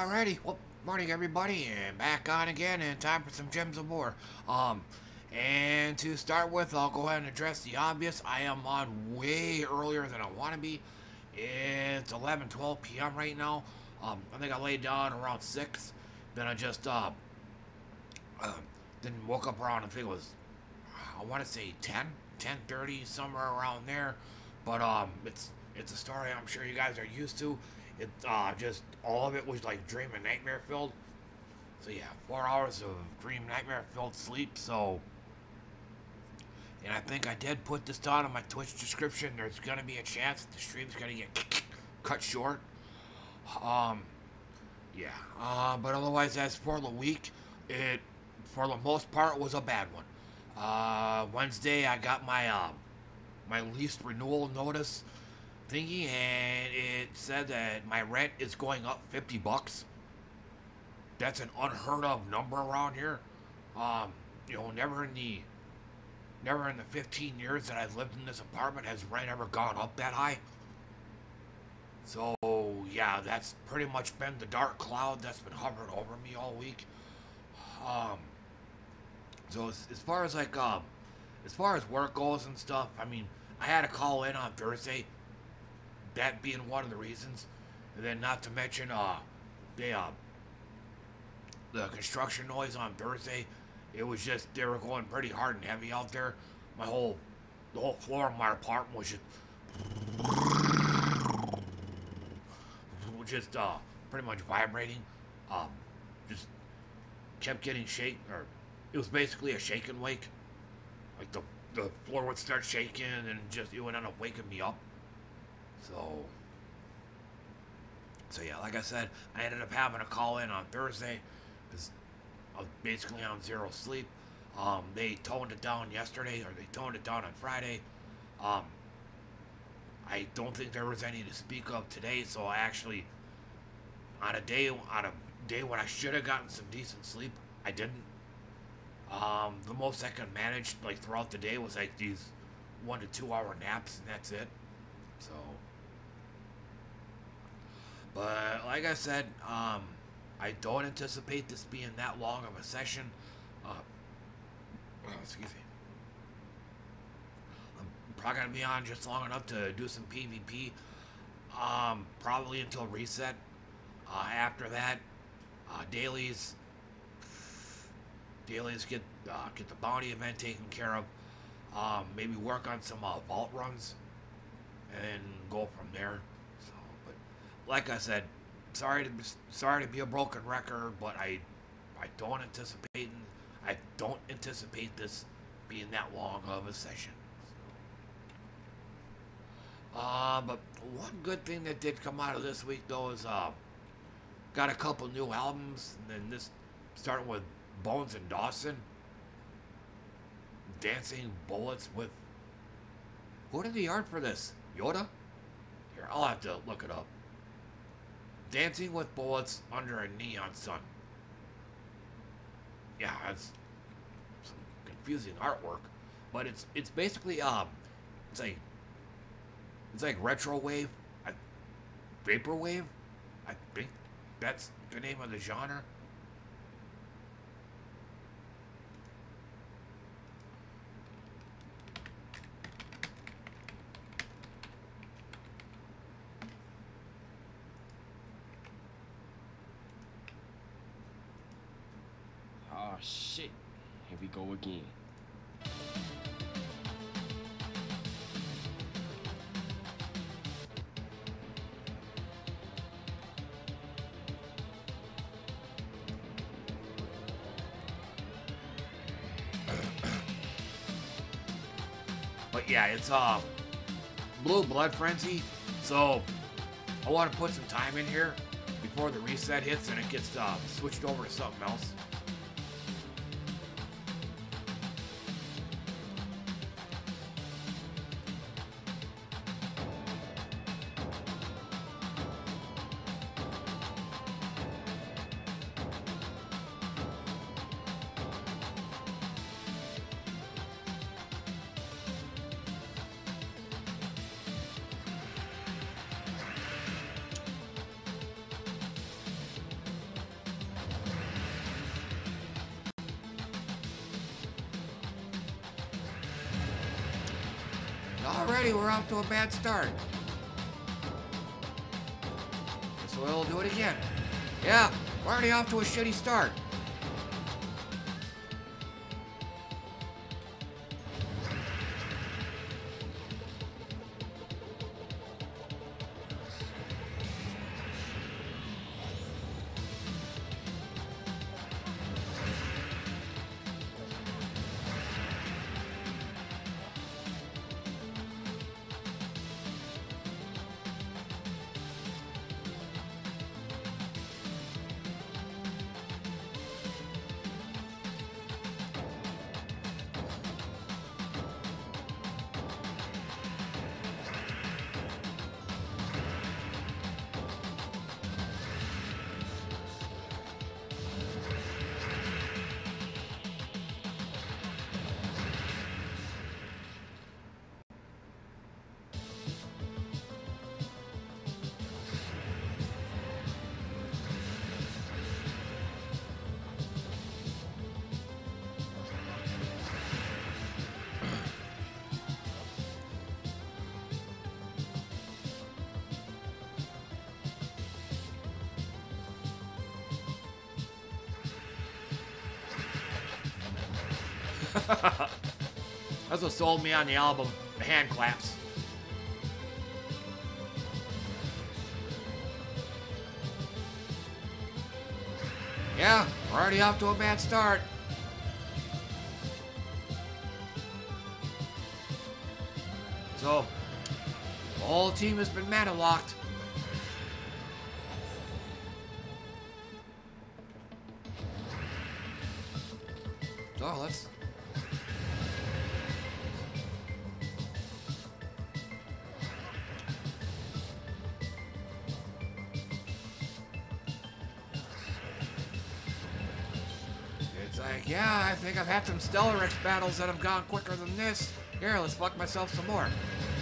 Alrighty, well, morning everybody, and back on again, and time for some gems of war. And to start with, I'll go ahead and address the obvious. I am on way earlier than I want to be. It's 11:12 p.m. right now. I think I laid down around 6. Then I just, then woke up around, I think it was, I want to say 10:30, somewhere around there. But, it's a story I'm sure you guys are used to. It just all of it was like dream and nightmare filled. So yeah, 4 hours of dream nightmare filled sleep. So, and I think I did put this down on my Twitch description. There's gonna be a chance the stream's gonna get cut short. Yeah. But otherwise, as for the week, it for the most part was a bad one. Wednesday I got my lease renewal notice thingy, and it said that my rent is going up $50. That's an unheard of number around here. Never in the 15 years that I've lived in this apartment has rent ever gone up that high. So yeah, that's pretty much been the dark cloud that's been hovering over me all week. So as far as as far as work goes and stuff, I mean, I had to call in on Thursday. That being one of the reasons, and then not to mention the construction noise on Thursday. It was just they were going pretty hard and heavy out there. The whole floor of my apartment was just pretty much vibrating. Just kept getting shaken, or it was basically a shake and wake. Like the floor would start shaking and just it would end up waking me up. So yeah, like I said, I ended up having to call in on Thursday because I was basically on zero sleep. They toned it down yesterday, or they toned it down on Friday. I don't think there was any to speak of today, so I actually, on a day when I should have gotten some decent sleep, I didn't. The most I could manage, like, throughout the day was, like, these 1 to 2 hour naps, and that's it. So, but like I said, I don't anticipate this being that long of a session. Excuse me. I'm probably gonna be on just long enough to do some PvP. Probably until reset. After that, dailies get the bounty event taken care of. Maybe work on some vault runs, and go from there. So, but like I said, sorry to be a broken record, but I don't anticipate this being that long of a session. But one good thing that did come out of this week though is got a couple new albums, and then this starting with Bones and Dawson, Dancing Bullets with, who did the art for this? Yoda? Here, I'll have to look it up. Dancing with Bullets Under a Neon Sun. Yeah, it's some confusing artwork, but it's basically it's like retro wave, vaporwave. I think that's the name of the genre. Oh shit, here we go again. But yeah, it's Blue Blood Frenzy, so I want to put some time in here before the reset hits and it gets switched over to something else. Already we're off to a bad start. So we'll do it again. Yeah, we're already off to a shitty start. That's what sold me on the album, the hand claps. Yeah, we're already off to a bad start. So, the whole team has been mana locked. So, let's... It's like, yeah, I think I've had some Stellarex battles that have gone quicker than this. Here, let's fuck myself some more.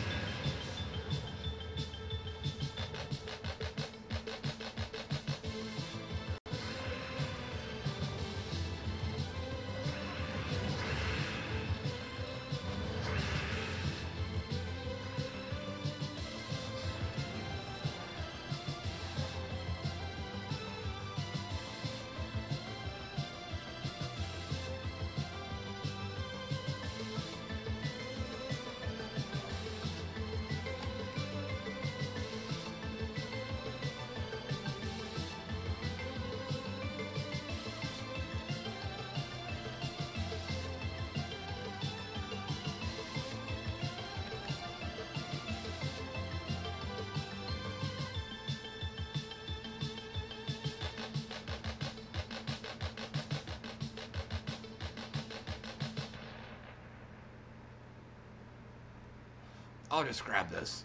I'll just grab this.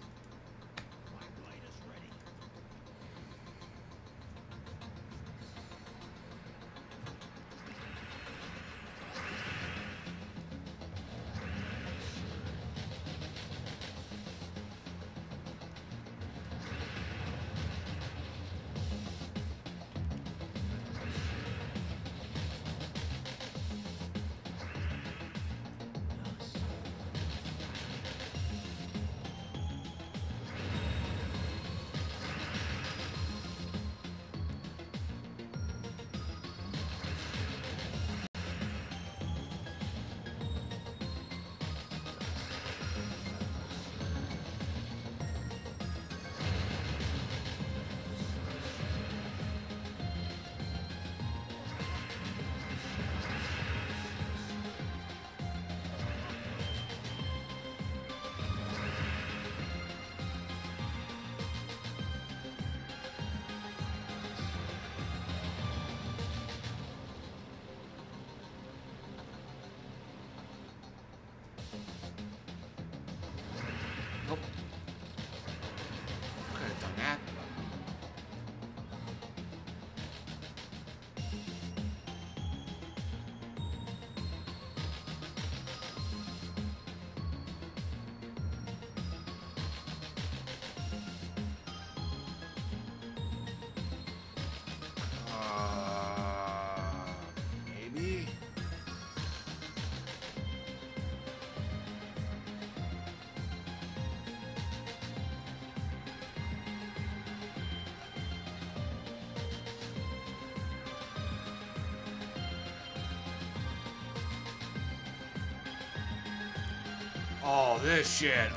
Oh, this shit.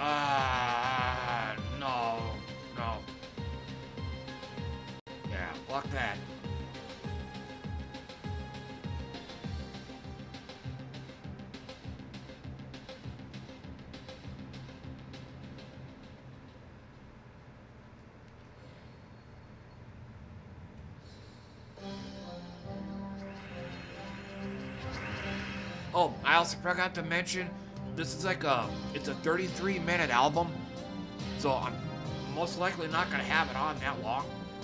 No. No. Yeah, fuck that. Oh, I also forgot to mention, this is like it's a 33-minute album, so I'm most likely not gonna have it on that long.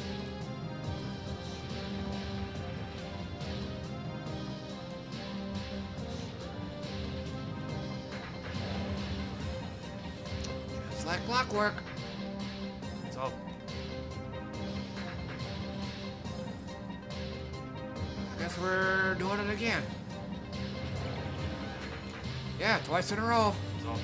Just like clockwork. So, I guess we're doing it again. Yeah, twice in a row. So.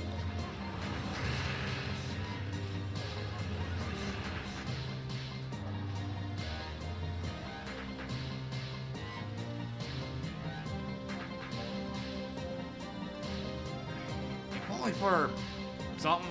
If only for something.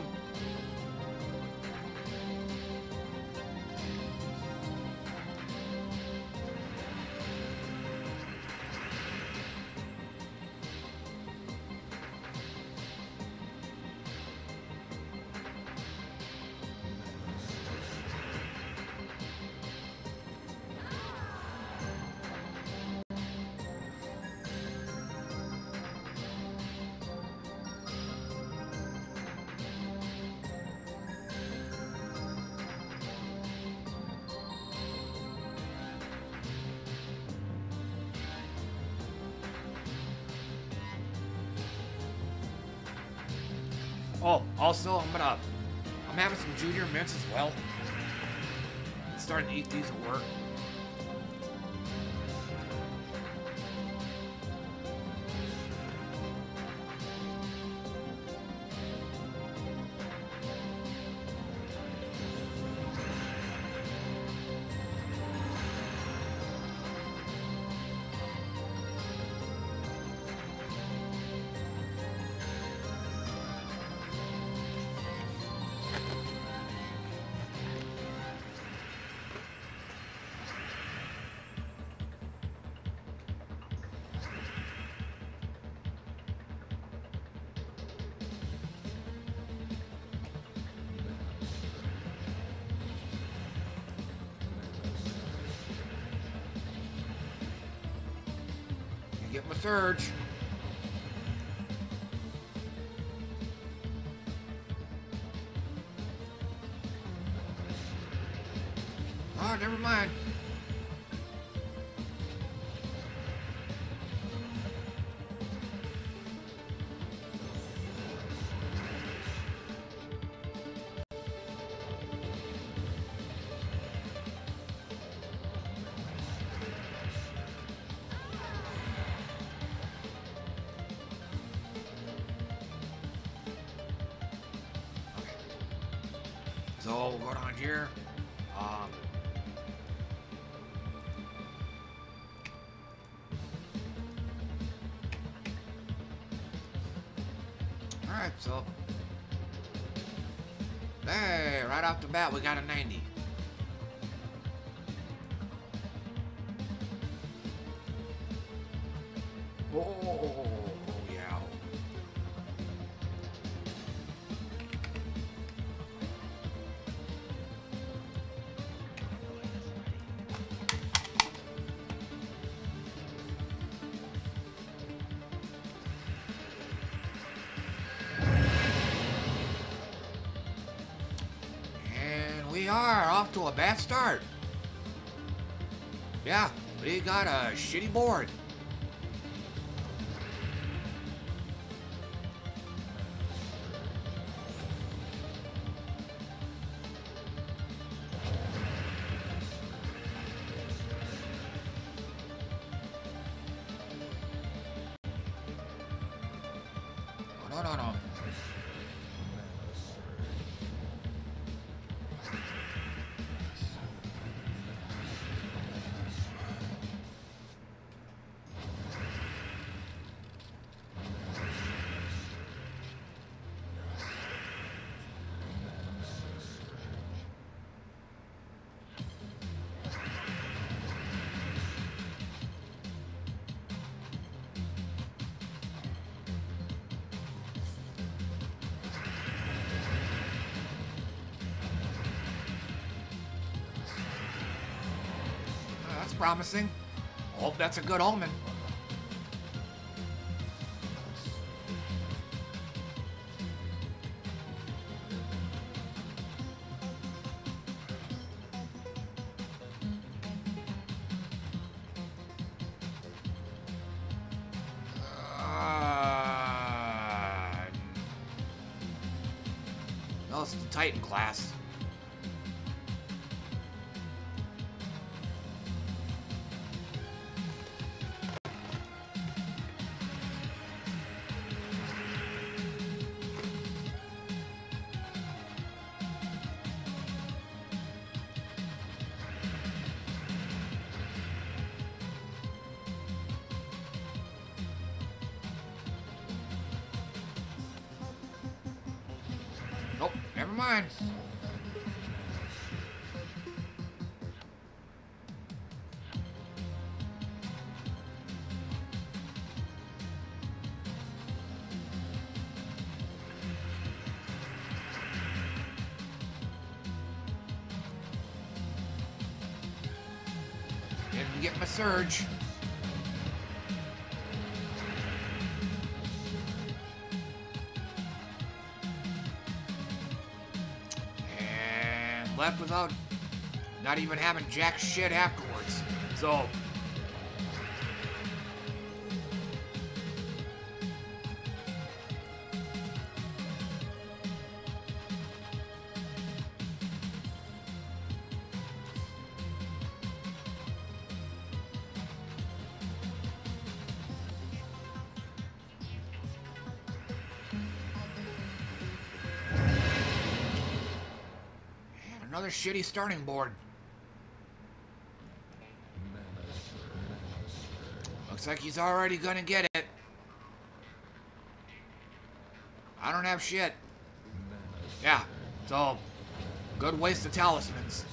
Oh, also, I'm having some junior mints as well. I'm starting to eat these at work. Get my surge. Oh, never mind. So we'll go down here. Alright, so. Hey, right off the bat, we got a 90. Oh, yeah. We are off to a bad start. Yeah, we got a shitty board. No. That's promising. Hope that's a good omen. No, it's the Titan class. Nope, never mind. Didn't get my surge. And left without not even having jack shit afterwards. So another shitty starting board. Looks like he's already gonna get it. I don't have shit. Yeah, so good waste of talismans.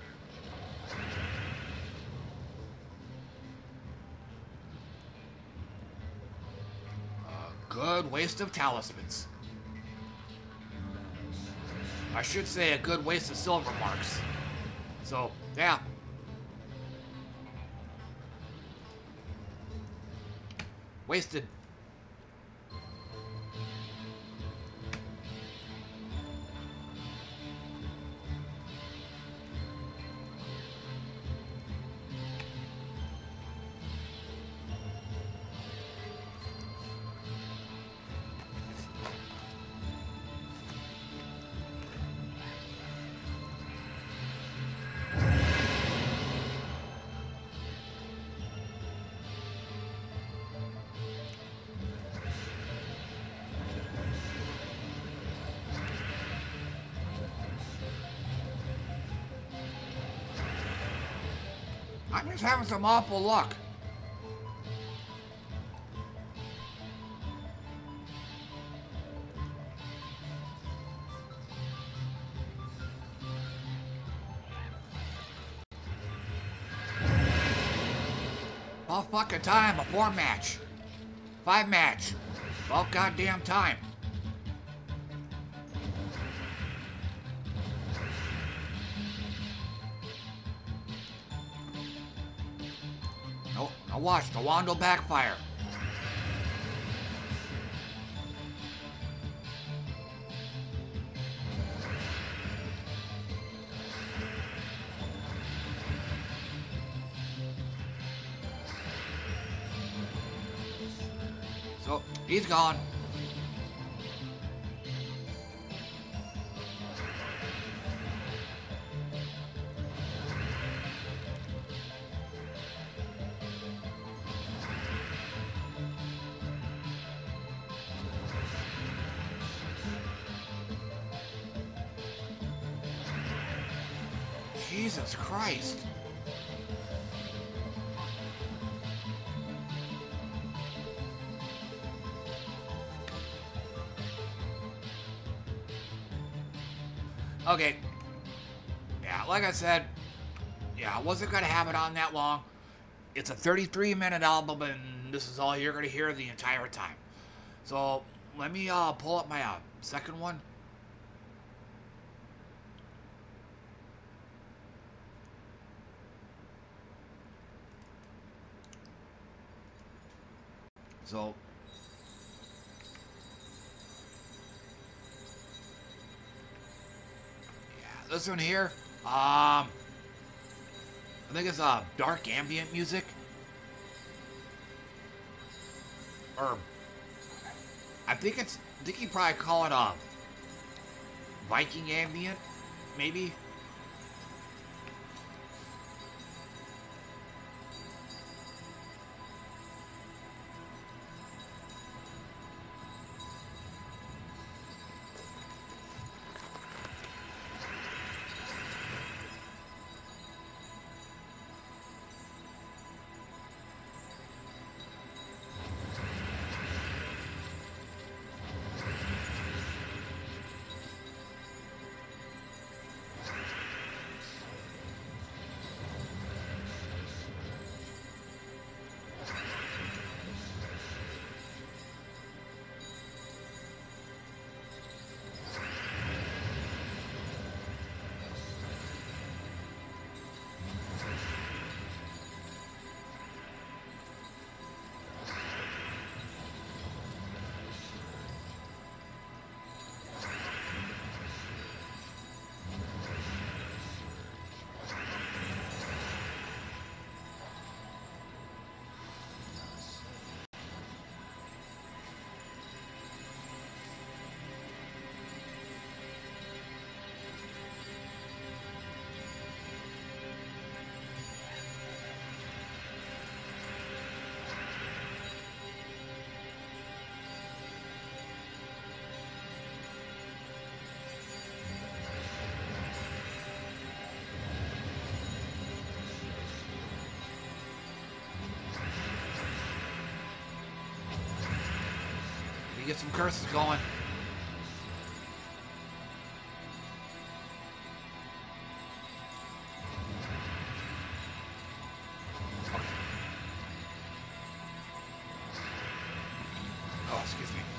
Good waste of talismans. I should say a good waste of silver marks. So, yeah. Wasted. I'm just having some awful luck. All fucking time, a 4 match. 5 match. All goddamn time. Now watch, the wand will backfire. So, he's gone. Jesus Christ. Okay. Yeah, like I said, yeah, I wasn't going to have it on that long. It's a 33-minute album, and this is all you're going to hear the entire time. So, let me pull up my second one. So, yeah, this one here, I think it's dark ambient music, or I think you probably call it Viking ambient, maybe. Get some curses going. Okay. Oh, excuse me.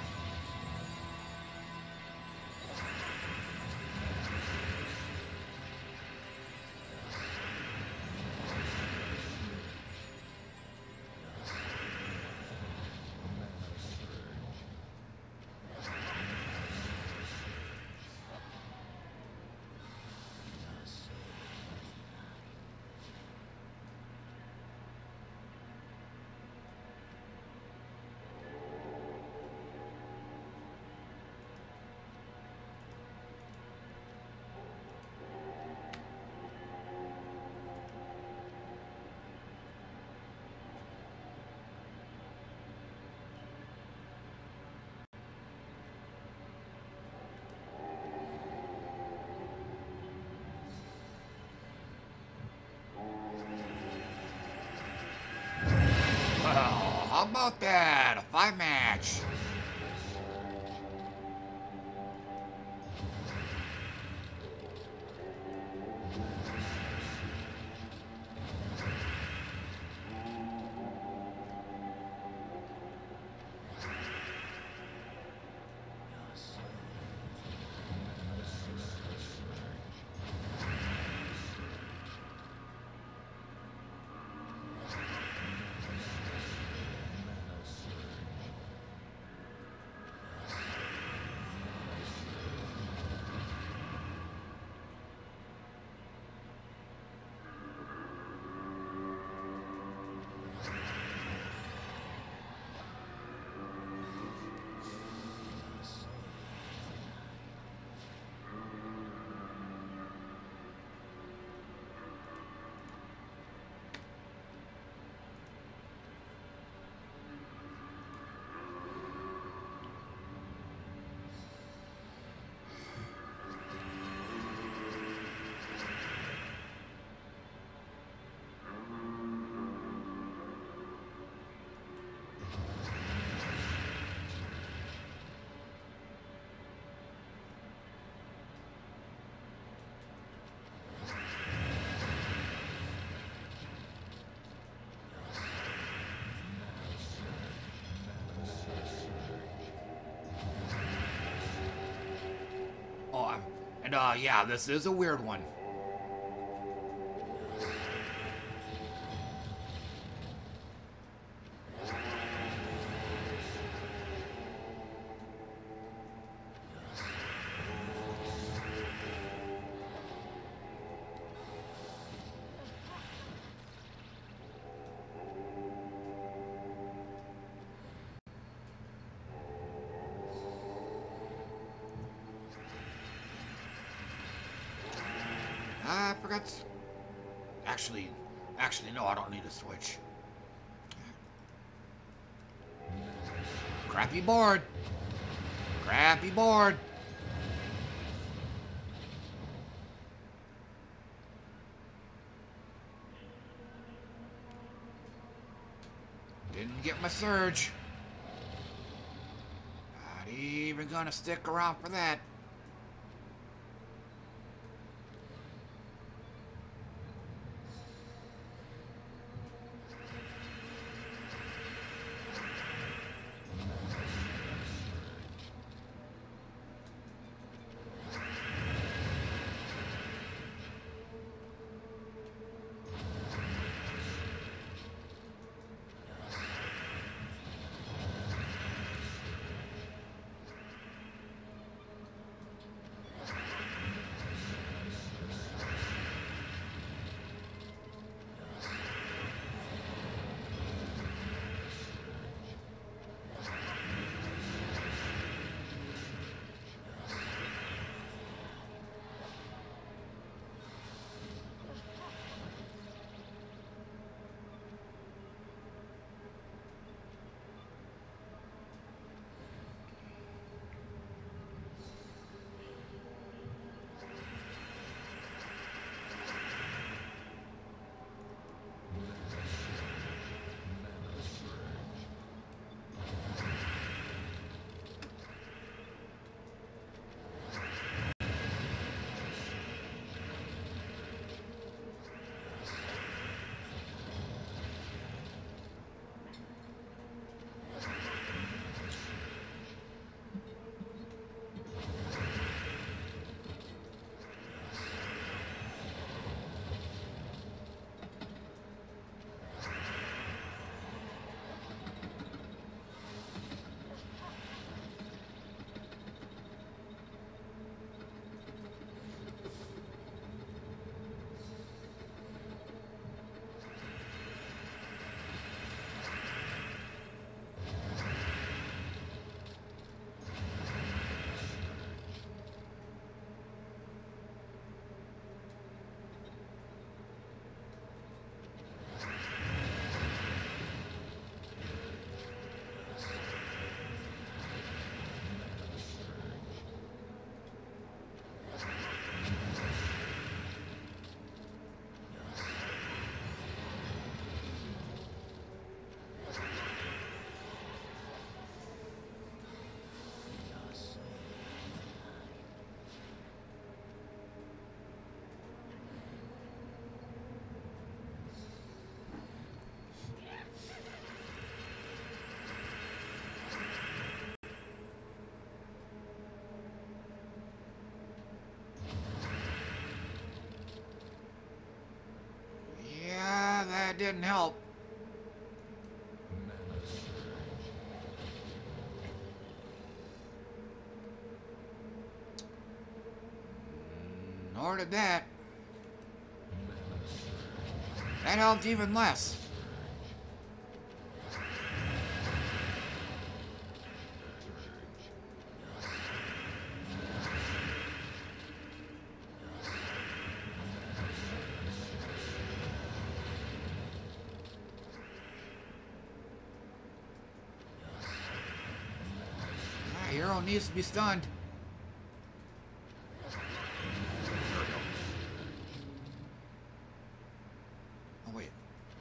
Well, how about that? A 5-match. Yeah, this is a weird one. forgot to... Actually, no, I don't need a switch. Crappy board. Crappy board. Didn't get my surge. Not even gonna stick around for that. That didn't help. Nor did that. That helped even less. Hero needs to be stunned. Oh, wait.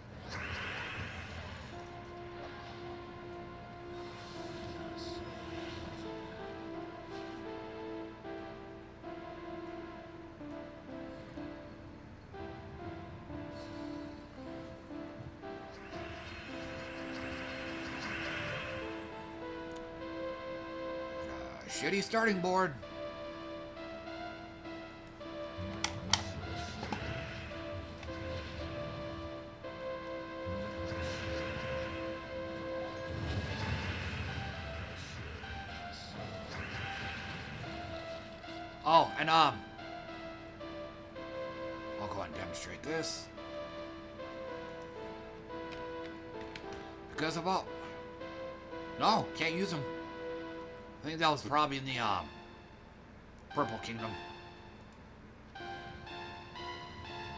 Shitty starting board. Oh, and I'll go ahead and demonstrate this. Because of all... No, can't use them. I think that was probably in the Purple Kingdom.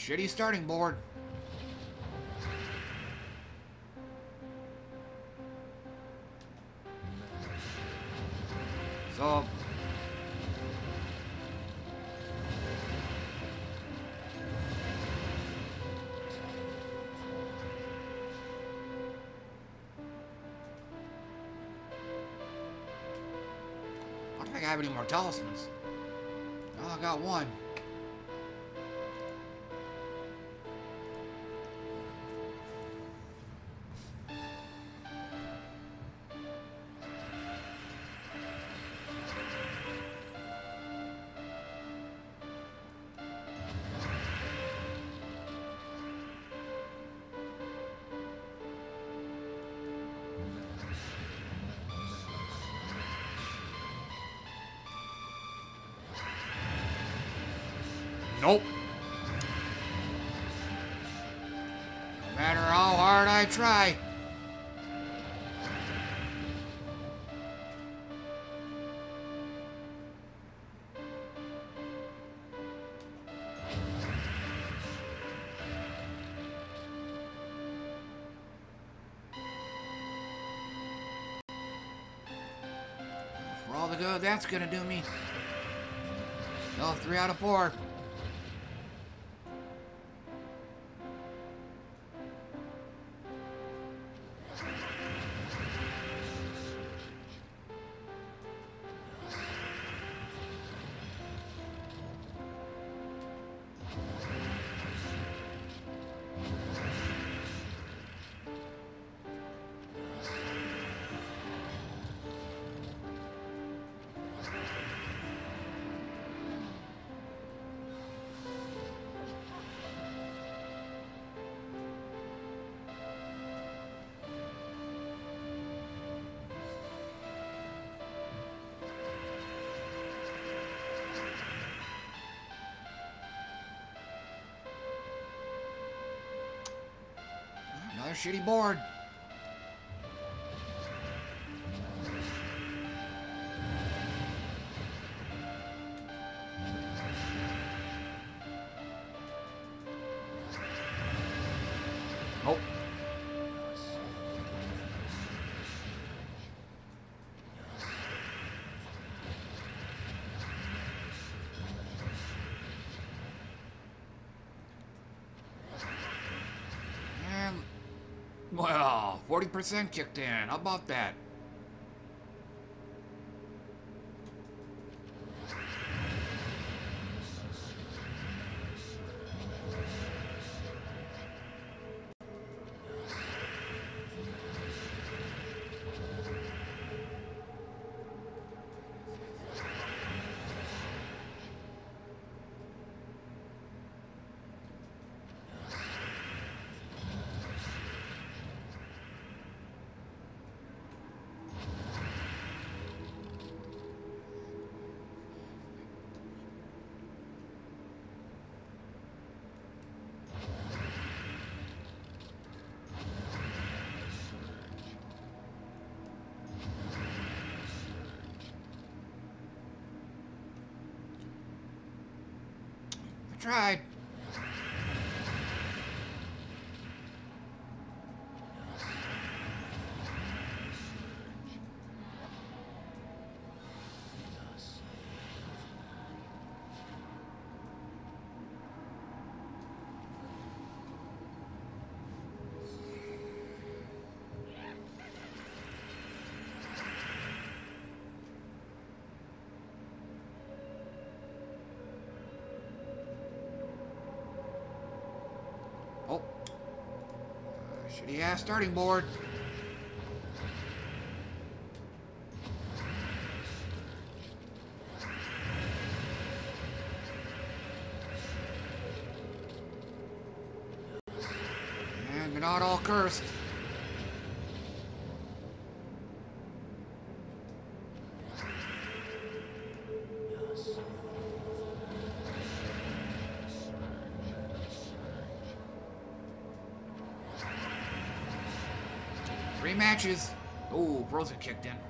shitty starting board. So... I don't think I have any more talismans. Oh, I got one. Nope. No matter how hard I try. For all the good that's gonna do me. No, 3 out of 4. Another shitty board. Nope. And, well, 40% kicked in. How about that? Tried. Oh. Shitty ass starting board. And we're not all cursed. Three matches. Oh, Frozen kicked in.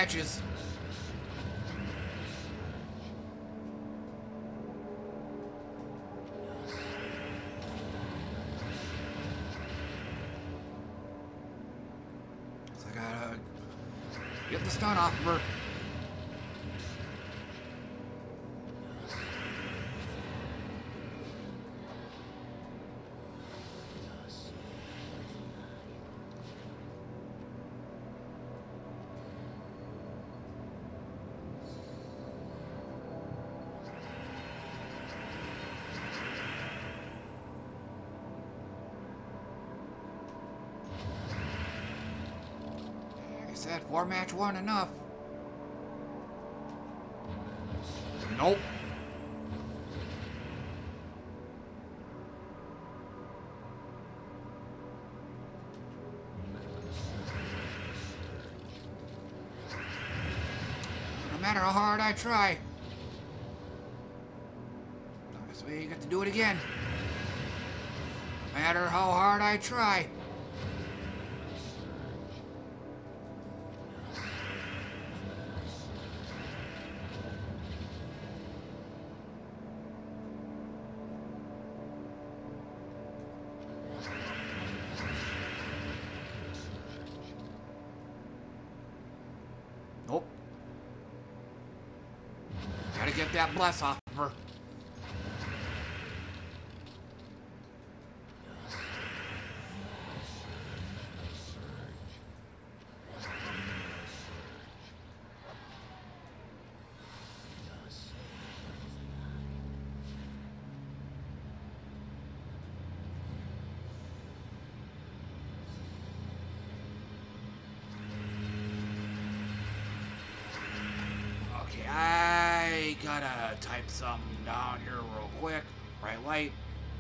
matches. So I gotta get the stun off of her. Said 4-match one enough. Nope. No matter how hard I try, this way you get to do it again. No matter how hard I try. Nope. Gotta get that bless off of her. Okay, I gotta type something down here real quick. Bright light.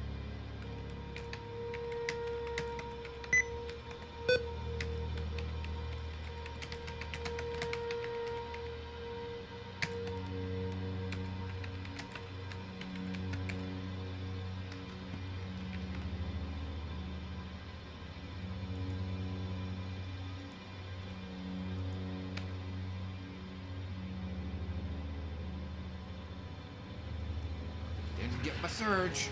Didn't get my surge.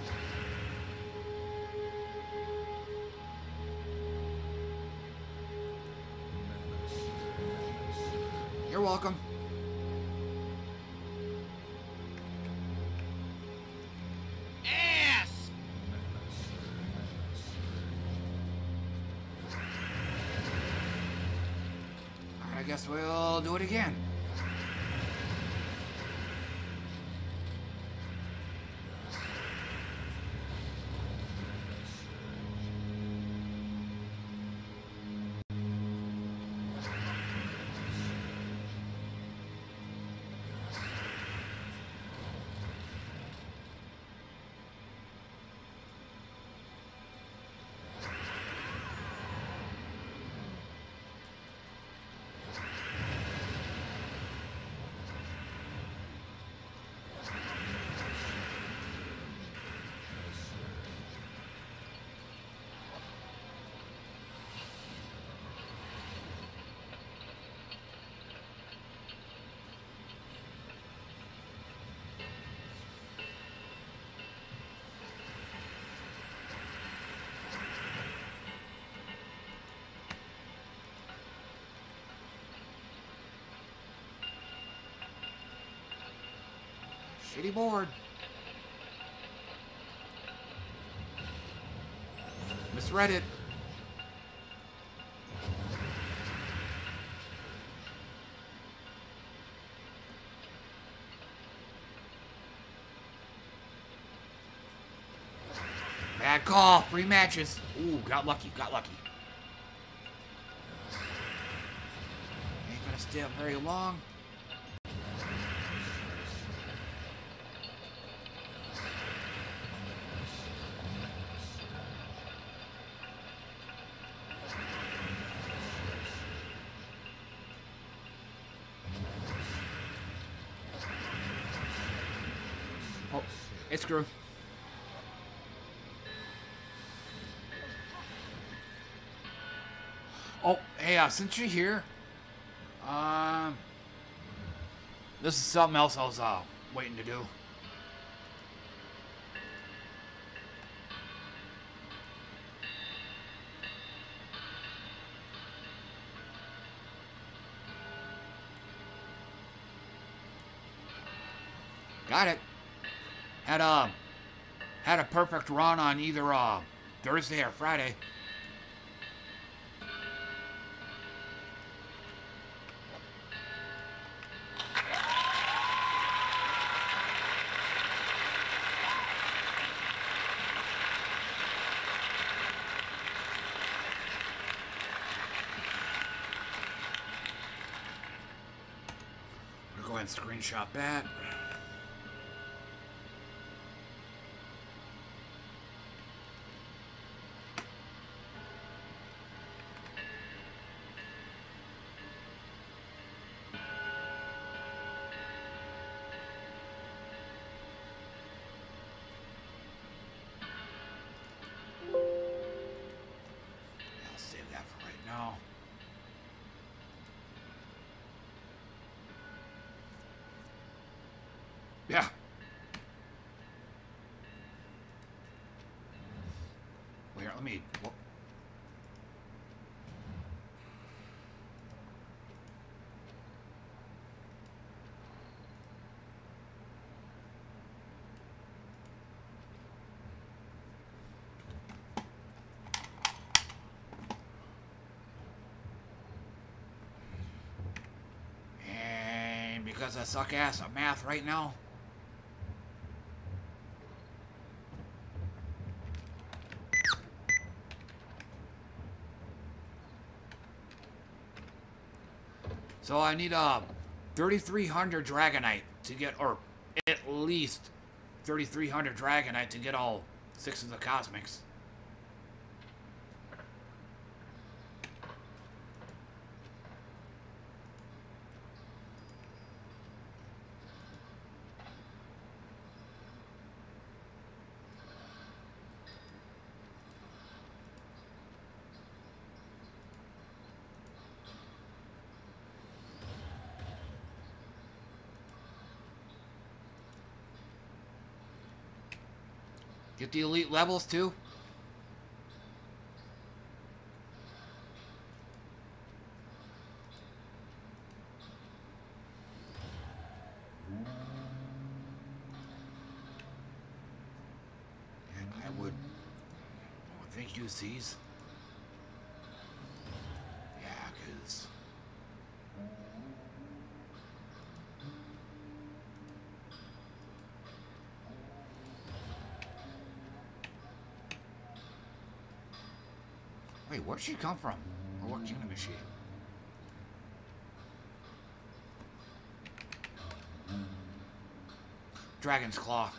You're welcome. Ass! Alright, I guess we'll do it again. Shitty board. Misread it. Bad call. 3 matches. Ooh, got lucky. Got lucky. Ain't gonna stay up very long. Oh, it's screwed. Oh, hey, since you're here, Um, this is something else I was waiting to do. Got it. Had a perfect run on either Thursday or Friday. I'm gonna go ahead and screenshot that. Yeah. Where? Let me. Whoop. And because I suck ass at math right now. So I need 3,300 Dragonite to get, or at least 3,300 Dragonite to get all 6 of the Cosmics. Get the elite levels too. And I would think use these. Yeah, because wait, where'd she come from? Or what kingdom is she? Dragon's Claw.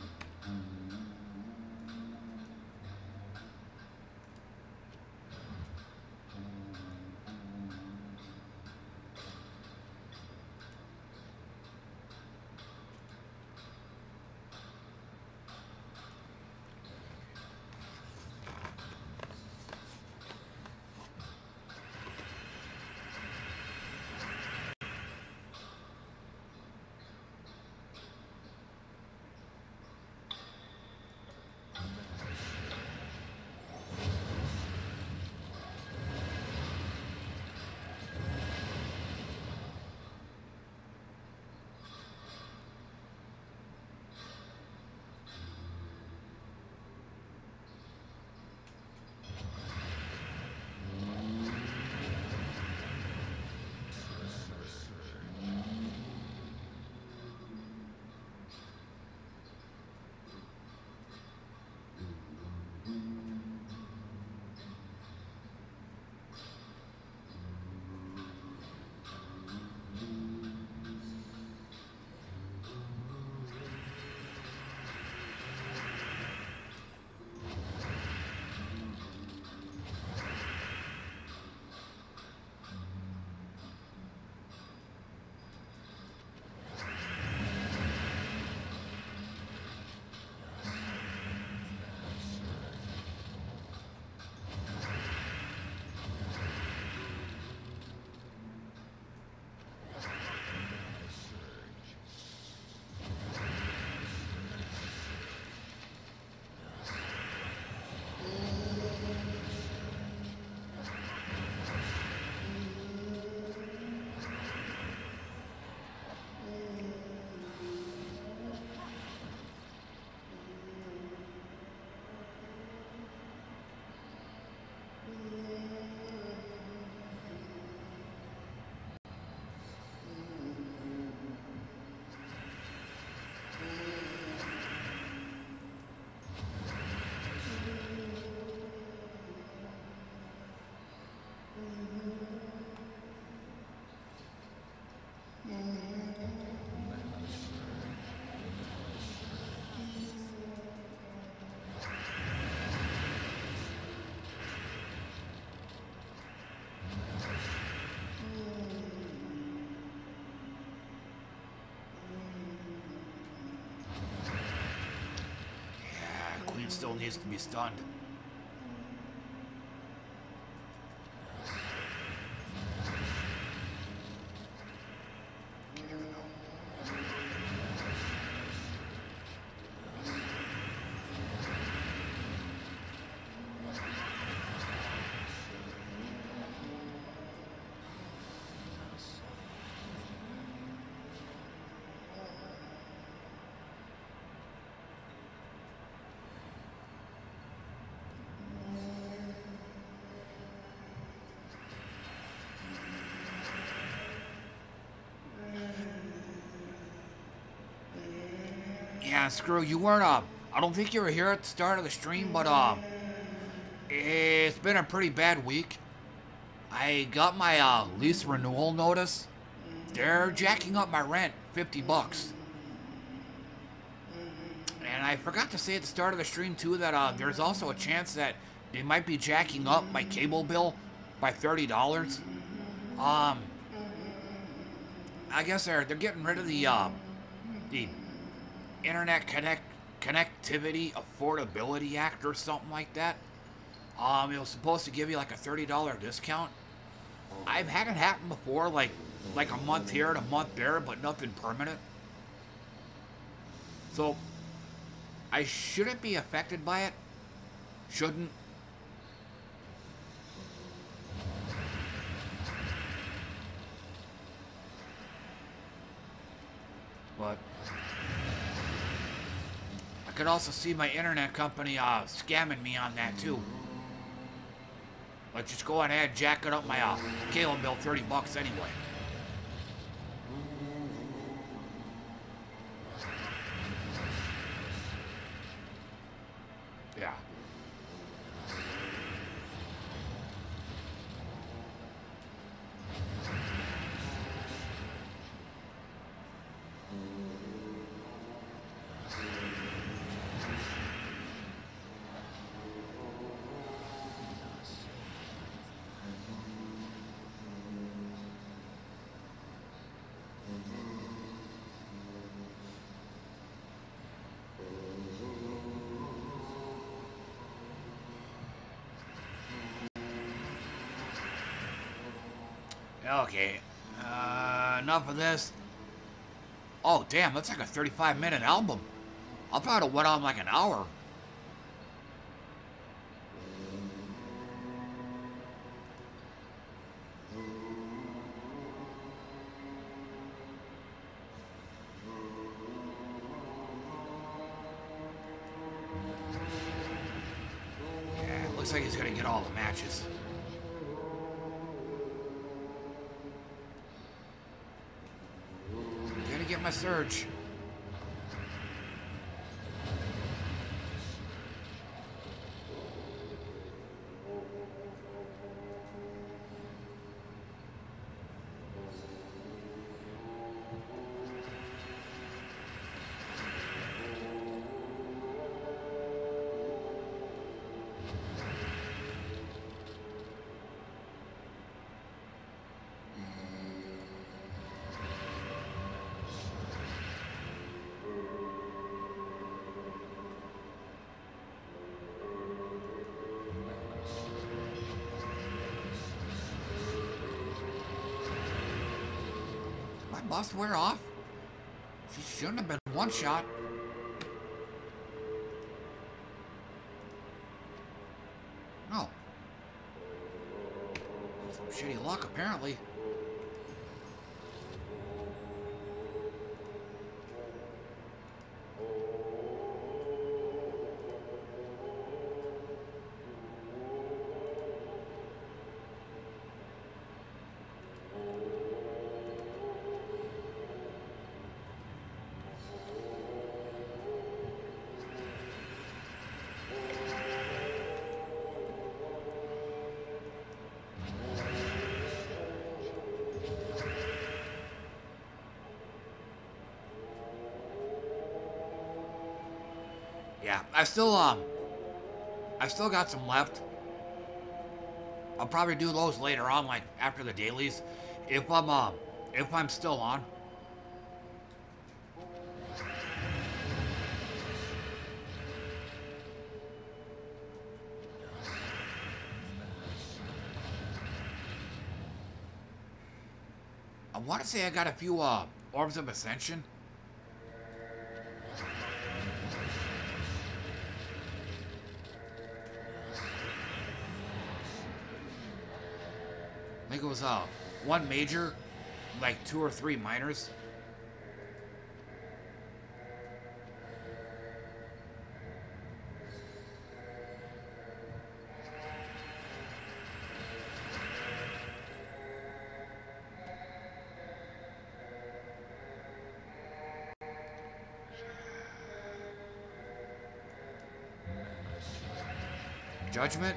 still needs to be stunned. Yeah, screw, you weren't, I don't think you were here at the start of the stream, but, it's been a pretty bad week. I got my, lease renewal notice. They're jacking up my rent, 50 bucks. And I forgot to say at the start of the stream, too, that, there's also a chance that they might be jacking up my cable bill by $30. I guess they're getting rid of the Internet Connectivity Affordability Act or something like that. It was supposed to give you like a $30 discount. I've had it happen before, like a month here and a month there, but nothing permanent. So I shouldn't be affected by it. Shouldn't. But I could also see my internet company scamming me on that too. Let's just go ahead and jack it up my cable bill, 30 bucks anyway. Yeah. Okay, enough of this. Oh, damn, that's like a 35-minute album. I'll probably went on like an hour. Yeah, looks like he's gonna get all the matches. Get my surge. Must wear off? She shouldn't have been one shot. No. Some shitty luck, apparently. Yeah, I still got some left. I'll probably do those later on, like after the dailies, if I'm still on. want to say I got a few orbs of ascension. I think it was one major, like 2 or 3 minors. Judgment.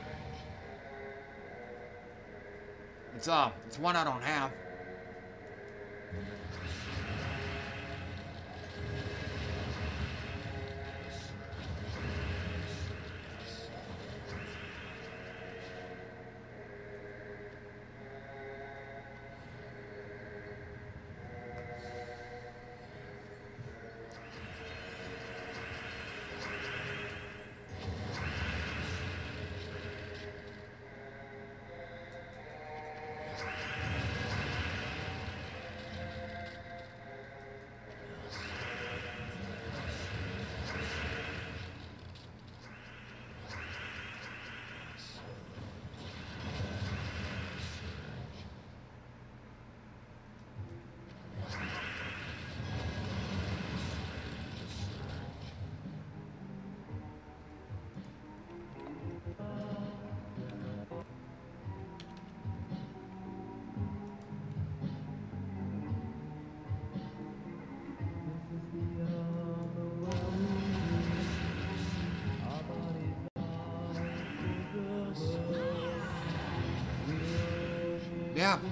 It's one I don't have. Yeah.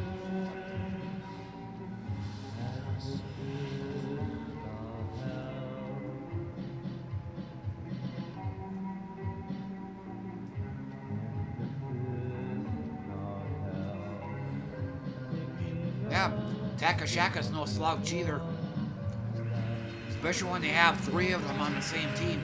Yeah, Takashaka's no slouch either. Especially when they have 3 of them on the same team.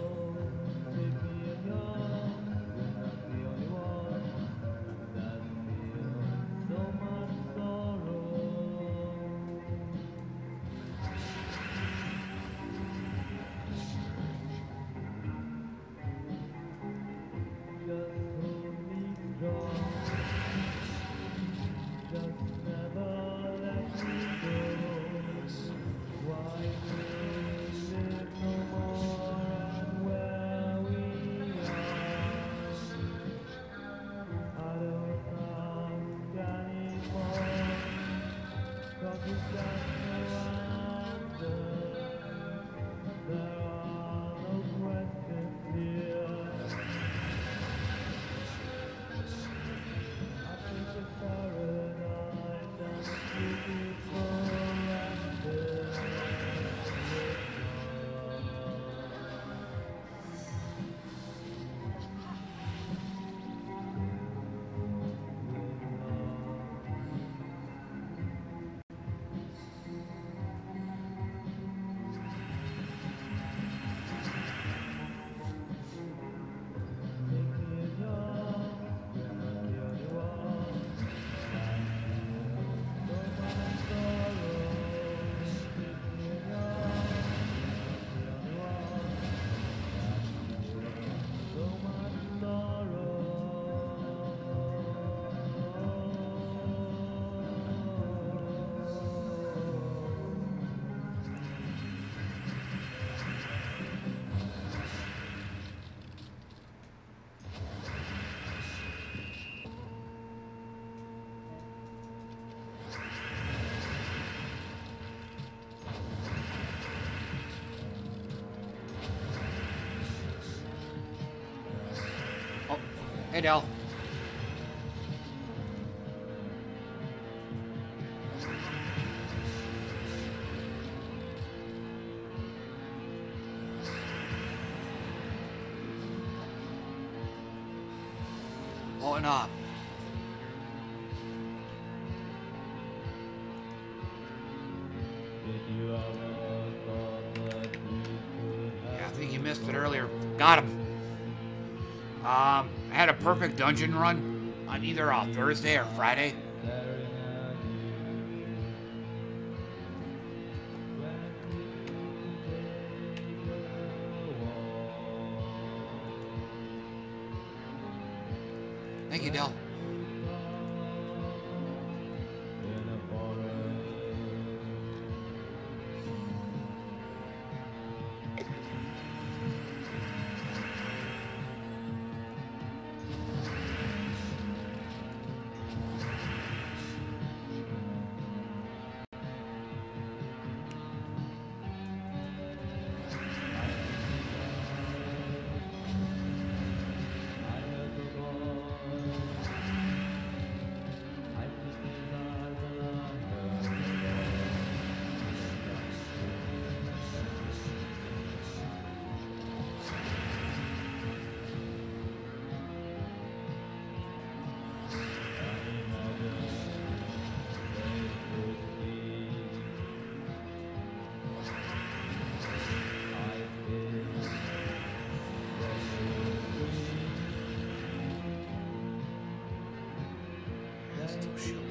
Hey, Del. Oh, and yeah, I think you missed it earlier. Got him. I had a perfect dungeon run on either Thursday or Friday. Thank you, Dell. Still shielded.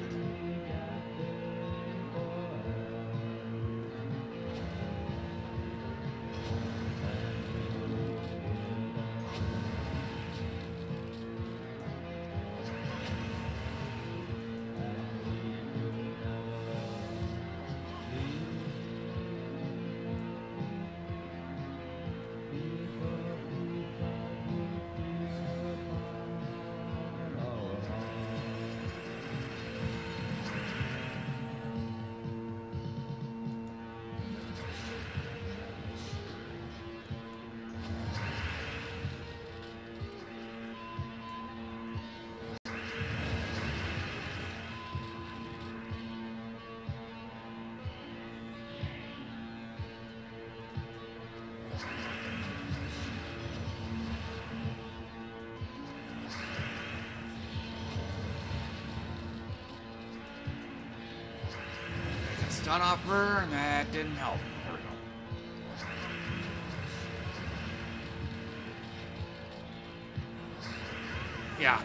Stun off her, and that didn't help. There we go. Yeah.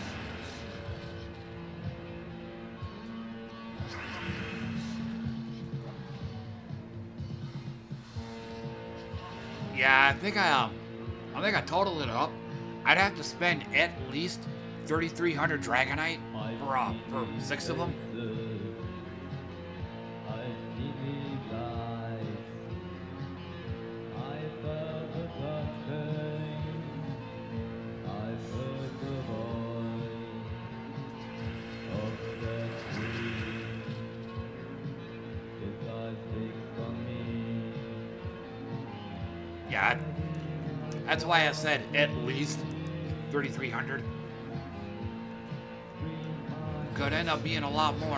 Yeah, I think I totaled it up. I'd have to spend at least 3,300 Dragonite for 6 of them. Yeah, that's why I said at least 3,300. Could end up being a lot more.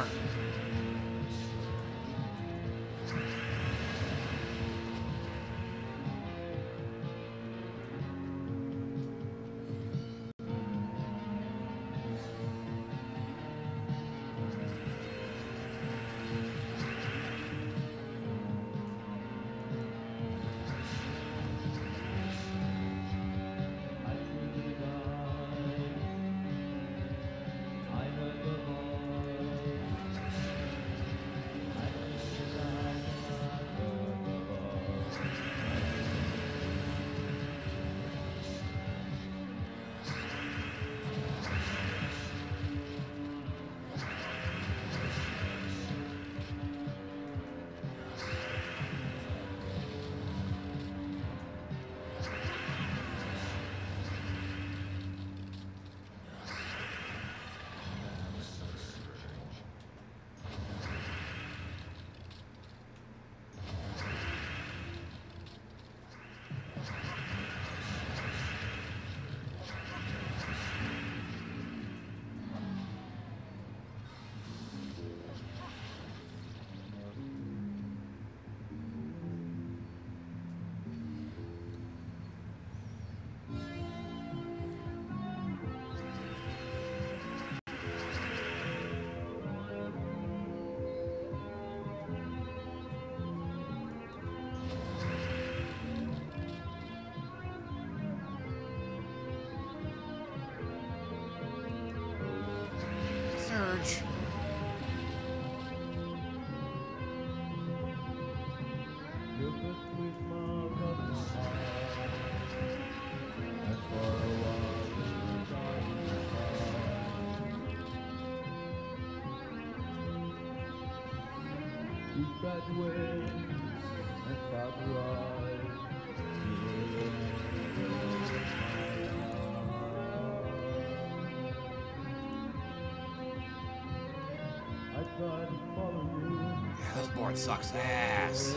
Yeah, this board sucks ass.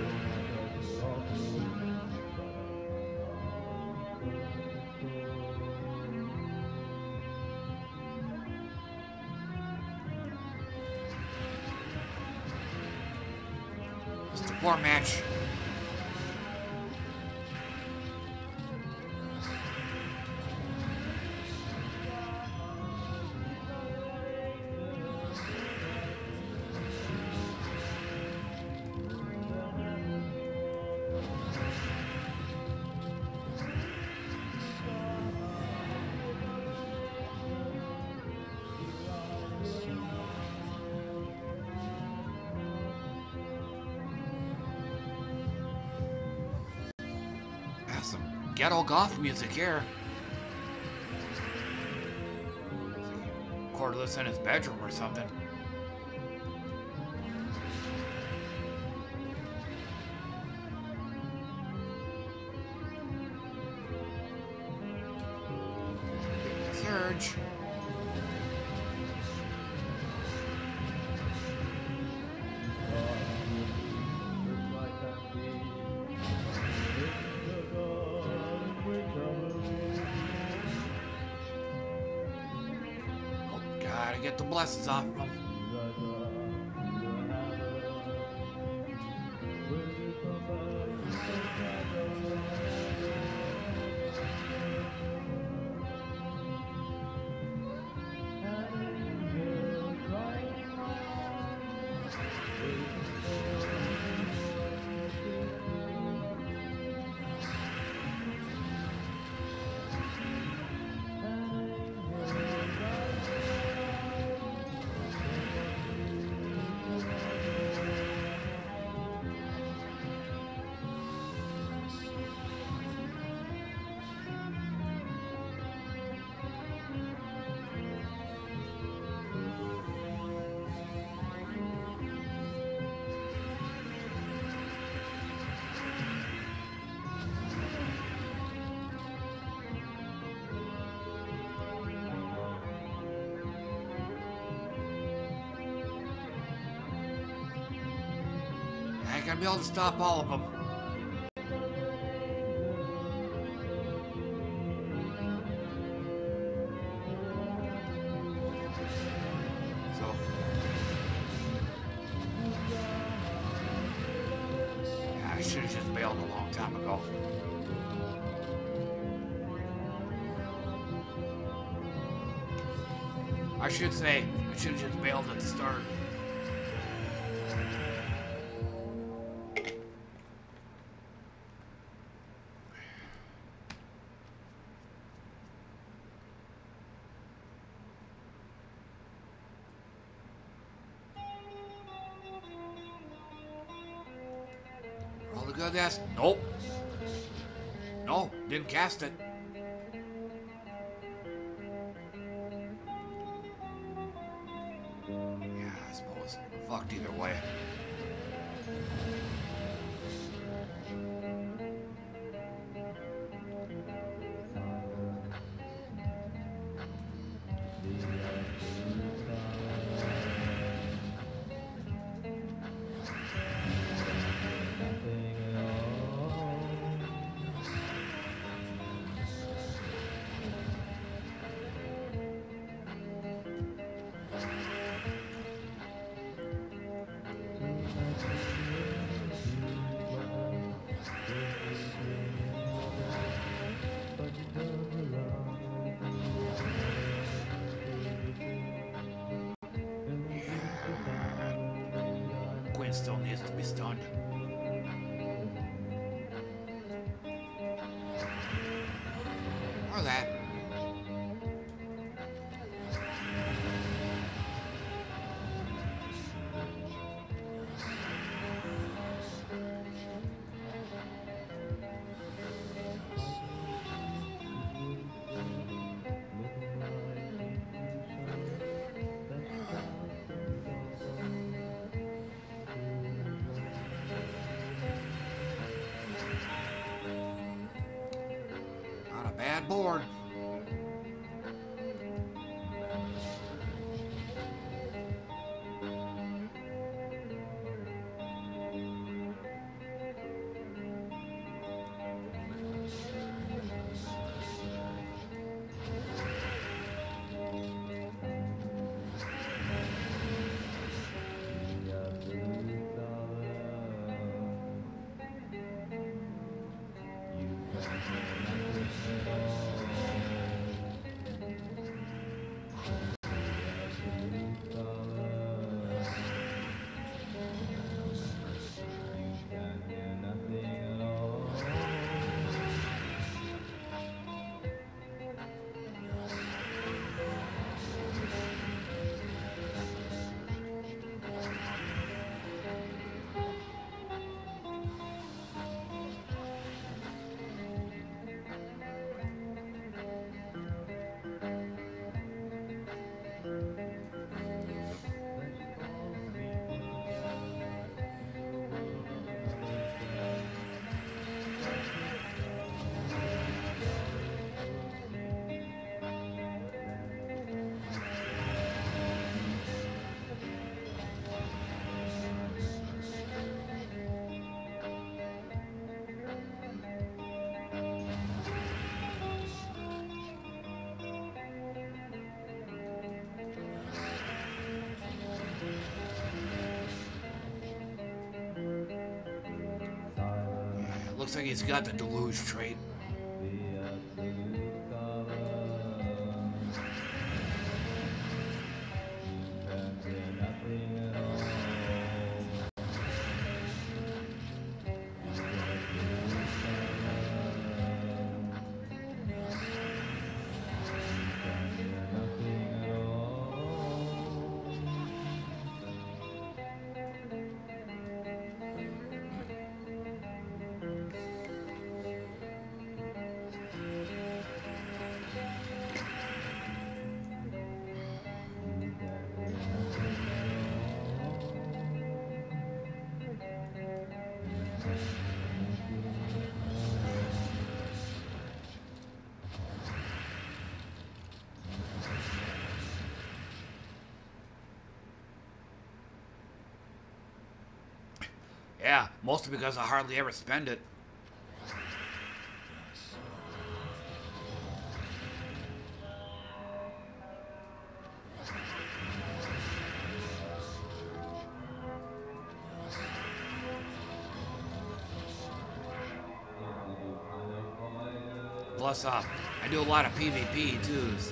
It's the floor match. Some ghetto goth music here. Recorded this in his bedroom or something. Surge. Gotta get the blessings off of him. I ain't gonna be able to stop all of them. So. Yeah, I should have just bailed a long time ago. I should say, I should have just bailed at the start. Good ass. Nope. No, didn't cast it. Yeah, I suppose. Fucked either way. Still needs to be stunned. Or that. bad board. Looks like he's got the deluge trait. Yeah, mostly because I hardly ever spend it. Plus, I do a lot of PvP too, so.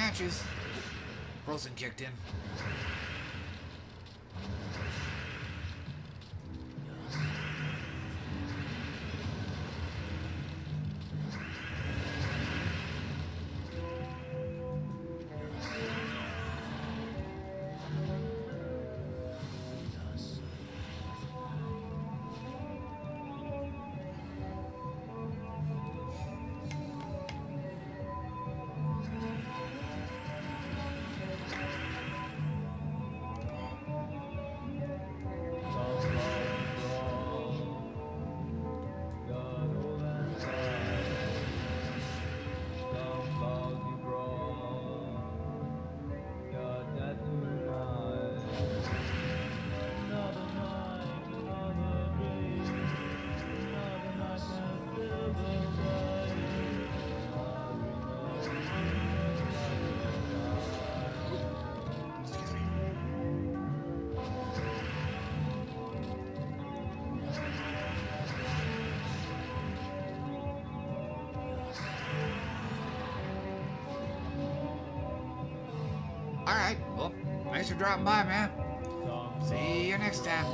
matches. Frozen kicked in. Alright, well, thanks for dropping by, man. See you next time.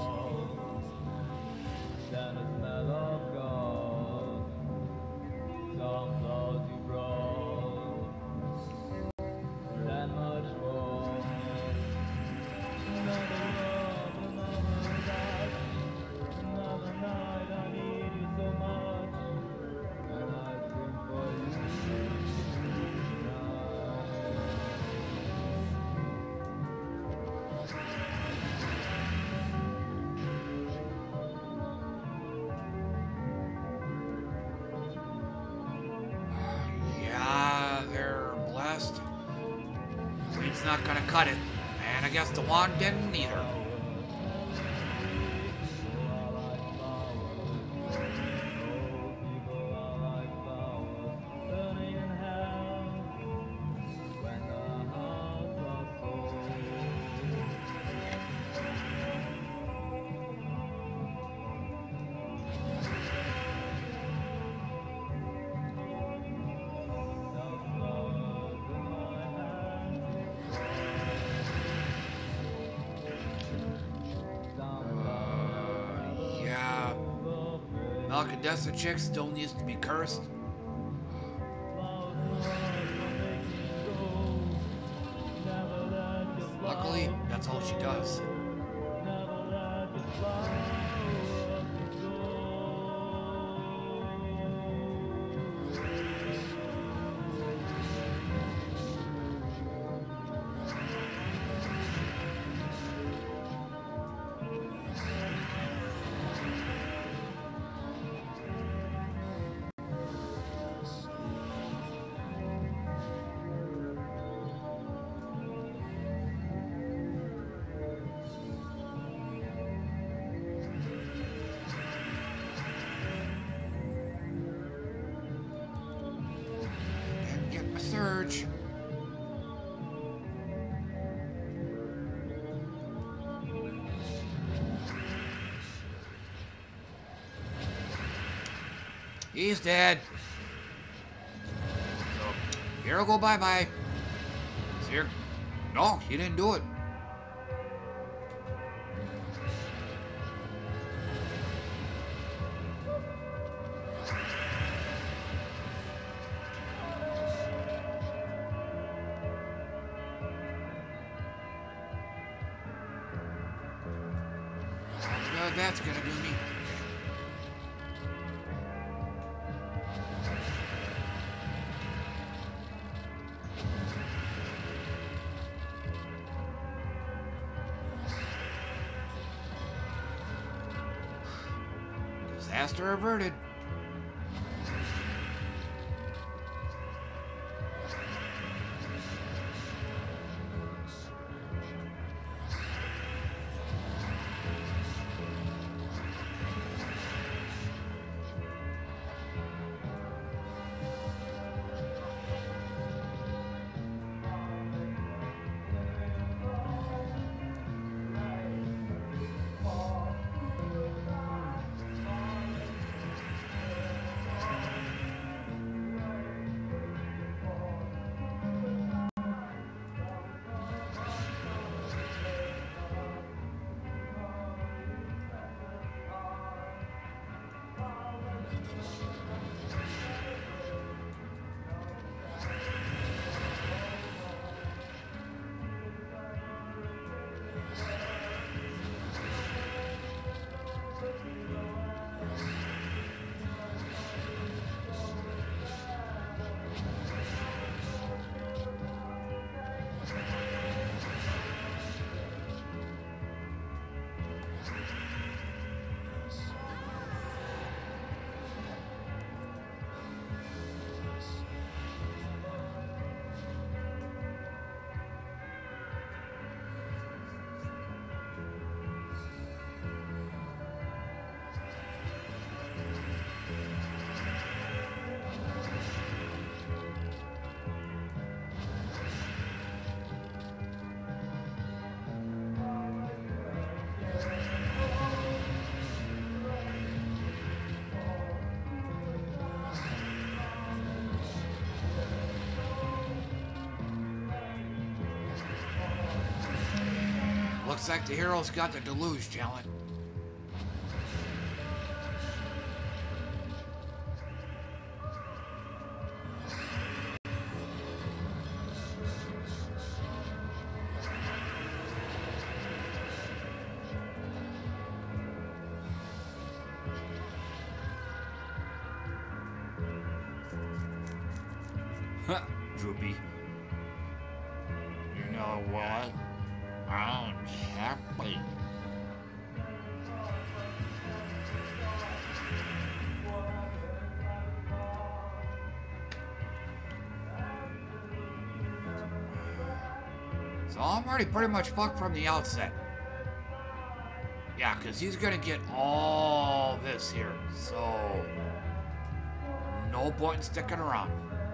It's not gonna cut it, and I guess the wand didn't either. Malcadessa chick still needs to be cursed. Luckily, that's all she does. Surge. He's dead. So, here I'll go bye-bye. Here. No, he didn't do it. That's gonna do me. Disaster averted. looks like the hero's got the deluge talent. Droopy. You know what? I'm happy. So I'm already pretty much fucked from the outset. Yeah, because he's gonna get all this here. So no point in sticking around.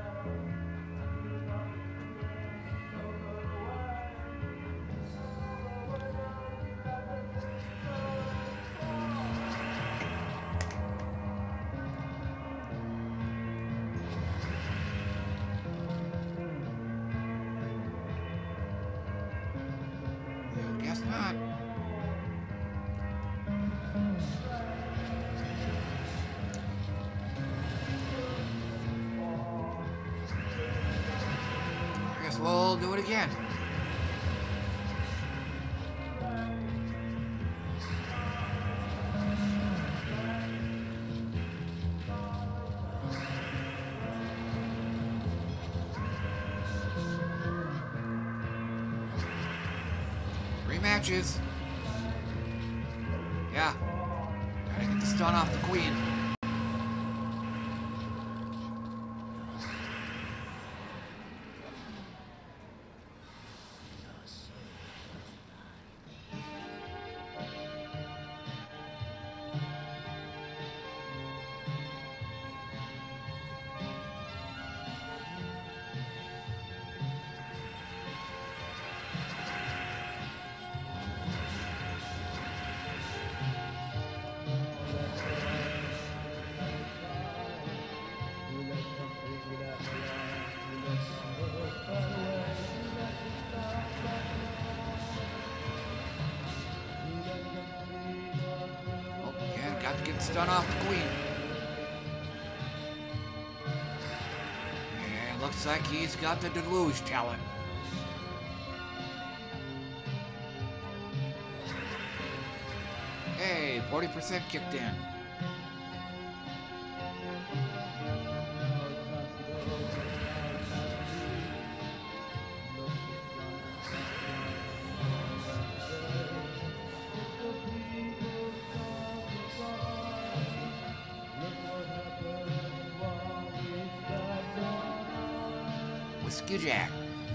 Guess not. I guess we'll do it again. Rematches. Yeah. Gotta get the stun off the queen. Got to get the stun off the queen. And looks like he's got the deluge talent. Hey, 40% kicked in. Whiskey Jack.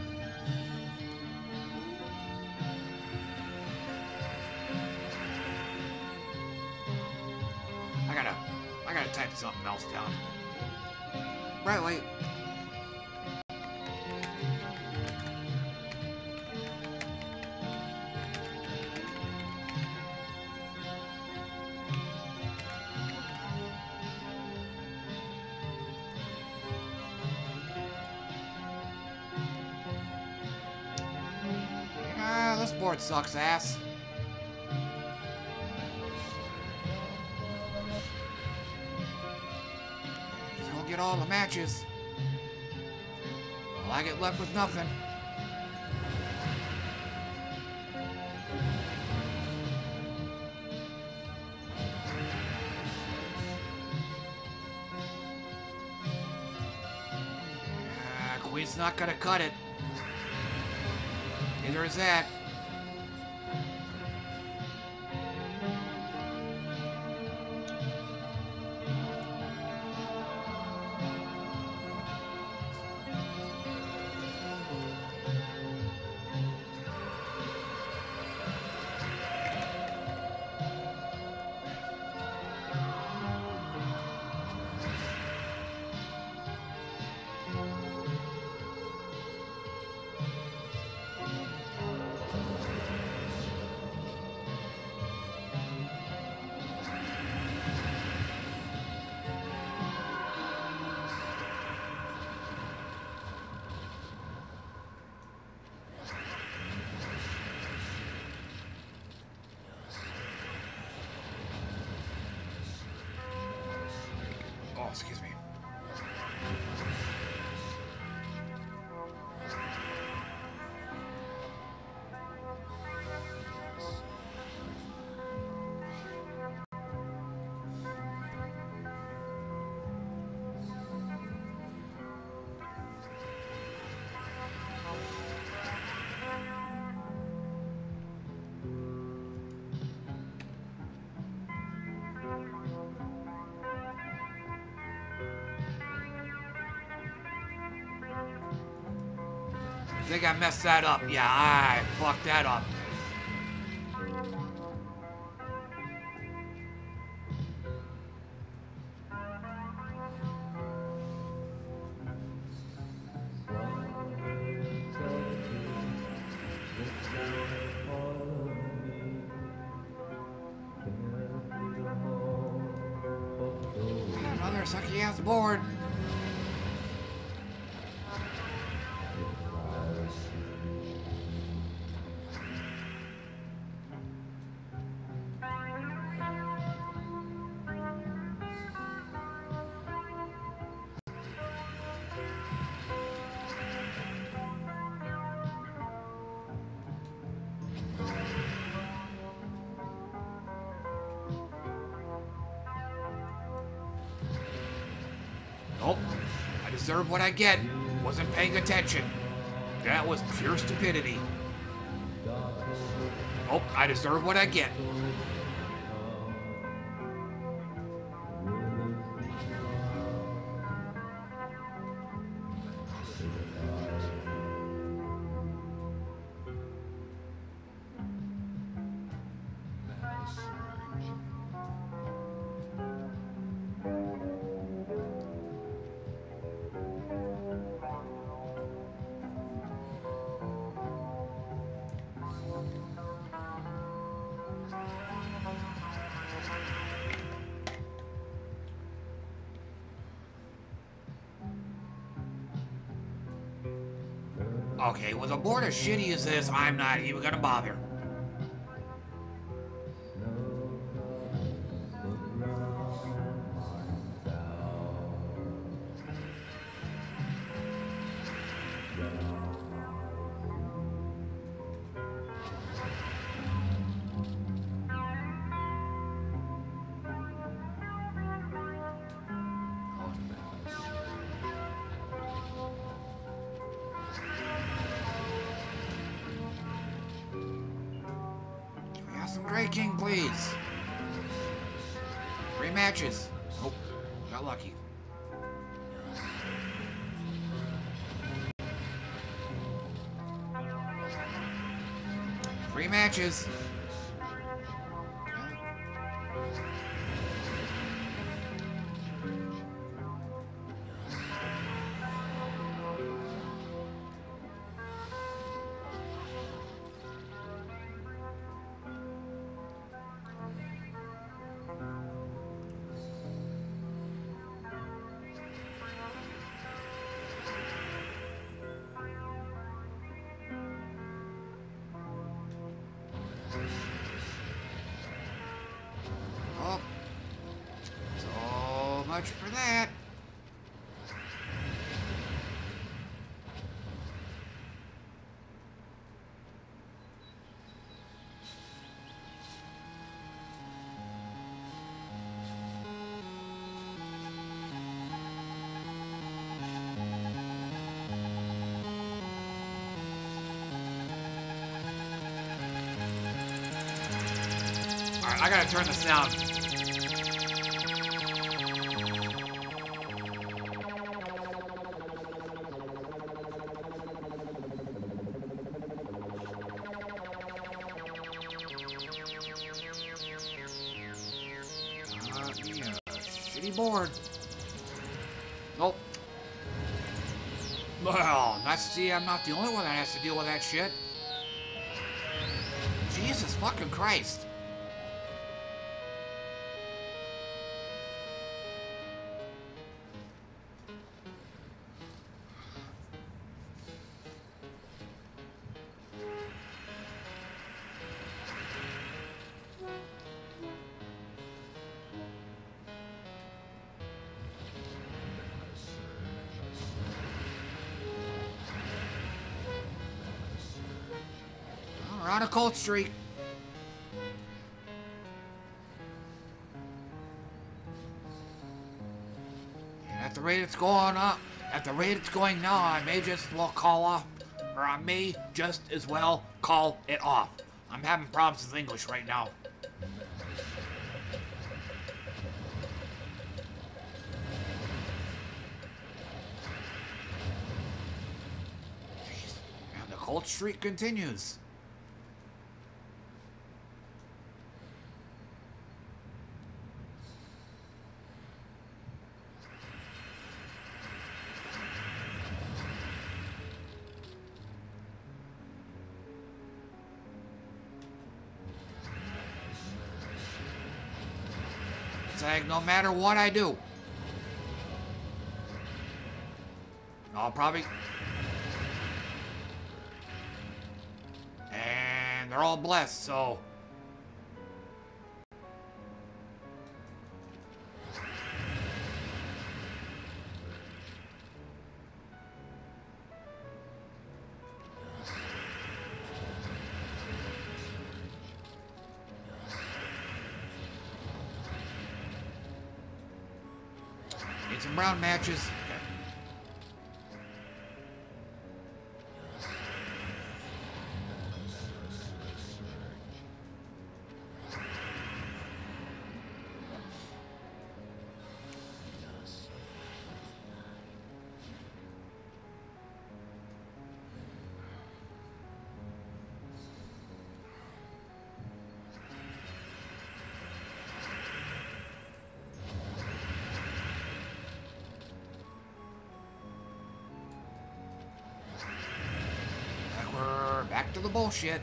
I gotta type something else down. Right, wait. This board sucks ass. He's gonna get all the matches. Well, I get left with nothing. Queen's not gonna cut it. Neither is that. Oh, excuse me. I think I messed that up. Yeah, I fucked that up. Another sucky ass board. Nope. I deserve what I get. Wasn't paying attention. That was pure stupidity. Nope. I deserve what I get. Okay, with a board as shitty as this, I'm not even gonna bother. King, please. 3 matches. Oh, got lucky. 3 matches. For that. All right, I gotta turn this down. Board. Nope. Well, see, I'm not the only one that has to deal with that shit. Jesus fucking Christ. We're on a cold streak. And at the rate it's going up, at the rate it's going now, I may just well call off, or I may just as well call it off. I'm having problems with English right now. Jeez. And the cold streak continues. It's like no matter what I do, I'll probably... And they're all blessed, so... Need some brown matches. Back to the bullshit.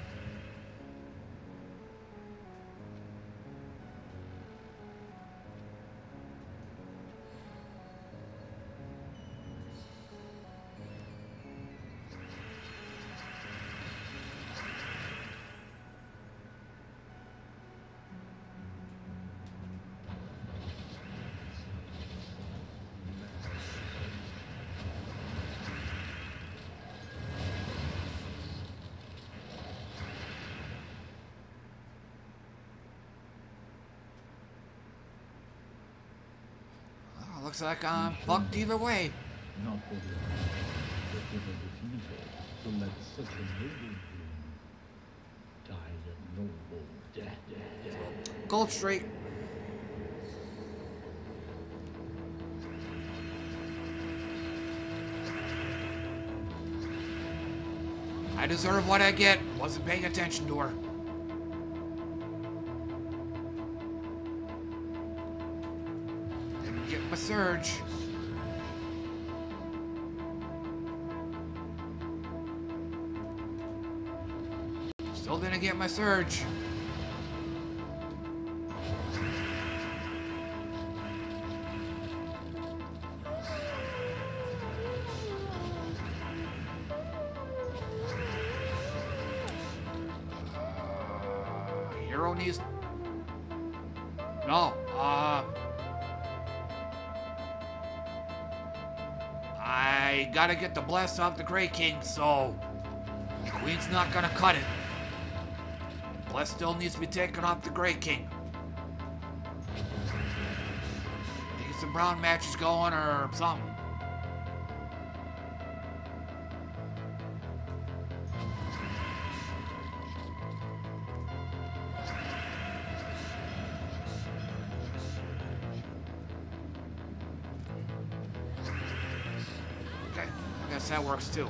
Looks like I'm fucked either way. Not for the but for the defeated, to let such a noble being die a noble death. Gold streak. I deserve what I get. Wasn't paying attention to her. Get my surge. Still didn't get my surge. Hero needs... No, I gotta get the bless off the Grey King, so the Queen's not gonna cut it. Bless still needs to be taken off the Grey King. Need some brown matches going or something. That works too.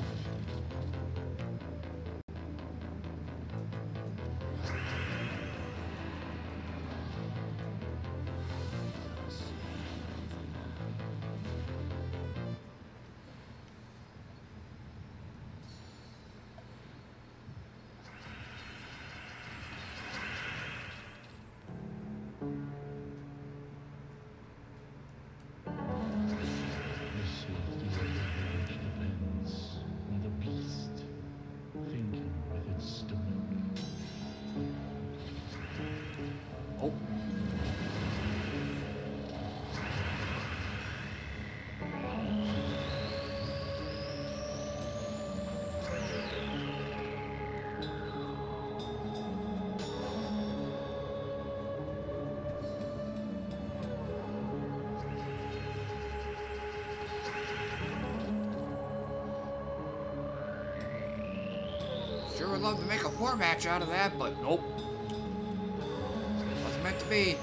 Sure would love to make a 4-match out of that, but nope. Wasn't meant to be.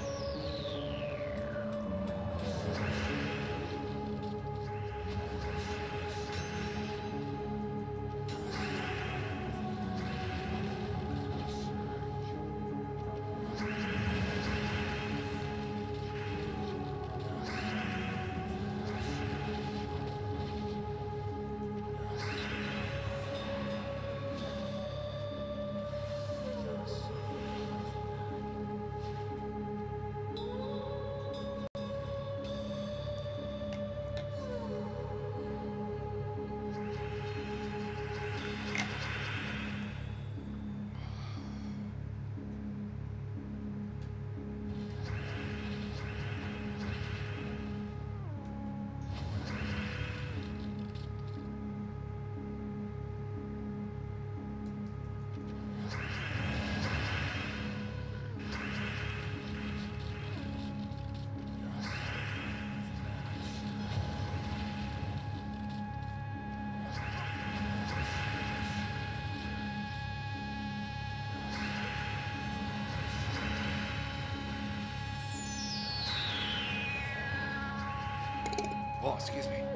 Oh, excuse me.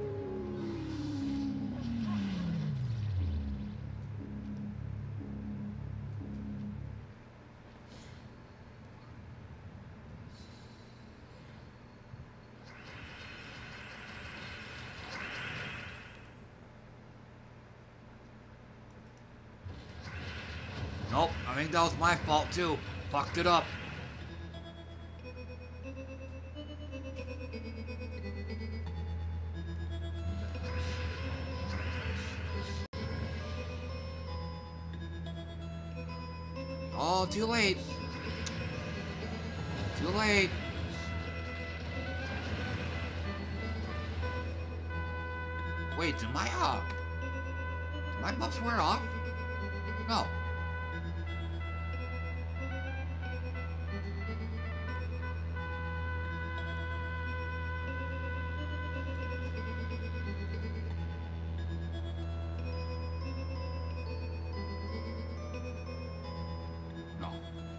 Nope, I think that was my fault too. Fucked it up. Oh, too late. Too late. Wait, did my buffs wear off? No. No.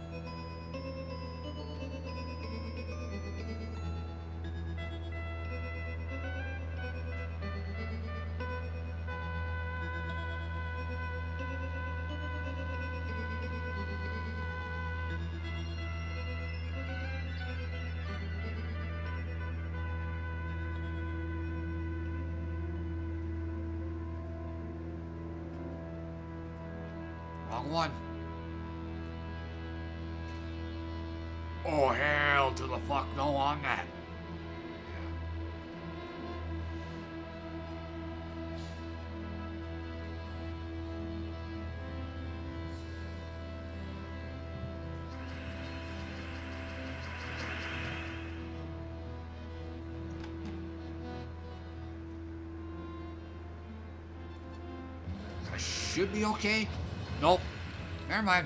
Wrong one. Oh, hell to the fuck no on that. I should be okay. Nope. Never mind.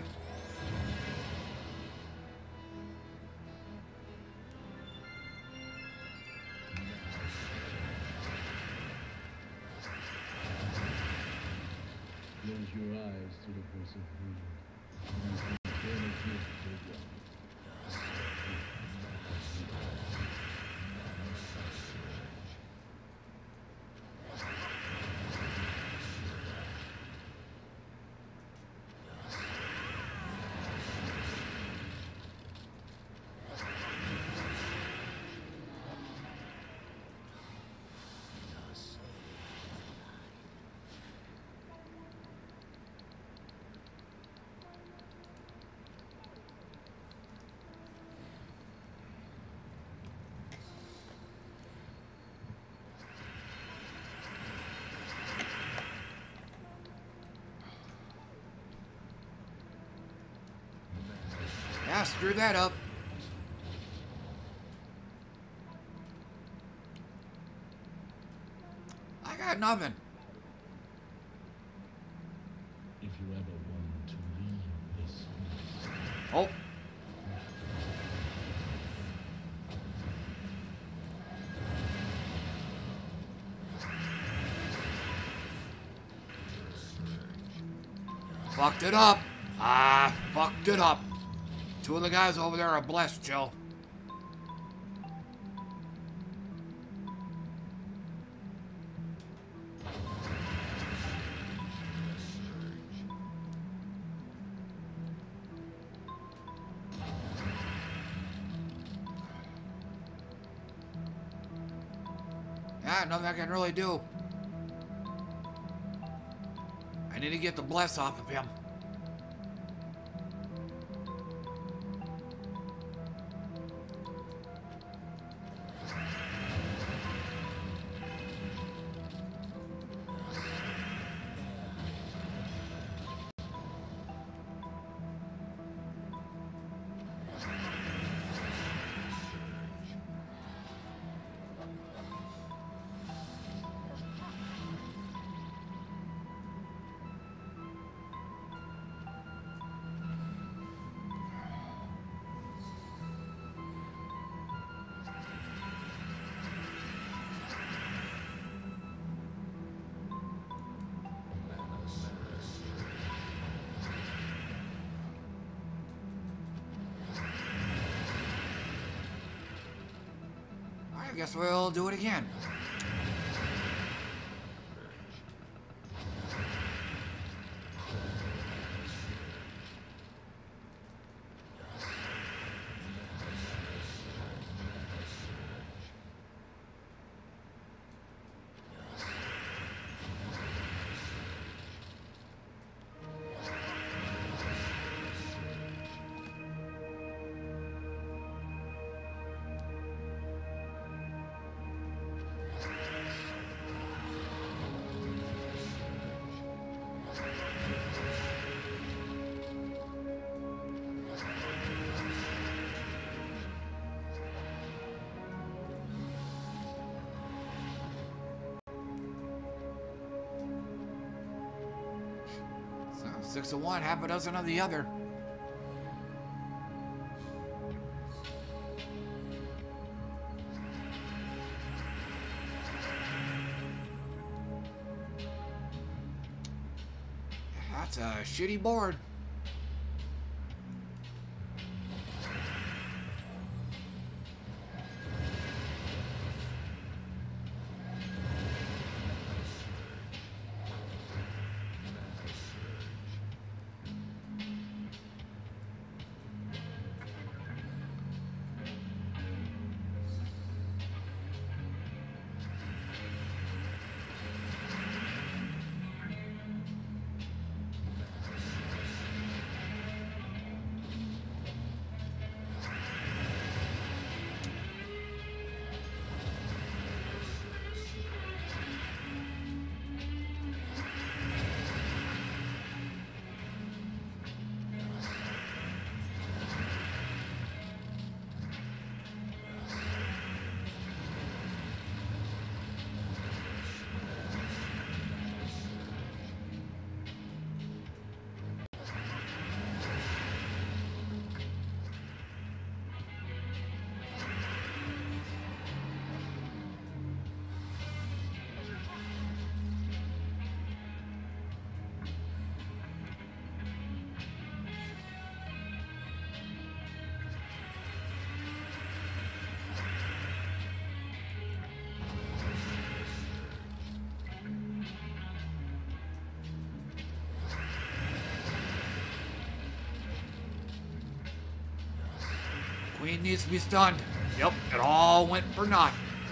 Close your eyes to the voice of greed. Turn a gift to one. Yeah, screw that up. I got nothing. If you ever want to leave this place, Oh. Fucked it up. Ah, fucked it up. Two of the guys over there are blessed, Joe. Yeah, nothing I can really do. I need to get the bless off of him. I guess we'll do it again. So 6 of one, half a dozen of the other. That's a shitty board. Queen needs to be stunned. Yep, it all went for naught.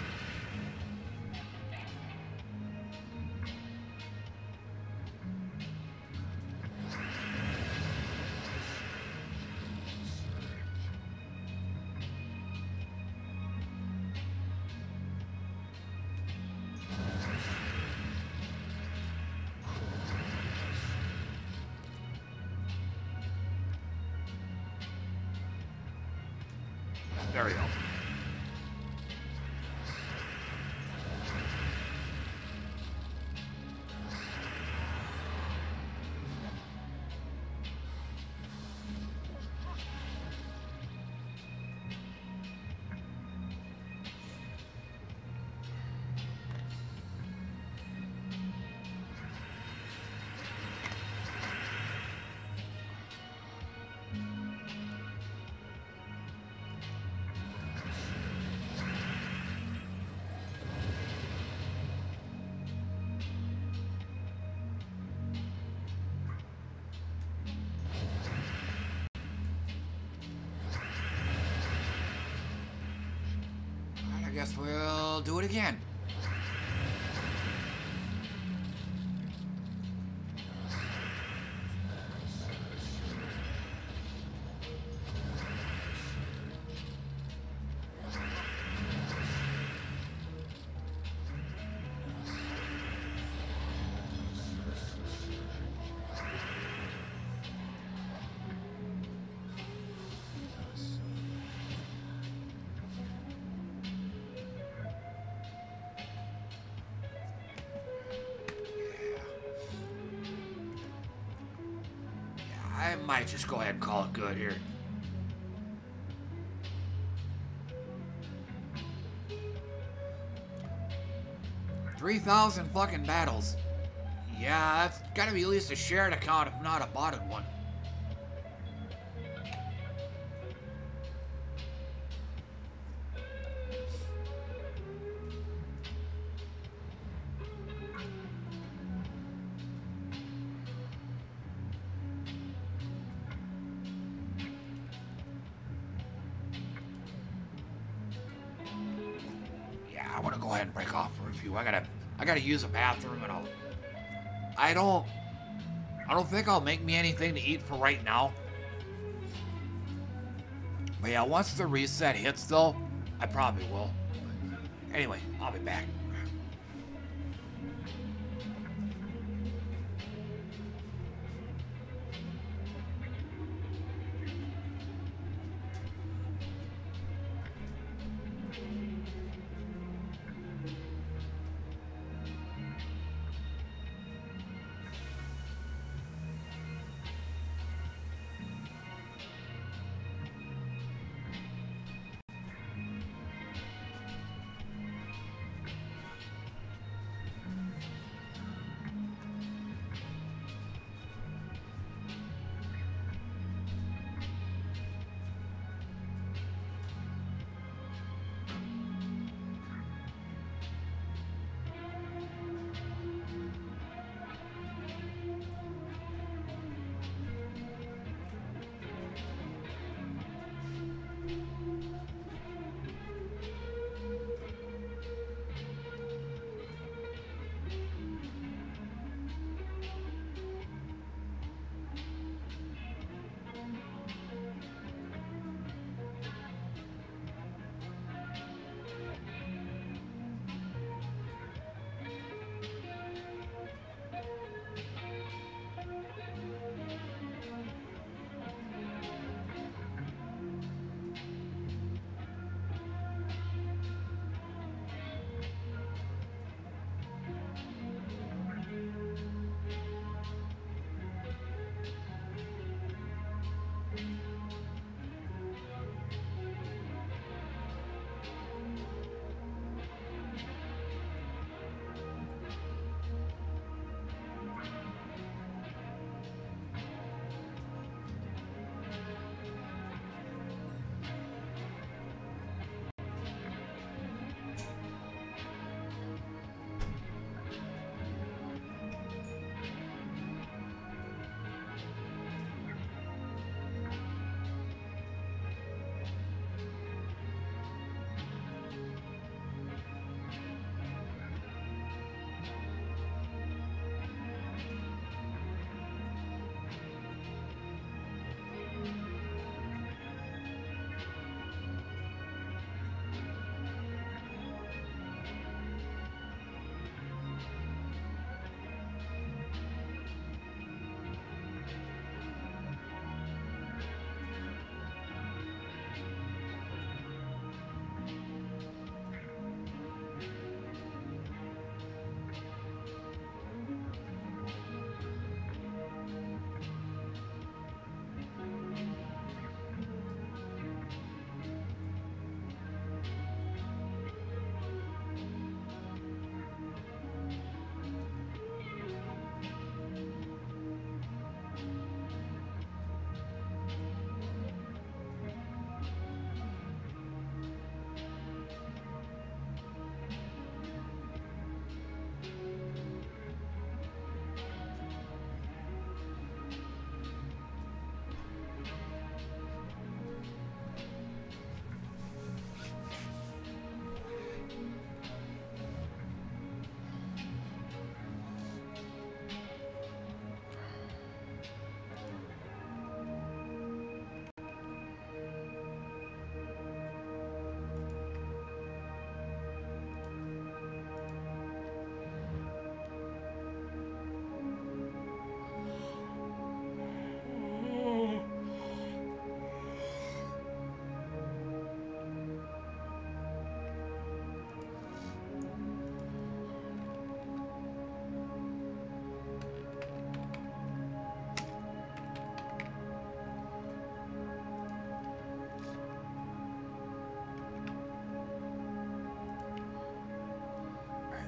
There we go. guess we'll do it again. I might just go ahead and call it good here. $3,000 fucking battles. Yeah, that's gotta be at least a shared account, if not a botted one. Yeah, I want to go ahead and break off for a few. I gotta use a bathroom, and I don't think I'll make me anything to eat for right now. But yeah, once the reset hits though, I probably will. But anyway, I'll be back.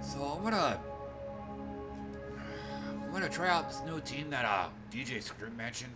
So I'm gonna try out this new team that DJ Scrim mentioned.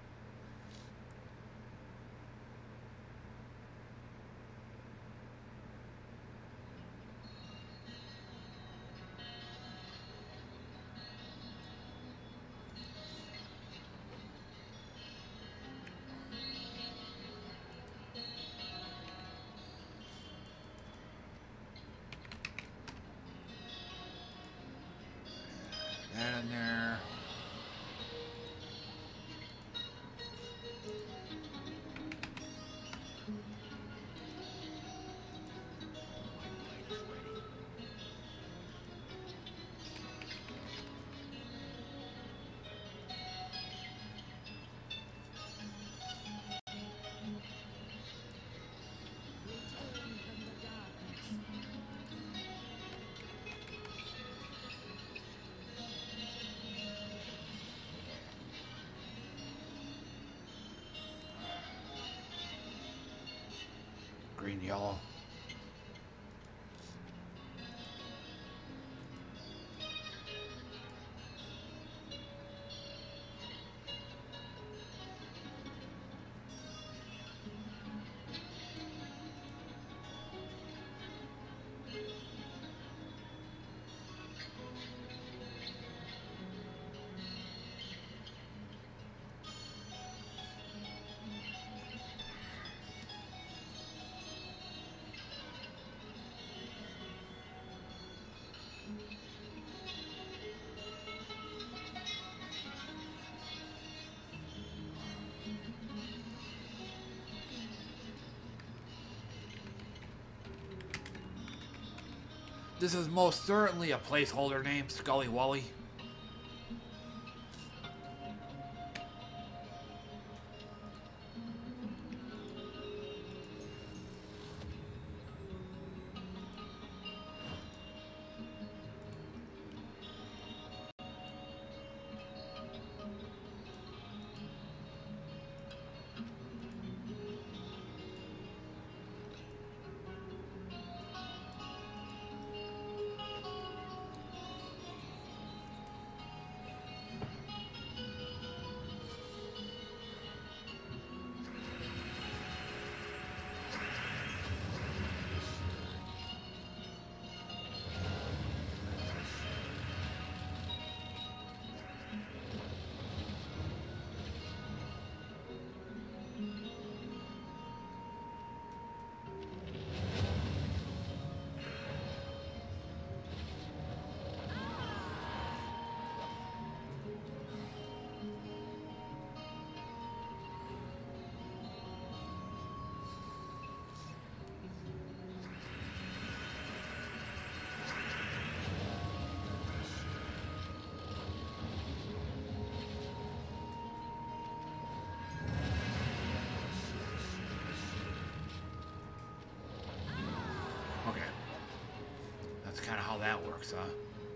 That in there. Green, yellow. This is most certainly a placeholder name, Scully Wally. Kind of how that works, huh?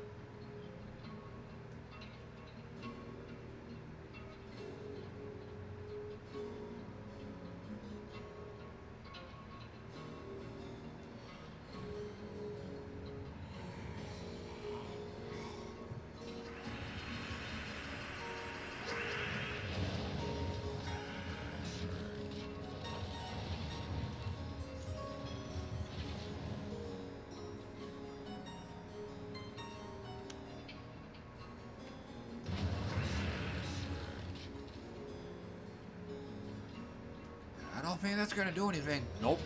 I don't think that's gonna do anything. Nope.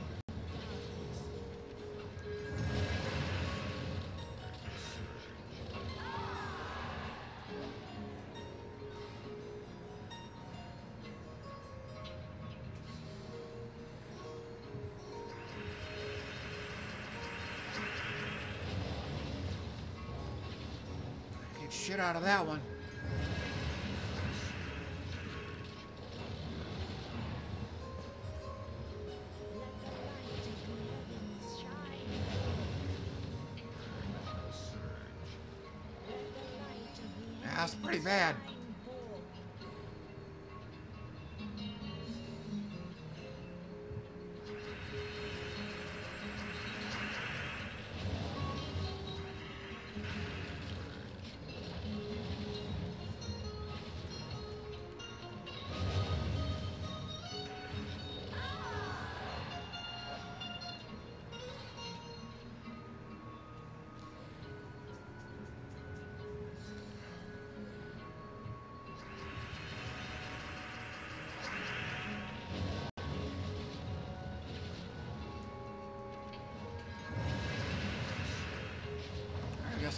Get shit out of that one. That's pretty bad.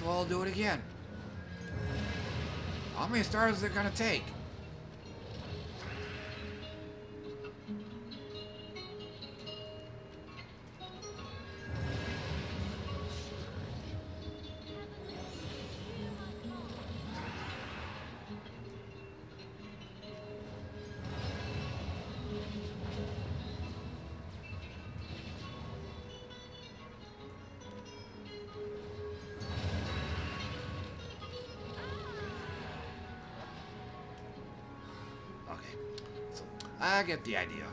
as well do it again. How many stars is it gonna take? I get the idea.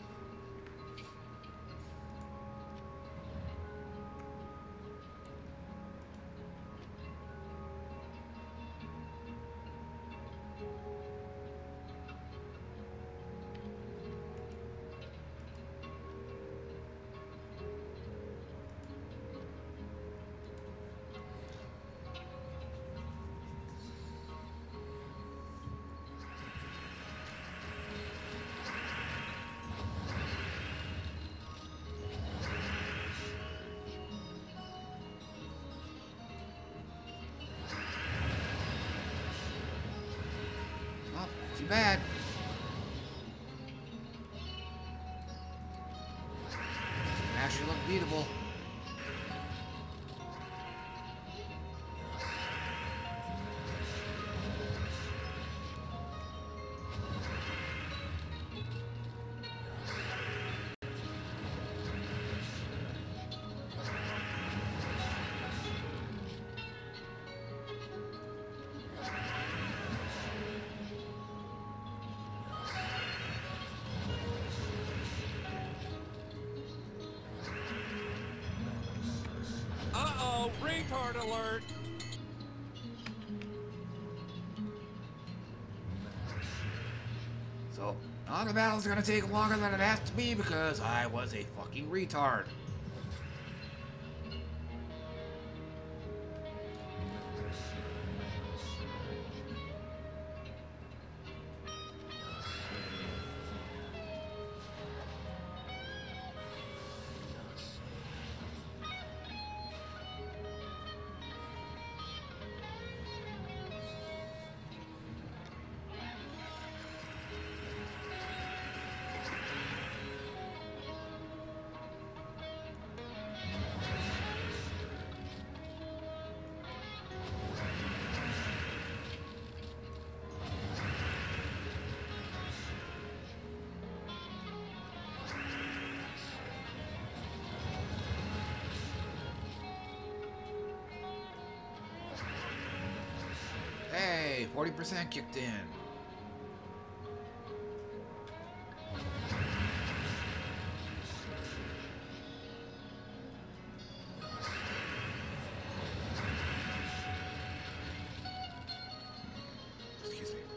Too bad. It actually look beatable. Uh-oh, retard alert! So, now the battle's gonna take longer than it has to be because I was a fucking retard. Hey, 40% kicked in. Excuse me.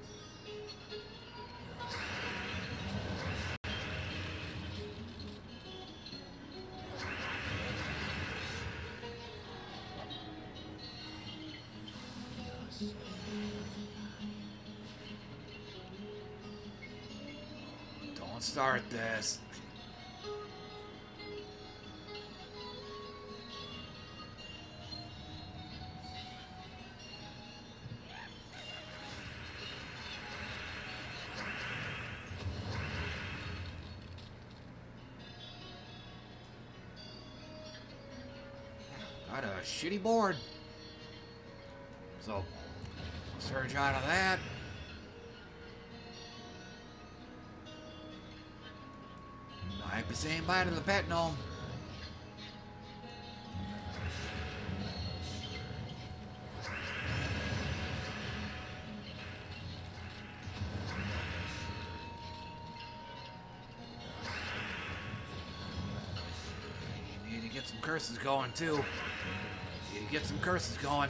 Don't start this. Got a shitty board. So, surge out of that. Might be saying bye to the pet gnome. You need to get some curses going too. You need to get some curses going.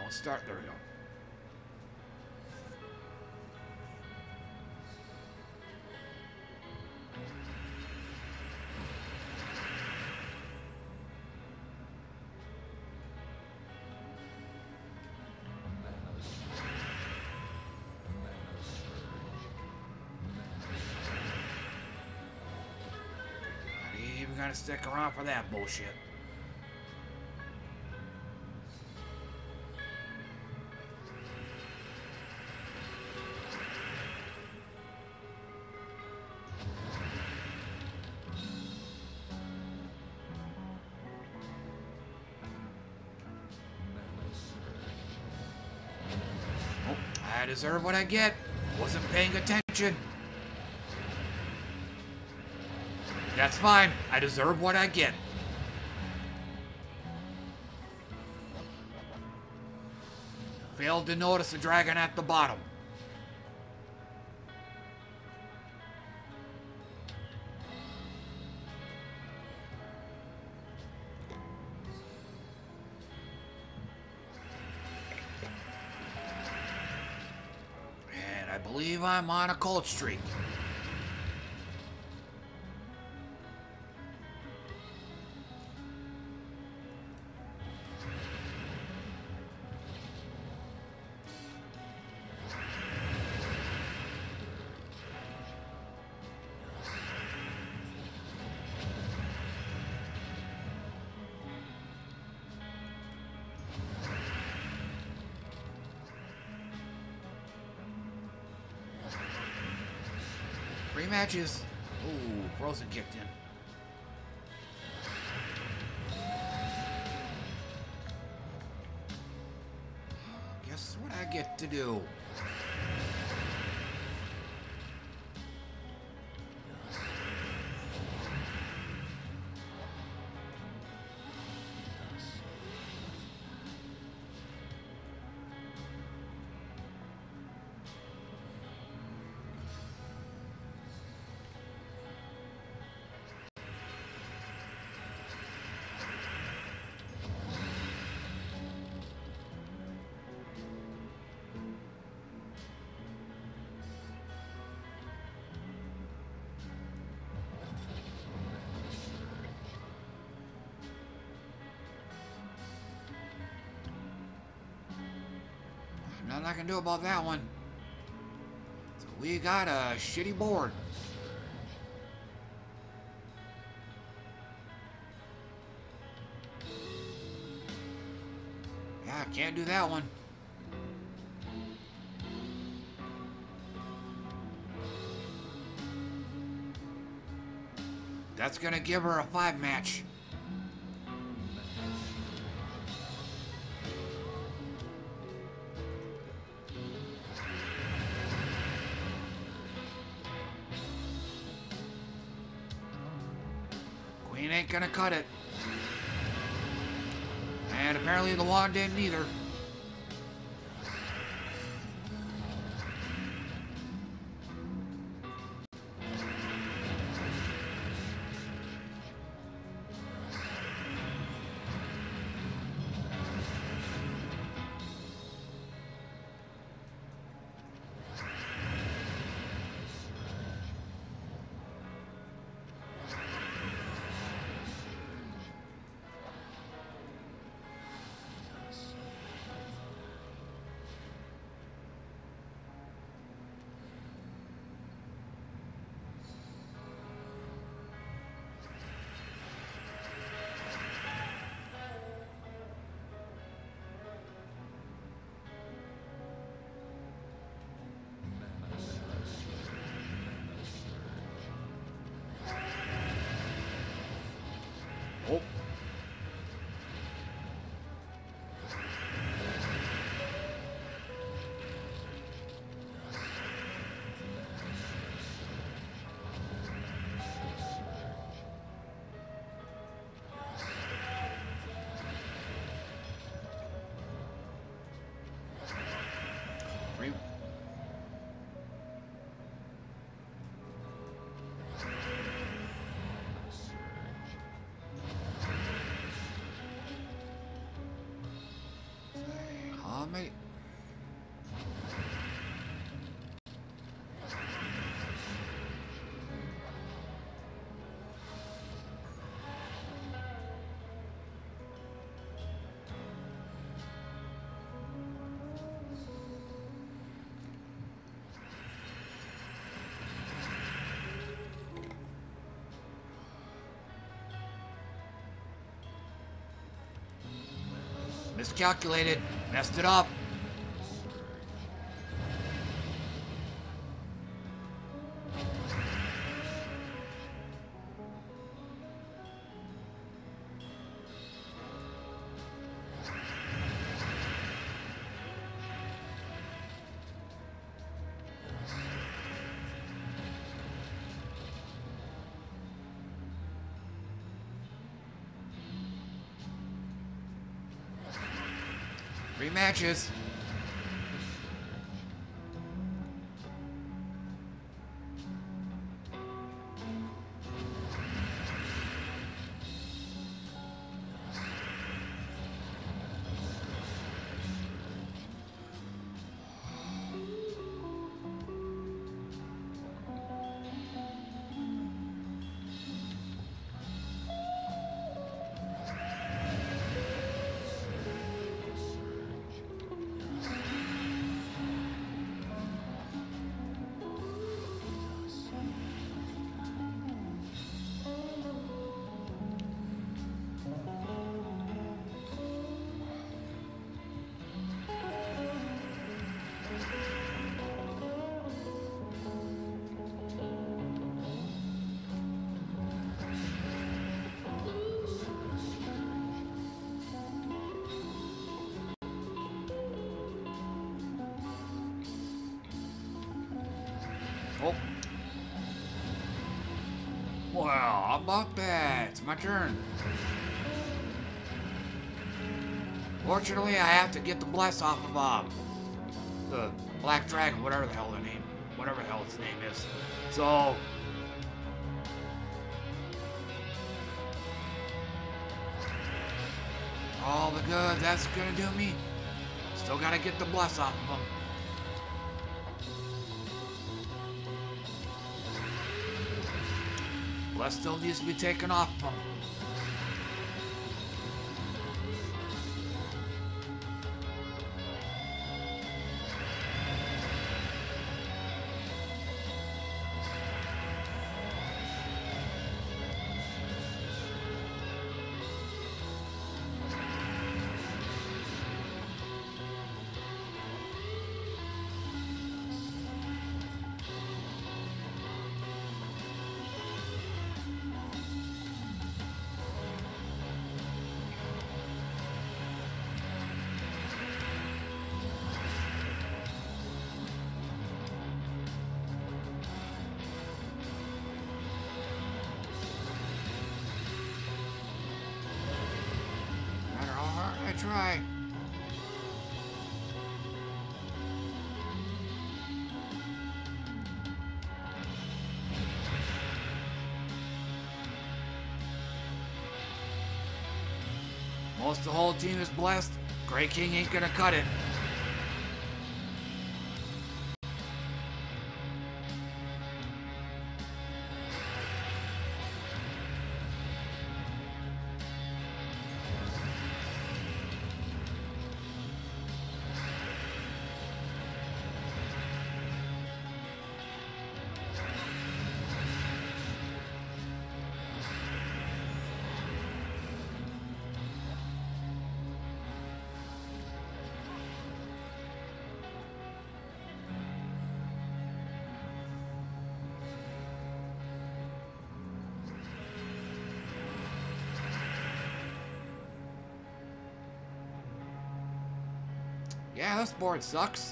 Don't start. There we go. Not even gonna stick around for that bullshit. I deserve what I get. Wasn't paying attention. That's fine. I deserve what I get. Failed to notice the dragon at the bottom. And I believe I'm on a cold streak. Matches. Ooh, Frozen kicked in. Guess what I get to do? Nothing I can do about that one. So we got a shitty board. Yeah, can't do that one. That's gonna give her a 5 match. Queen ain't gonna cut it. And apparently the wand didn't either. Somebody. Miscalculated. Messed it up. Three matches. Oh. Well, how about that? It's my turn. Fortunately, I have to get the bless off of the Black Dragon, whatever the hell its name is. So all the good that's gonna do me. Still gotta get the bless off of him. Bless still needs to be taken off of him. Try. Most of the whole team is blessed. Gray King ain't gonna cut it. Yeah, this board sucks.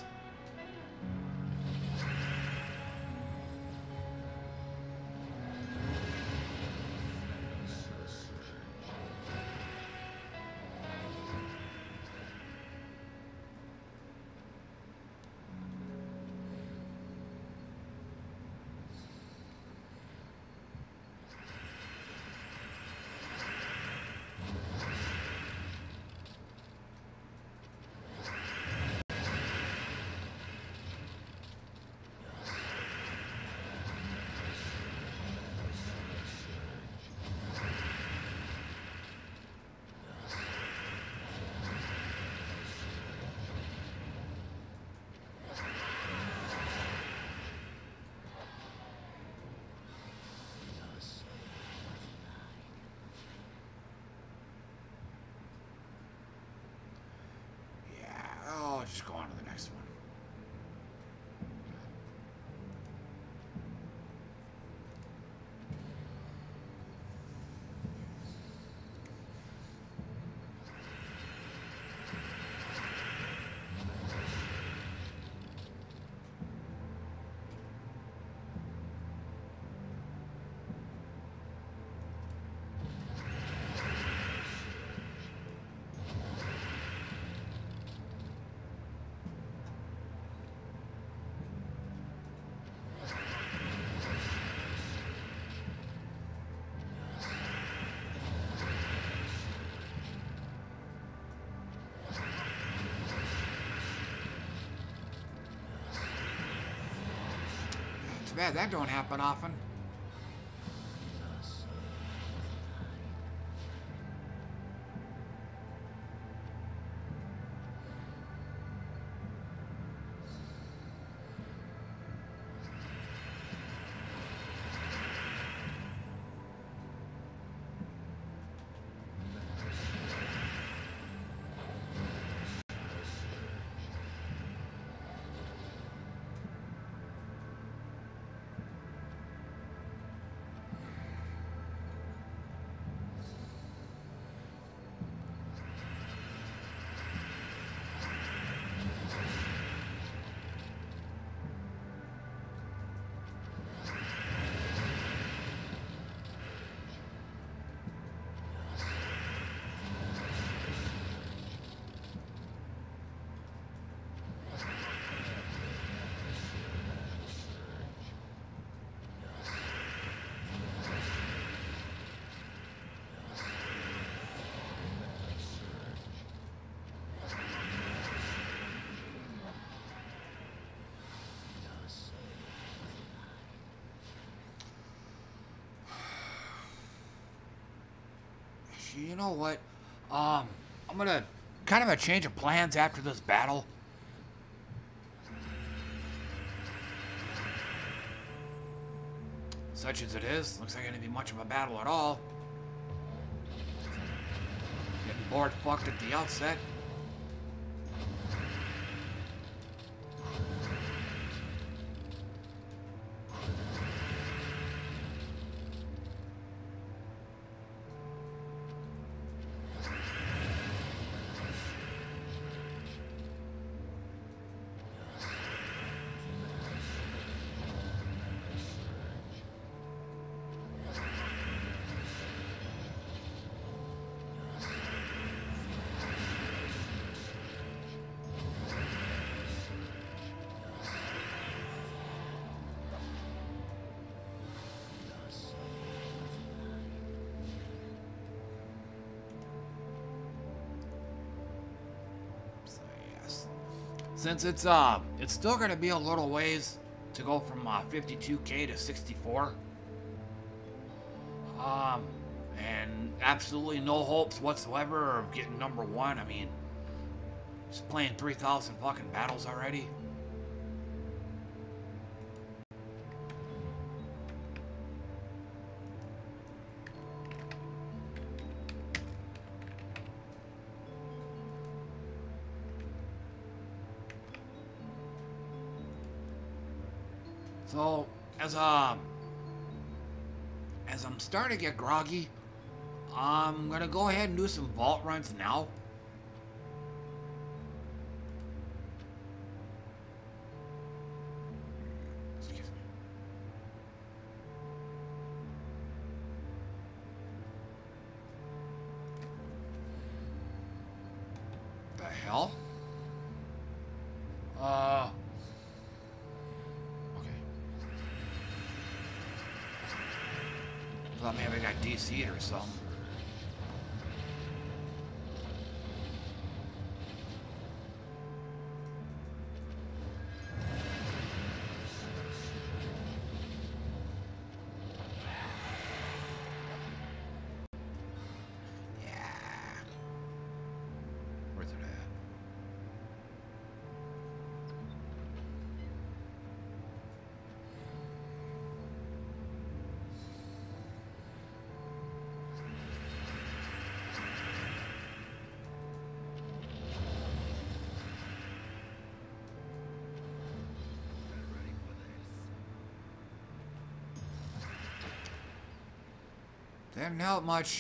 bad that don't happen often. You know what? I'm gonna kind of a change of plans after this battle. Such as it is, looks like it ain't gonna be much of a battle at all. Getting bored fucked at the outset. Since it's still gonna be a little ways to go from 52K to 64. And absolutely no hopes whatsoever of getting number one. I mean, just playing 3,000 fucking battles already. So, as I'm starting to get groggy, I'm gonna go ahead and do some vault runs now. Excuse me. The hell? Thought maybe I got DC'd or something. Yeah. Where's it at? Didn't help much.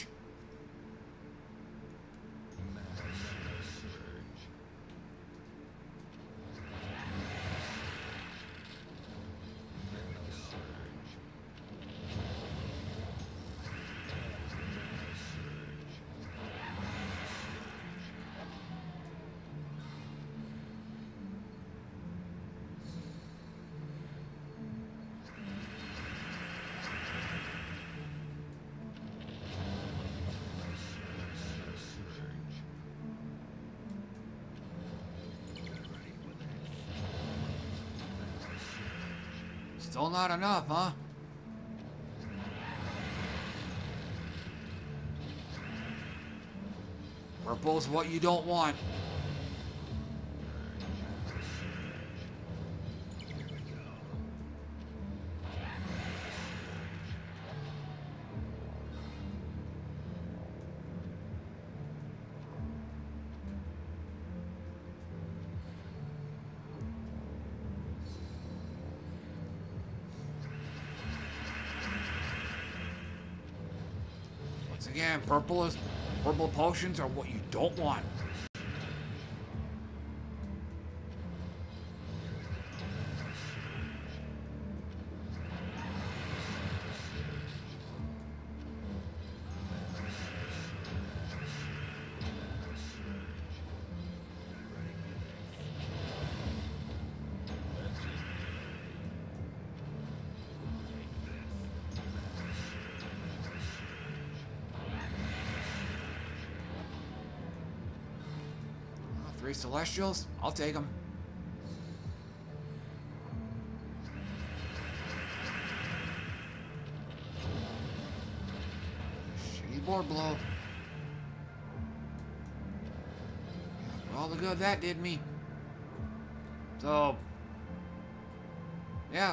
Still not enough, huh? Purple's what you don't want. Once again, purple potions are what you don't want. Three Celestials? I'll take them. Shitty board blow. For all the good that did me. So, yeah.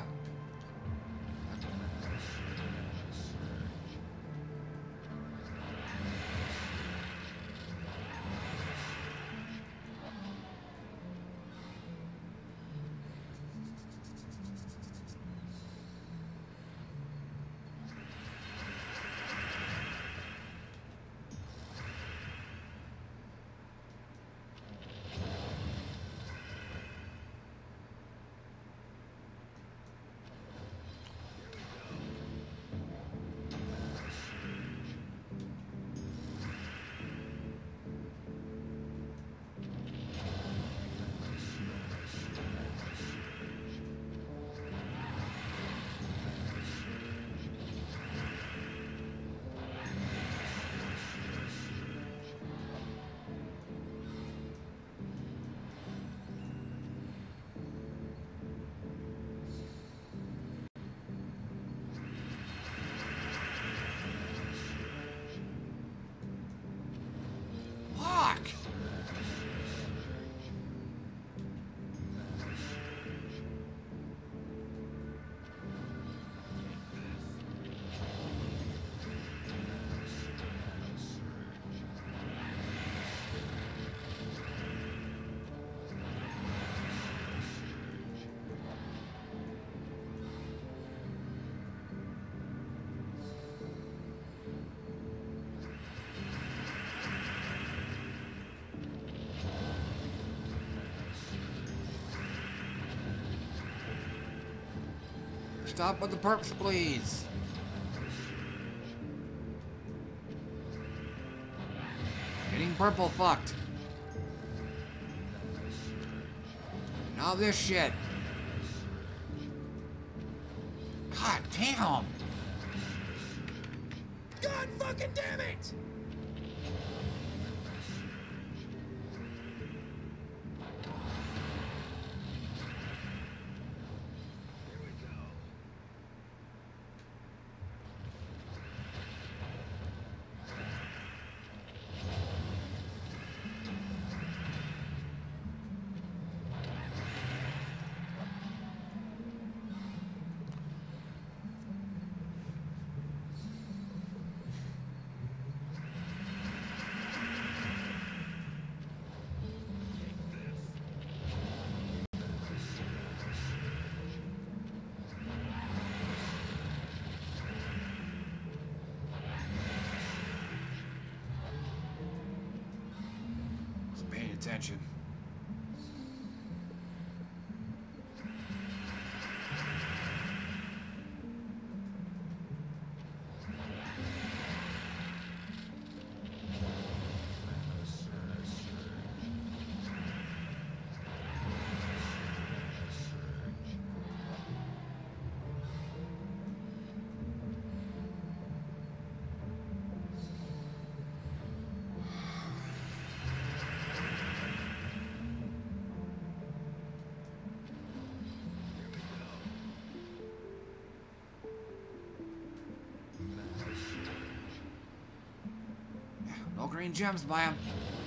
Stop with the perks, please. Getting purple fucked. Now this shit. God damn. God fucking damn it! Attention. green gems by him.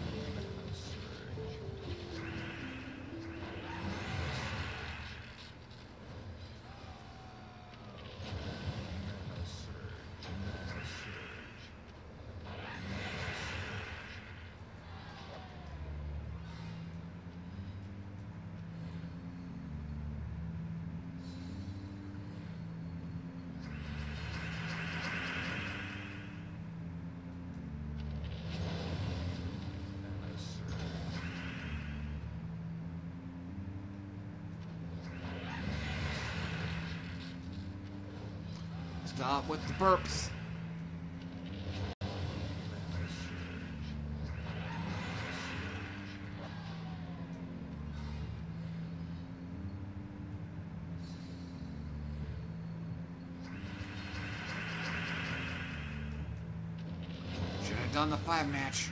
Stop with the burps. Should have done the 5 match.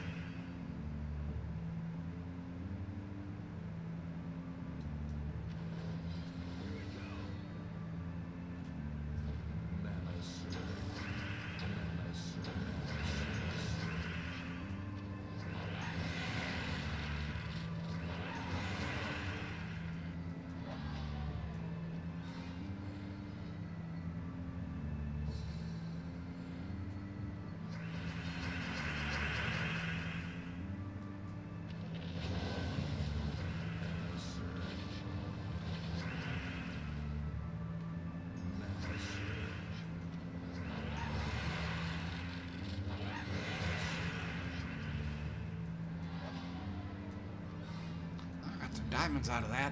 Diamonds out of that.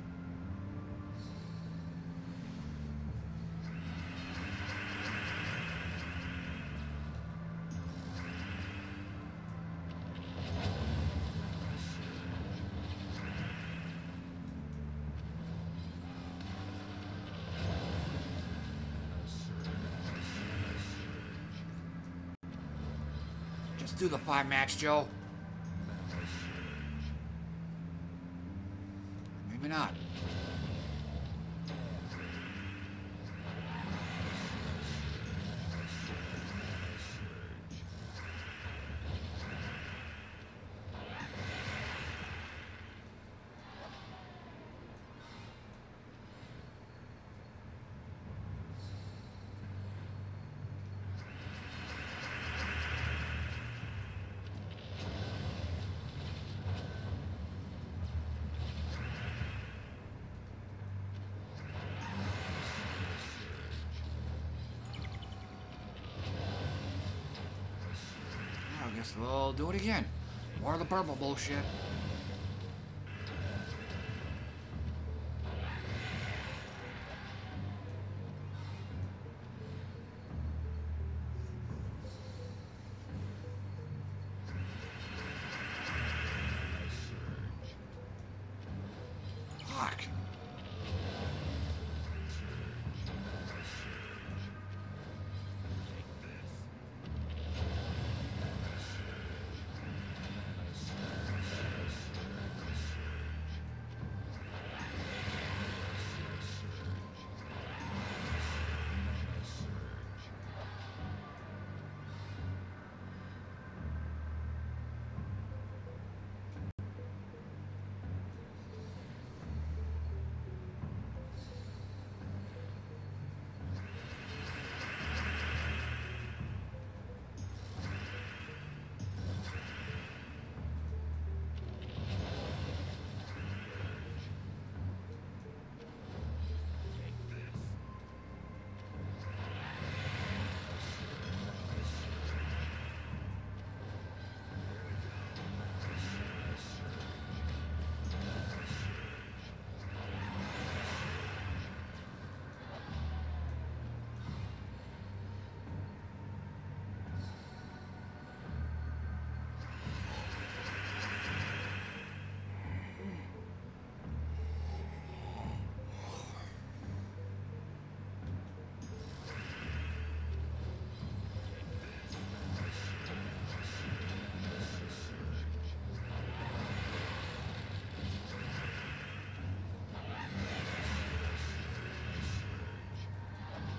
Just do the 5 match, Joe. Maybe not. I guess we'll do it again. More of the purple bullshit. Fuck.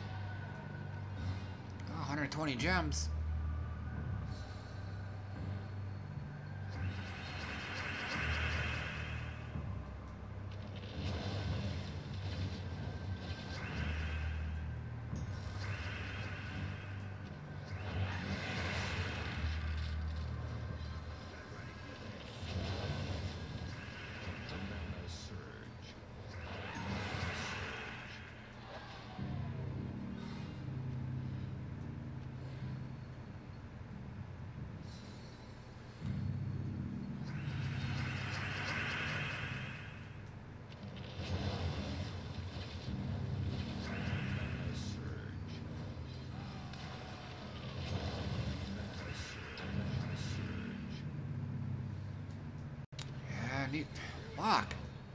Oh, 120 gems. need... Fuck.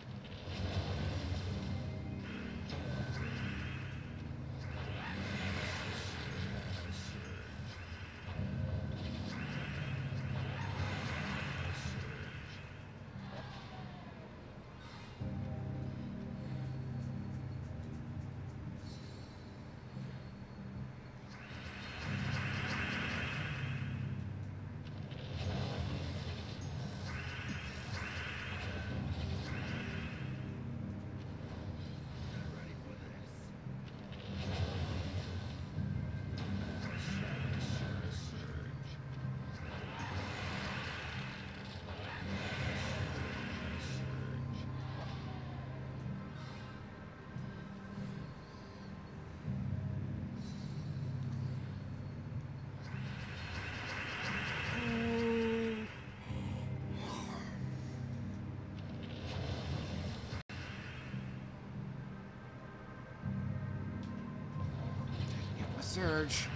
Surge.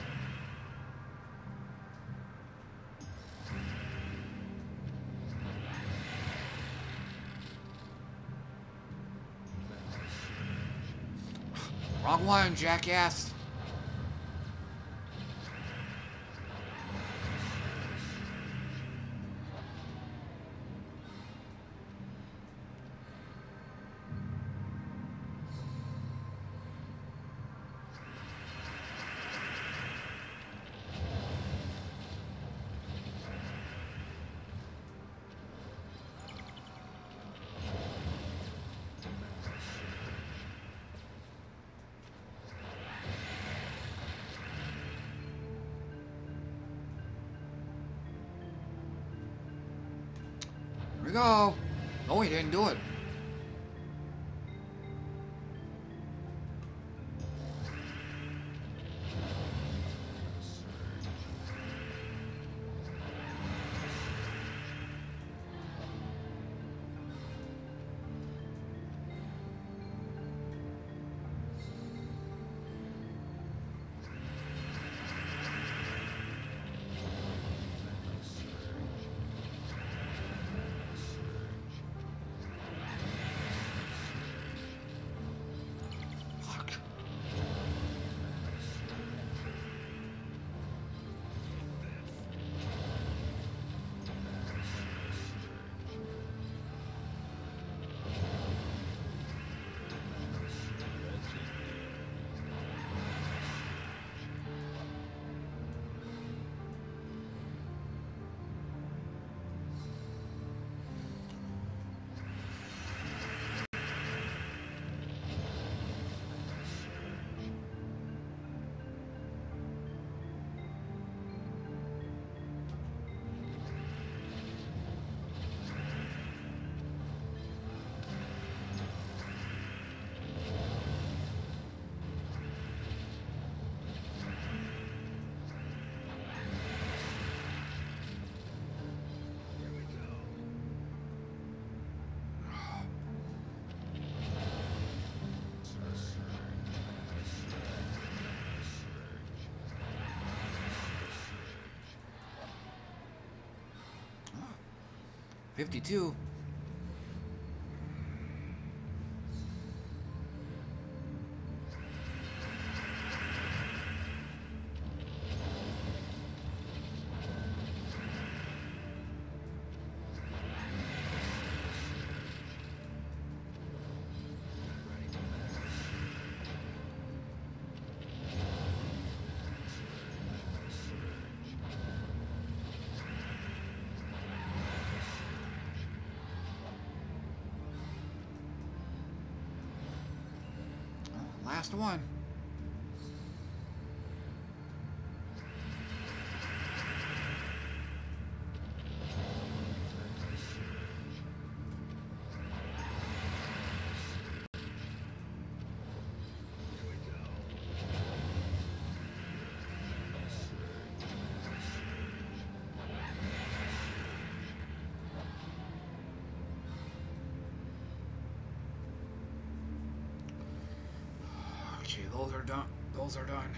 Wrong one, jackass. Here we go. No, he didn't do it. Fuck. Oh. 52. Last one. Okay, those are done. Those are done.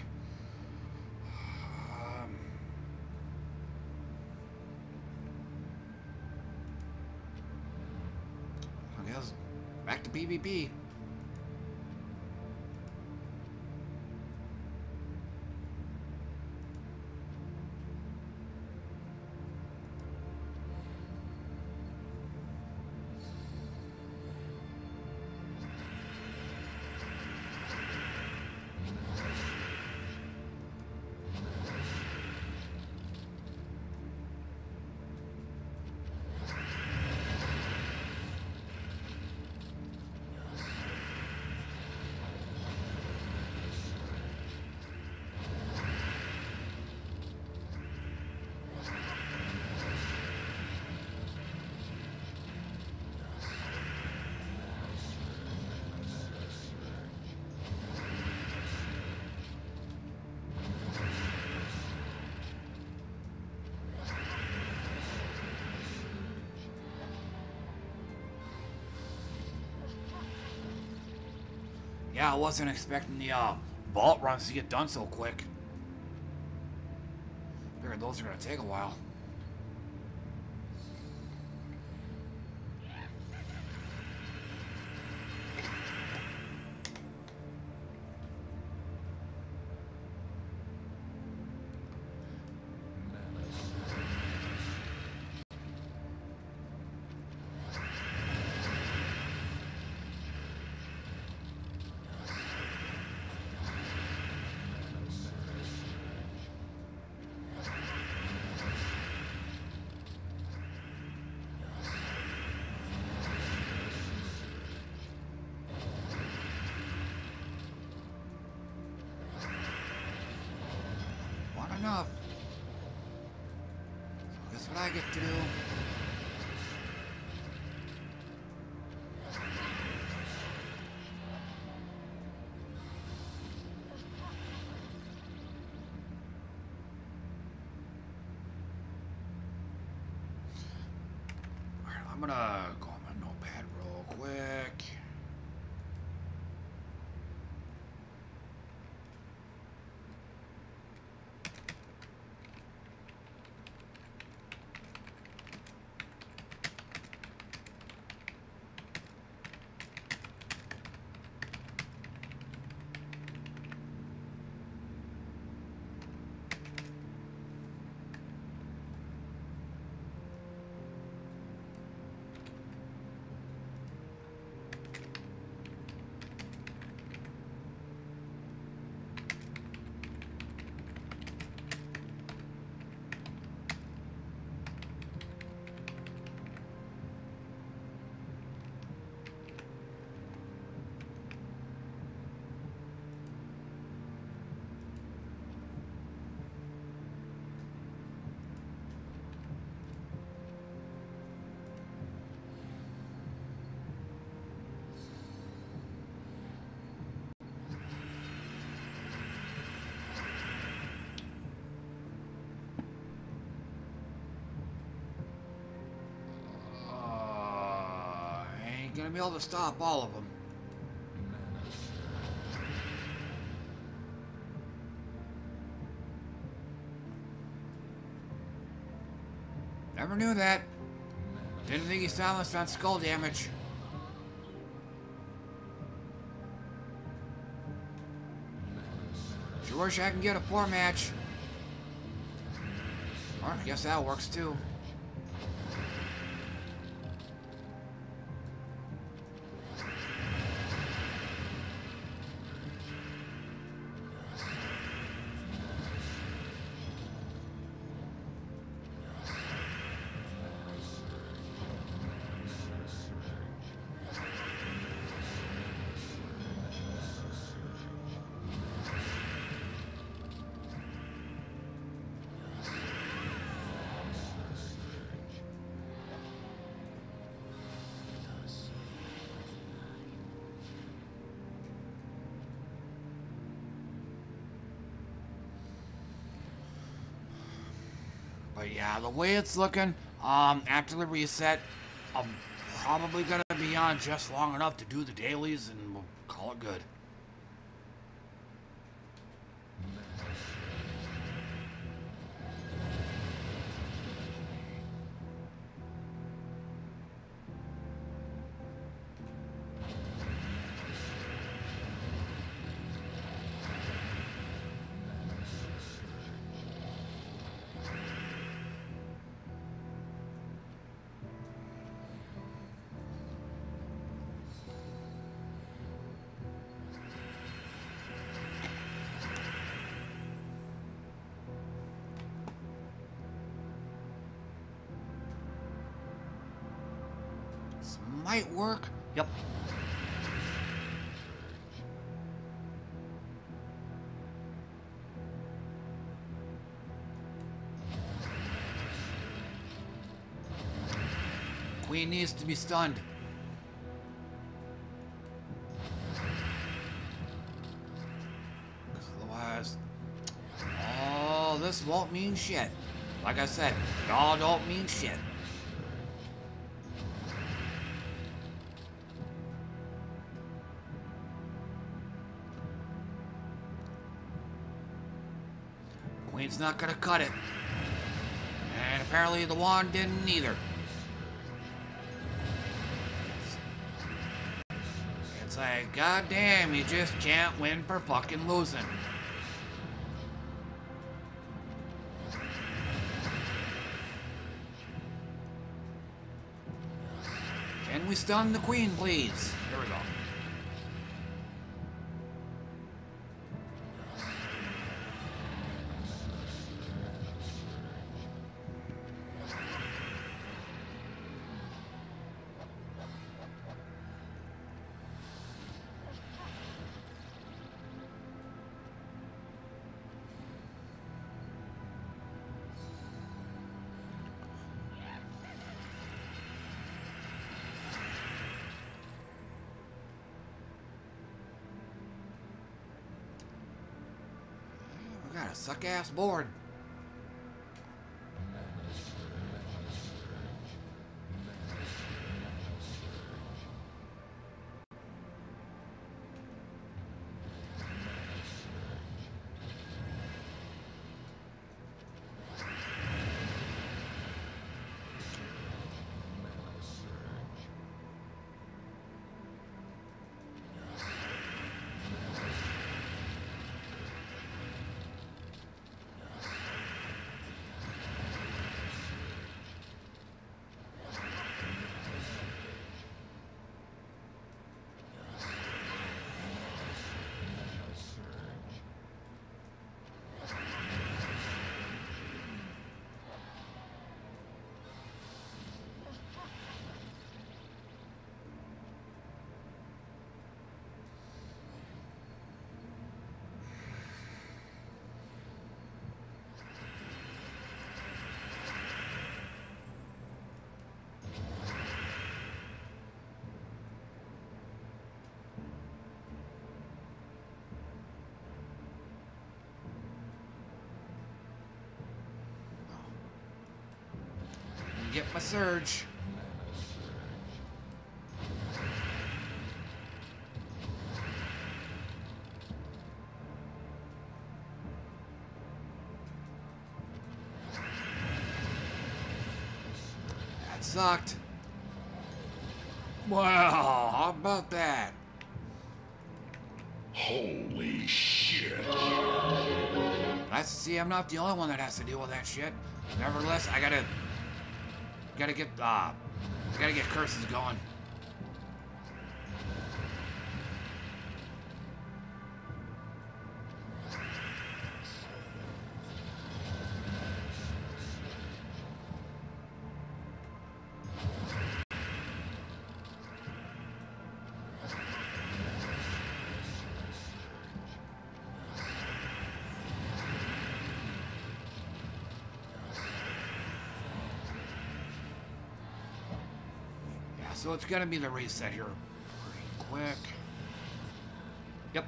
EVP. Yeah, I wasn't expecting the vault runs to get done so quick. Figured those are gonna take a while. Enough. That's what I get to do. Alright, I'm gonna go on my notepad real quick. Gonna be able to stop all of them. Never knew that. Didn't think he silenced on skull damage. Sure wish I can get a 4 match. Or I guess that works too. But yeah, the way it's looking, after the reset, I'm probably gonna be on just long enough to do the dailies and we'll call it good. might work. Yep. Queen needs to be stunned. Otherwise, oh, this won't mean shit. Like I said, it all don't mean shit. Queen's not gonna cut it. And apparently the wand didn't either. It's like, goddamn, you just can't win for fucking losing. Can we stun the queen, please? Here we go. Suck-ass board. Get my surge. That sucked. Wow, how about that? Holy shit. Nice to see I'm not the only one that has to deal with that shit. Nevertheless, I gotta get curses going. So it's gonna be the reset here pretty quick. Yep.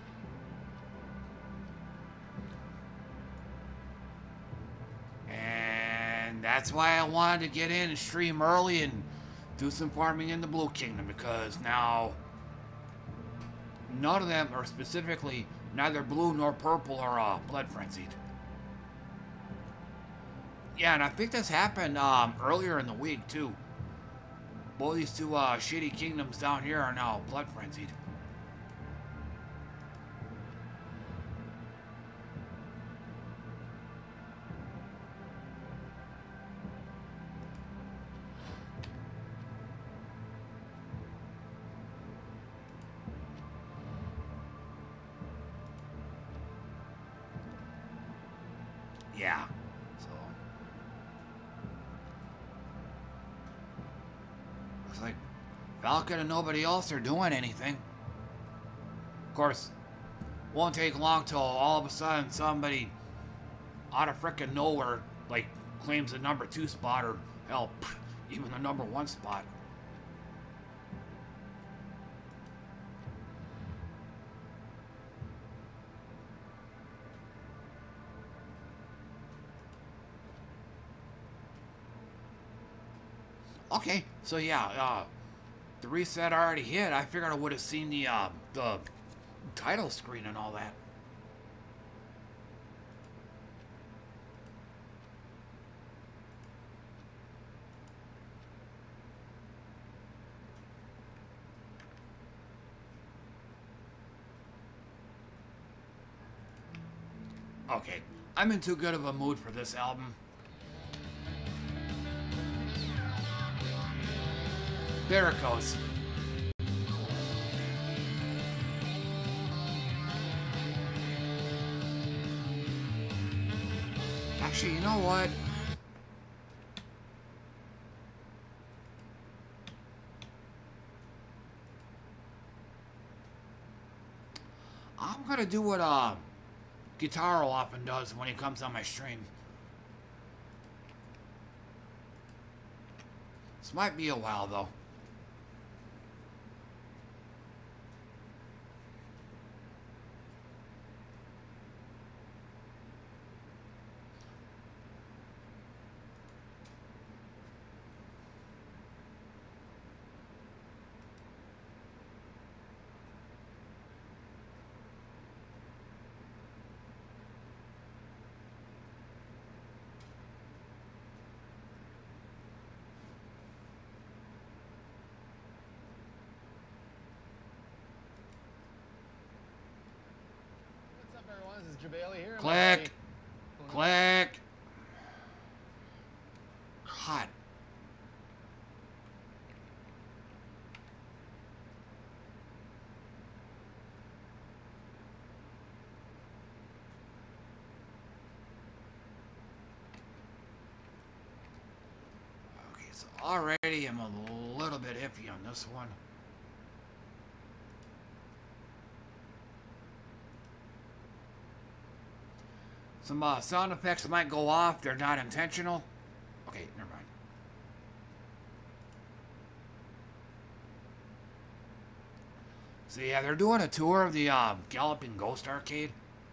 And that's why I wanted to get in and stream early and do some farming in the Blue Kingdom, because now none of them are specifically neither blue nor purple are blood frenzied. Yeah, and I think this happened earlier in the week too. Both these two shitty kingdoms down here are now blood frenzied. Yeah. So looks like Falcon and nobody else are doing anything. Of course, won't take long till all of a sudden somebody out of frickin' nowhere, like, claims the number 2 spot, or hell, even the number 1 spot. Okay, so yeah, the reset already hit. I figured I would have seen the title screen and all that. Okay, I'm in too good of a mood for this album. There it goes. Actually, you know what? I'm gonna do what Guitaro often does when he comes on my stream. This might be a while though. Here. Click. Click. Hot. Okay, so already I'm a little bit iffy on this one. Some sound effects might go off. They're not intentional. Okay, never mind. So yeah, they're doing a tour of the Galloping Ghost Arcade.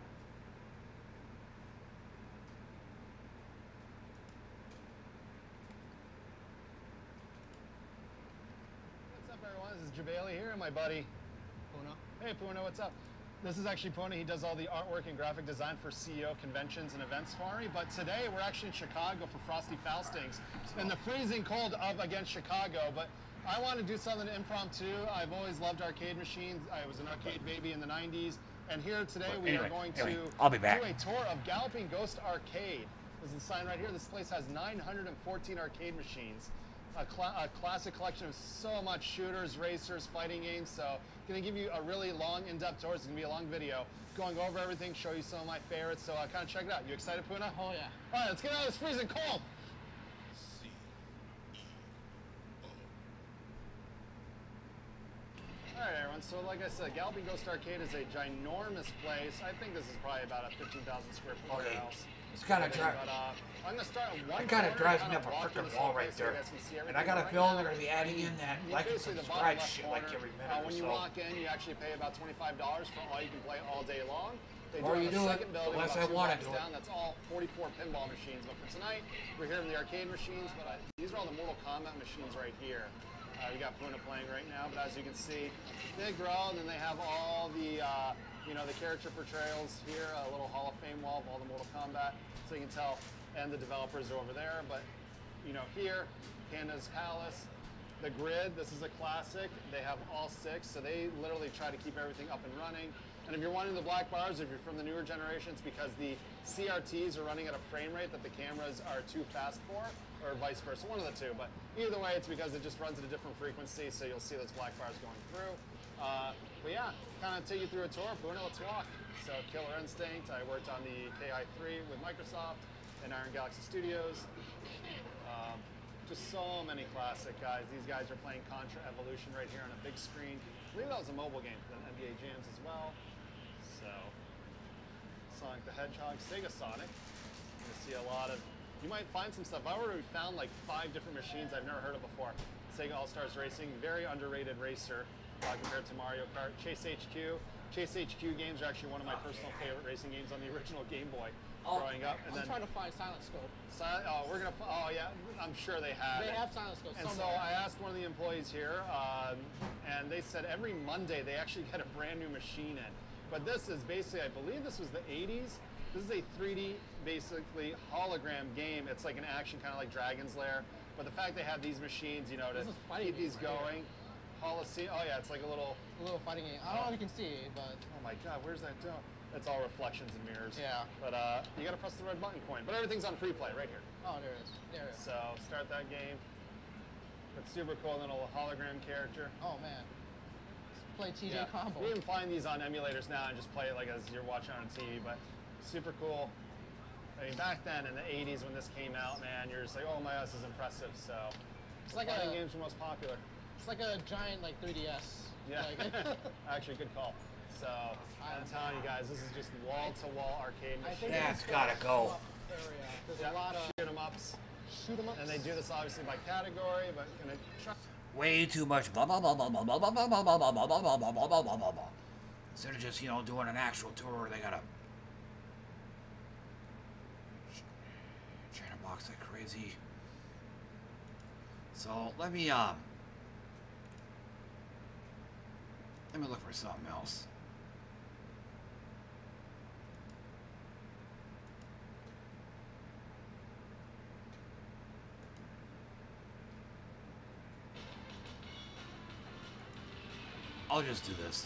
What's up, everyone? This is Jabali here, and my buddy Puna. Hey, Puna, what's up? This is actually Puna. He does all the artwork and graphic design for CEO conventions and events for me. But today we're actually in Chicago for Frosty Faustings in the freezing cold up against Chicago. But I want to do something impromptu. I've always loved arcade machines. I was an arcade baby in the 90s. And here today we are going to I'll be back. do a tour of Galloping Ghost Arcade. This is the sign right here. This place has 914 arcade machines. A classic collection of so much shooters, racers, fighting games. So going to give you a really long, in-depth tour. It's going to be a long video going over everything, show you some of my favorites. So kind of check it out. You excited, Puna? Oh, yeah. All right, let's get out of this freezing cold. All right, everyone. So like I said, Galloping Ghost Arcade is a ginormous place. I think this is probably about a 15,000 square foot warehouse. It's kind of dry. I'm gonna start at one. It kind of drives me up a freaking wall right there. And I got a feeling they're gonna be adding in that like and subscribe shit like every minute or when you walk in, you actually pay about $25 for all you can play all day long. They or you do it, unless I want to do it. That's all 44 pinball machines. But for tonight, we're here in the arcade machines. But these are all the Mortal Kombat machines right here. We got Puna playing right now. But as you can see, they grow, and then they have all the the character portrayals here. A little Hall of Fame wall of all the Mortal Kombat, so you can tell. And the developers are over there. But here, Panda's Palace. The grid, this is a classic. They have all 6, so they literally try to keep everything up and running. And if you're wanting the black bars, if you're from the newer generation, it's because the CRTs are running at a frame rate that the cameras are too fast for, or vice versa, one of the two. But either way, it's because it just runs at a different frequency, so you'll see those black bars going through. But yeah, kind of take you through a tour. Puna, let's walk. So Killer Instinct, I worked on the KI3 with Microsoft and Iron Galaxy Studios. Just so many classic guys. These guys are playing Contra Evolution right here on a big screen. I believe that was a mobile game for the NBA Jams as well. So, Sonic the Hedgehog, Sega Sonic. You see a lot of, you might find some stuff. I already found like 5 different machines I've never heard of before. Sega All-Stars Racing, very underrated racer compared to Mario Kart. Chase HQ. Chase HQ games are actually one of my personal favorite racing games on the original Game Boy growing up. And I'm trying to find Silent Scope. Oh yeah, I'm sure they have. They have Silent Scope. And somewhere. so I asked one of the employees here, and they said every Monday they actually get a brand new machine in. But this is basically, I believe this was the 80s. This is a 3D, basically hologram game. It's like an action, kind of like Dragon's Lair. But the fact they have these machines, you know, to keep these going. Coliseum. Oh yeah, it's like a little fighting game. I don't know if you can see, but oh my God, where's that doing? It's all reflections and mirrors. Yeah. But you gotta press the red button coin. But everything's on free play right here. Oh, there it is. There it is. So start that game. It's super cool, little hologram character. Oh man. Let's play TJ Combo. You can find these on emulators now and just play it like as you're watching on TV. But super cool. I mean, back then in the 80s when this came out, man, you're just like, oh my God, this is impressive. So it's like fighting games were most popular. It's like a giant 3DS. Yeah. Like, actually, good call. So I'm telling you guys, this is just wall-to-wall arcade machine. That's gotta go. There's a lot of shoot 'em ups. Shoot 'em ups. And they do this obviously by category, but gonna try. Way too much blah blah blah blah blah blah blah blah blah blah blah blah blah blah blah blah blah blah. Instead of just doing an actual tour, they gotta trying to box like crazy. So let me look for something else. I'll just do this.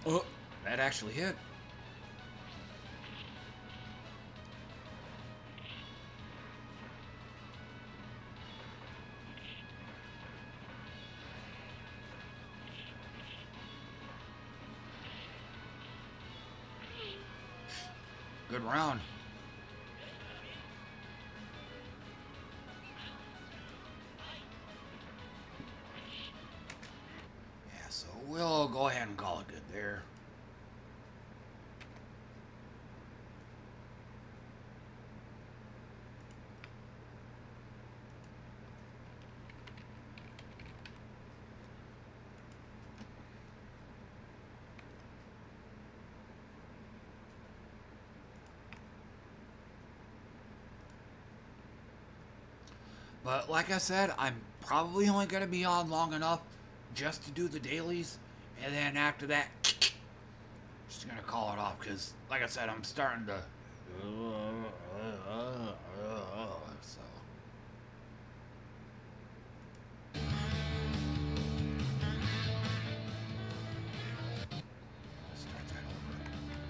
Oh, that actually hit. Good round. Yeah, so we'll go ahead and call it good there. But like I said, I'm probably only going to be on long enough just to do the dailies. And then after that, just going to call it off. Because, like I said, I'm starting to... So... Start that over.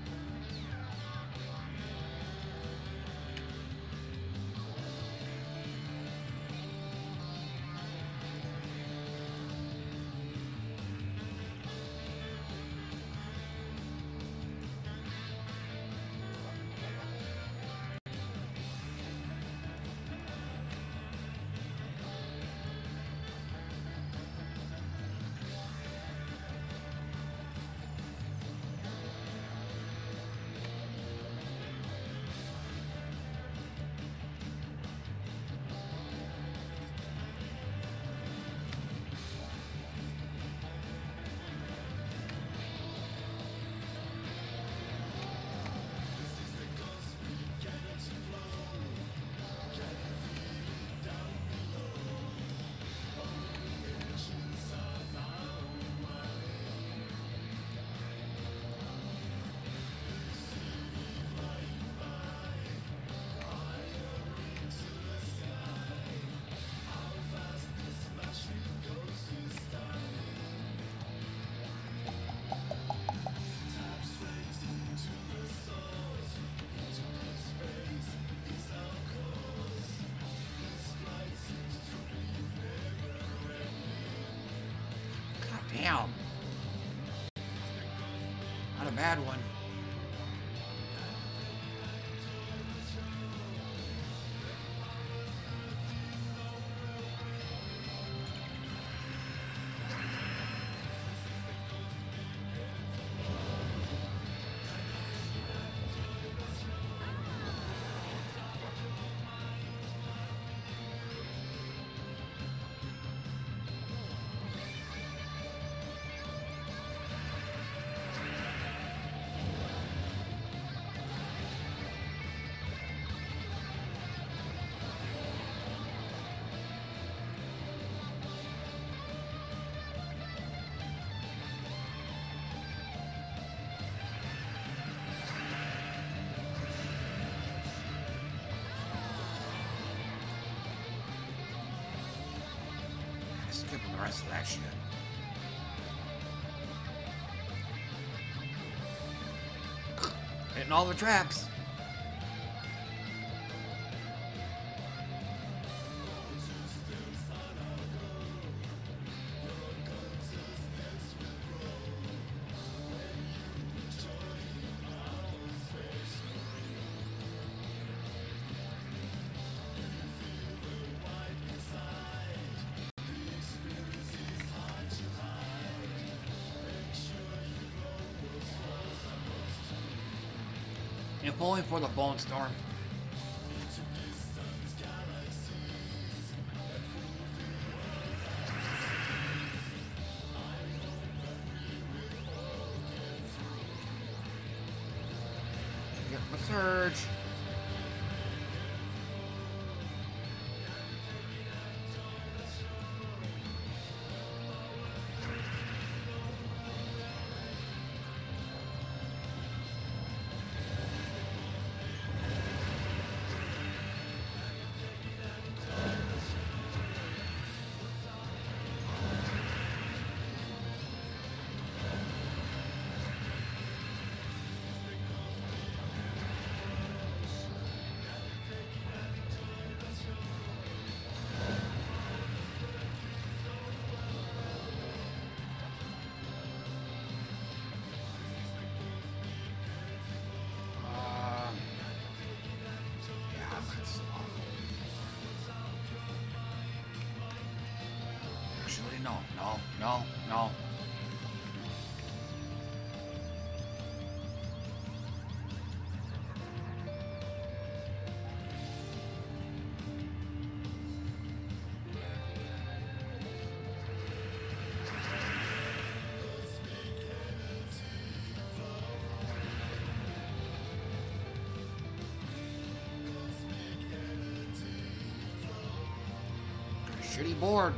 Damn. Not a bad one. Skipping the rest of that shit. Hitting all the traps. If only for the Bone Storm. Get my surge. No, no, no, no. Shitty board.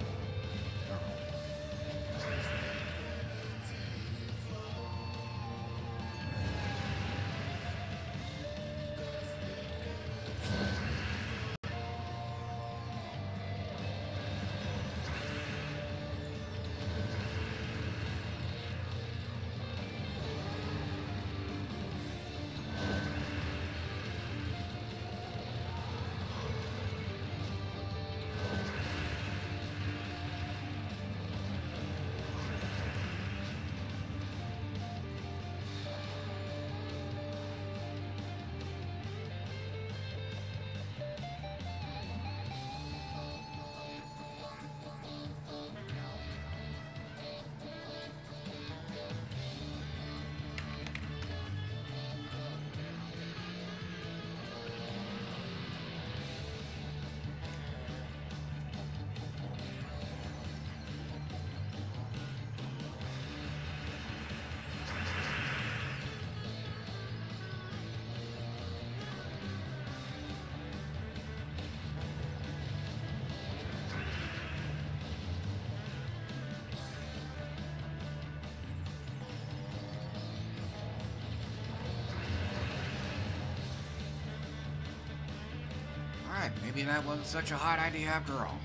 Alright, maybe that wasn't such a hot idea after all.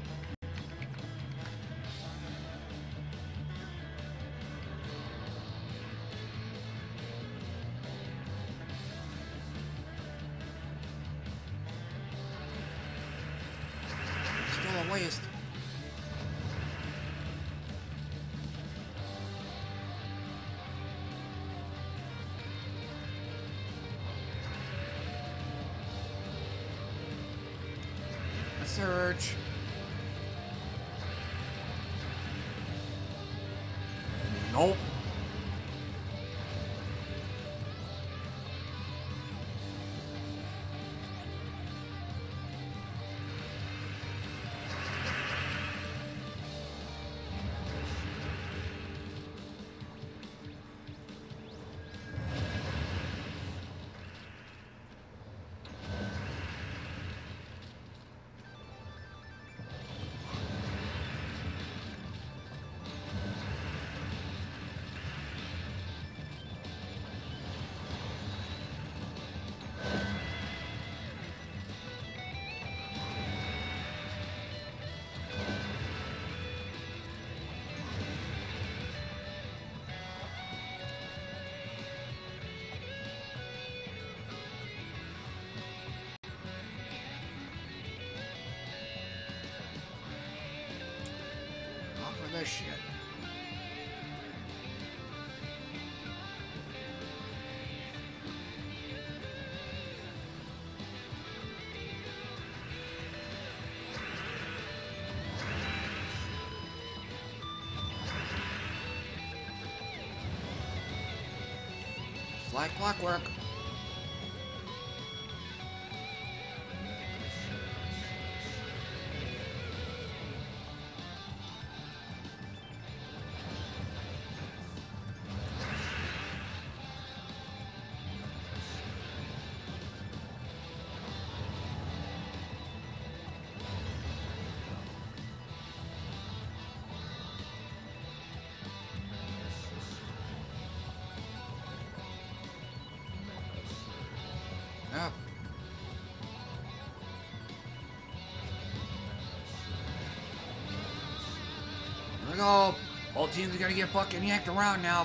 Still a waste. Surge. Nope. This shit. It's like clockwork. Yep. Here we go. Whole team's gonna get fucking yanked around now.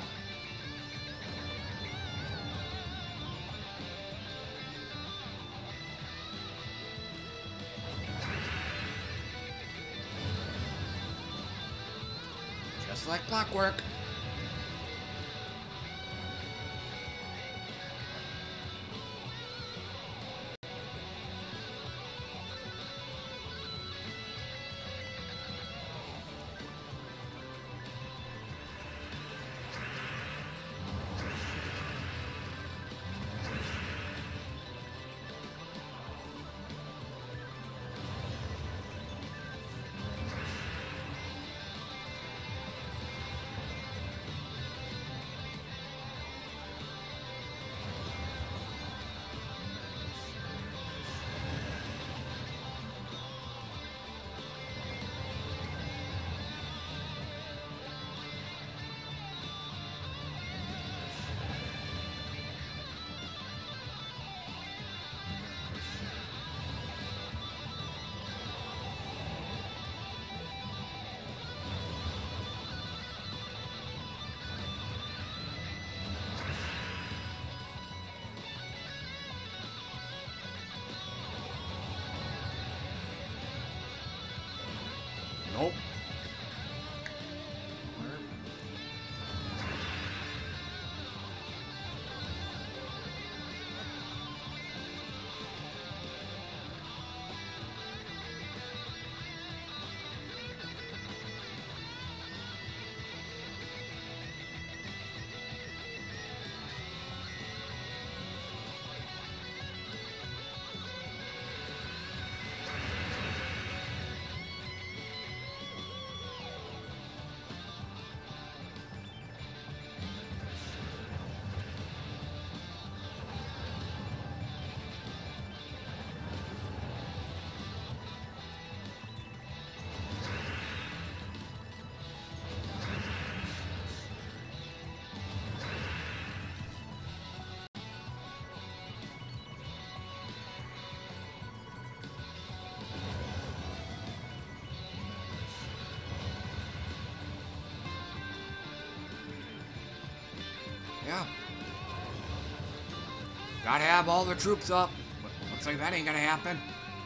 Just like clockwork. Yeah. Gotta have all the troops up. But looks like that ain't gonna happen.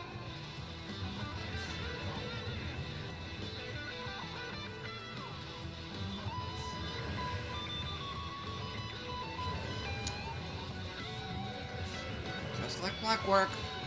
Just like clockwork.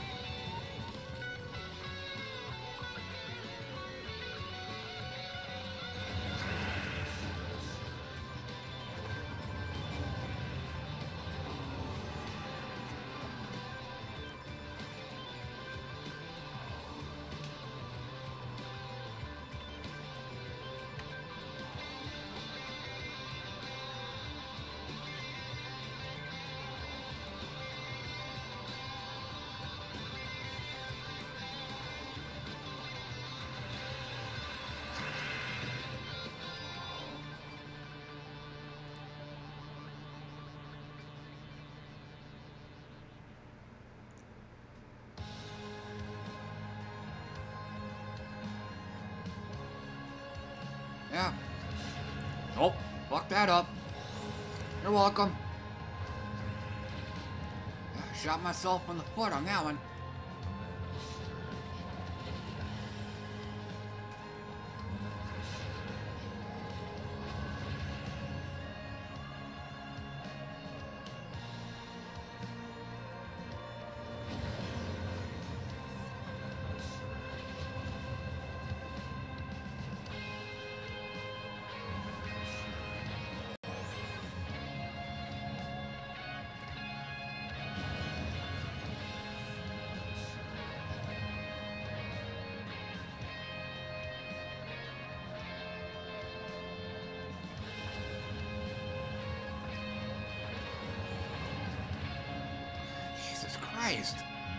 Yeah. Nope. Fuck that up. You're welcome. I shot myself in the foot on that one. Jesus Christ.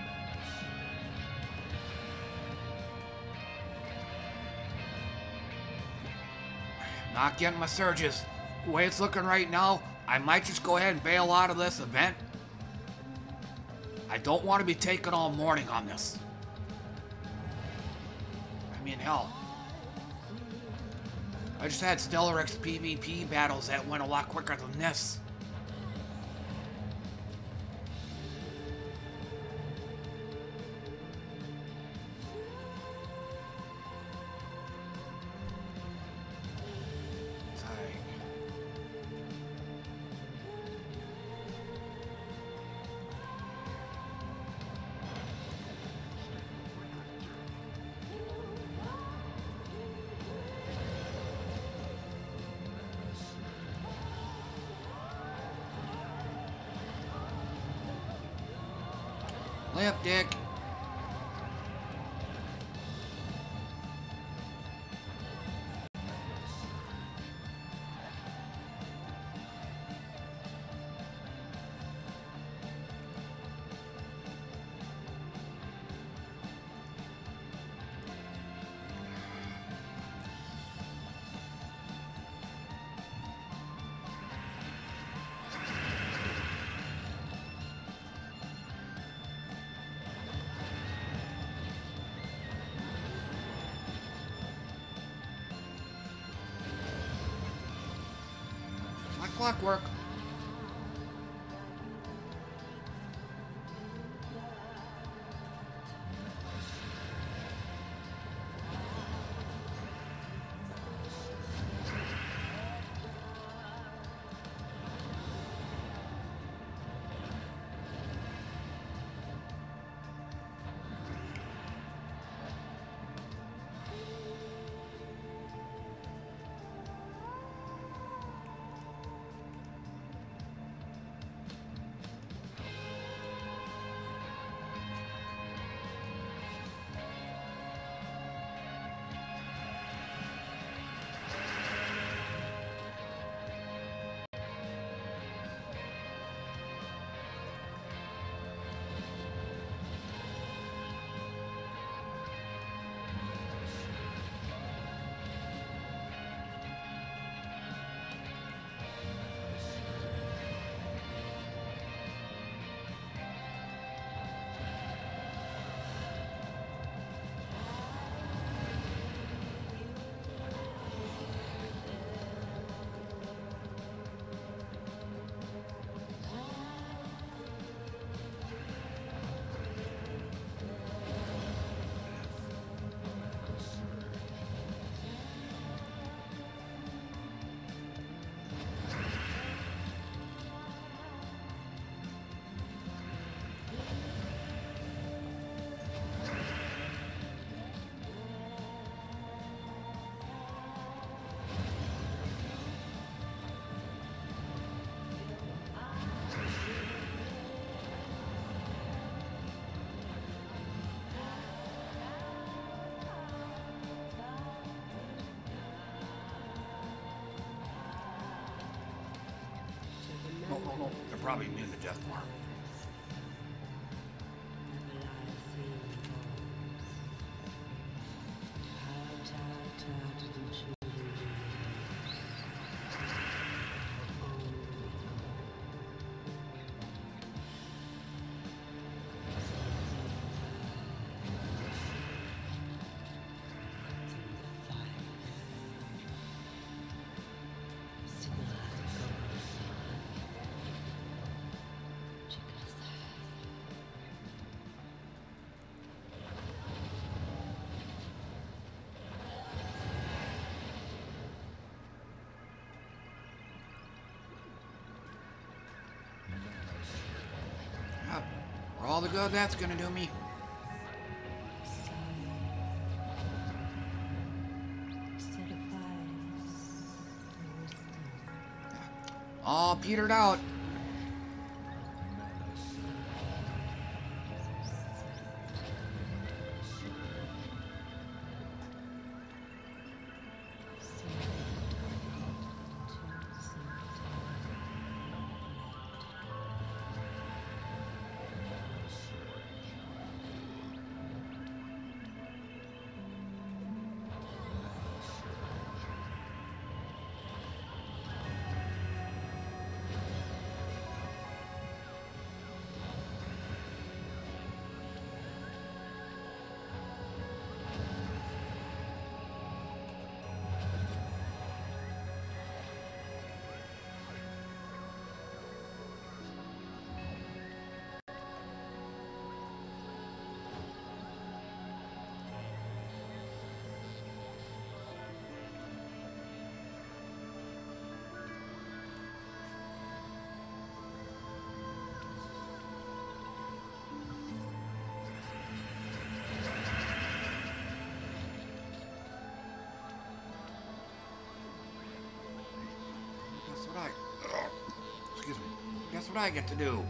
Not getting my surges. The way it's looking right now, I might just go ahead and bail out of this event. I don't want to be taking all morning on this. I mean, hell. I just had Stellar X PvP battles that went a lot quicker than this. Lip dick. Clockwork. don't know. They're probably in the death bar. For all the good that's gonna do me. All petered out. Excuse me. Guess what I get to do?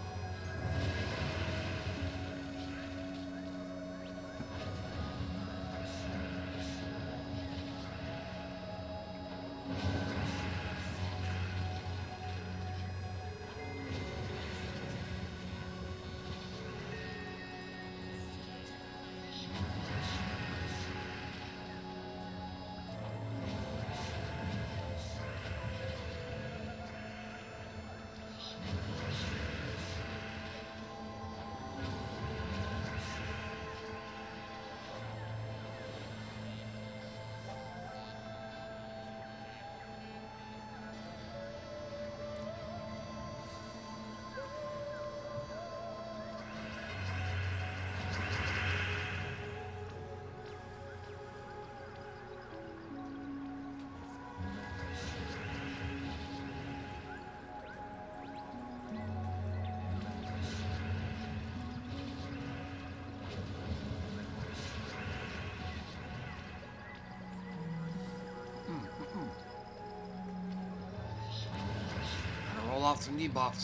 Roll off some debuffs.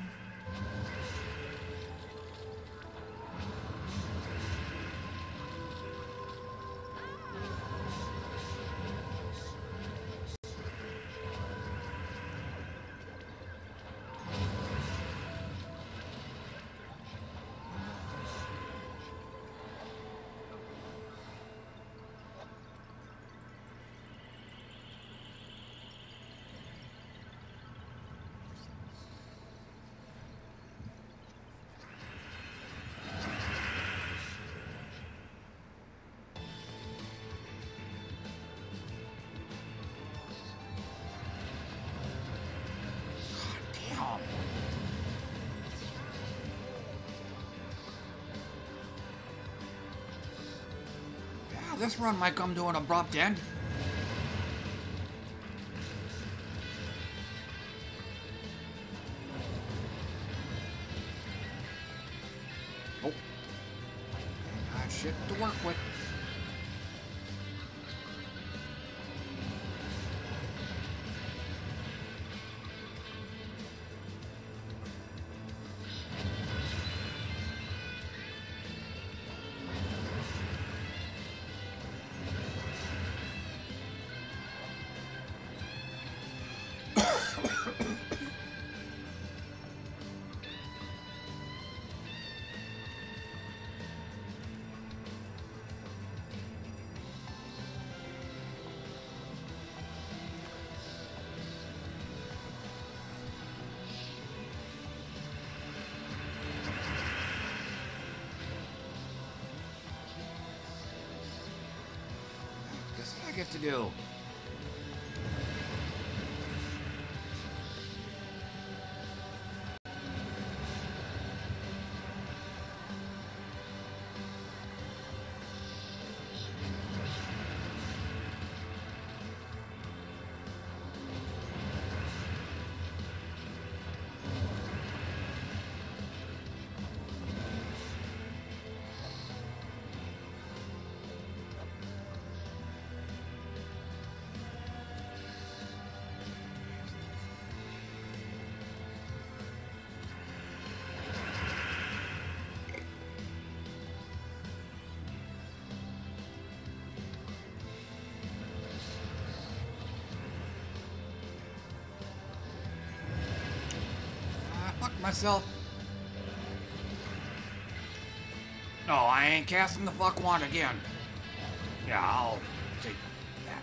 This run might come to an abrupt end. Oh. I got shit to work with. get to do? Myself. No, I ain't casting the fuck wand again. Yeah, I'll take that.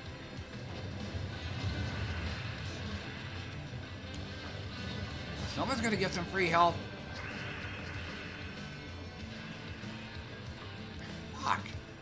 Someone's gonna get some free health. Fuck.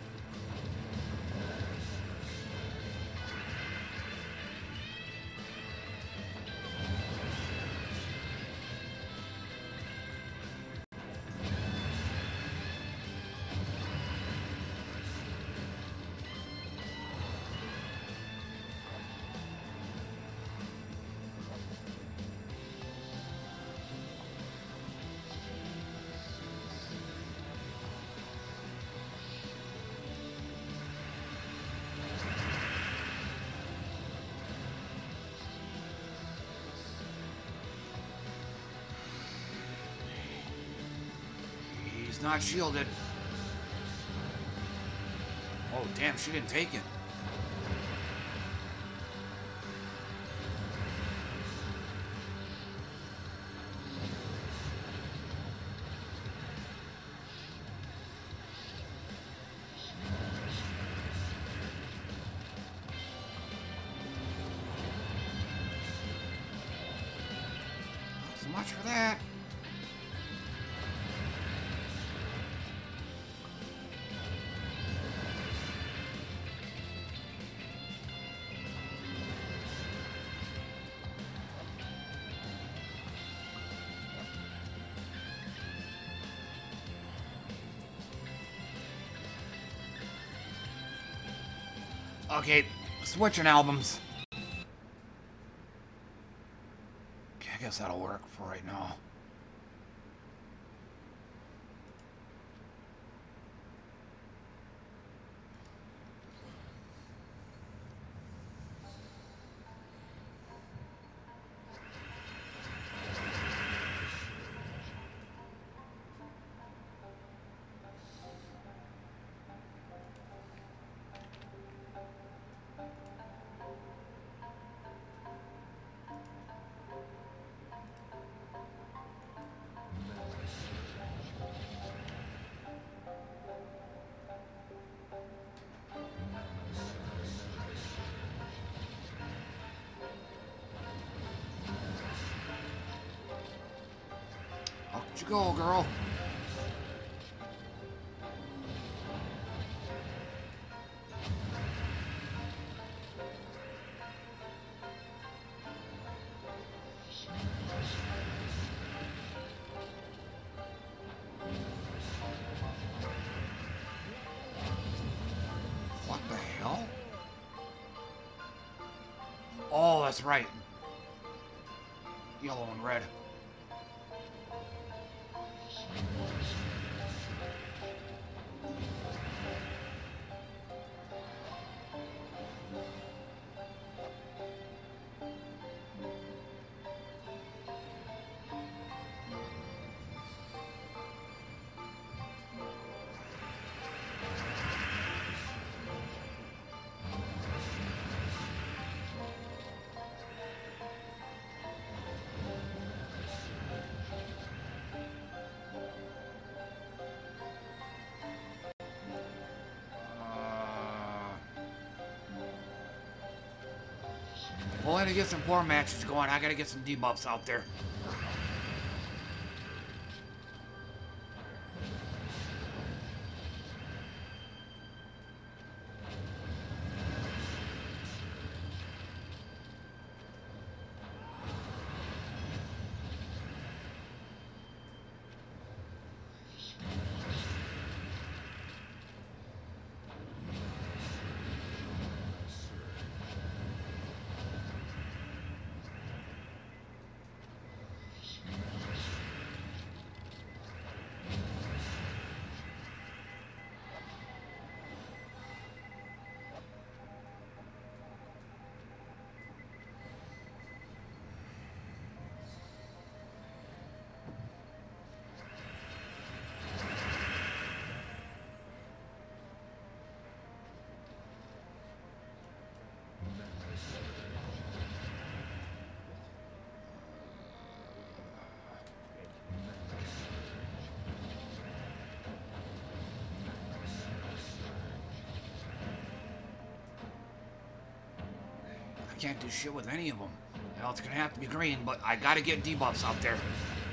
Not shielded. Oh, damn, she didn't take it. Not so much for that. Okay, switching albums. Okay, I guess that'll work for right now. Out you go, girl. What the hell? Oh, that's right. Yellow and red. Well, I gotta get some poor matches going. I gotta get some debuffs out there. I can't do shit with any of them. You know, it's gonna have to be green, but I gotta get debuffs out there.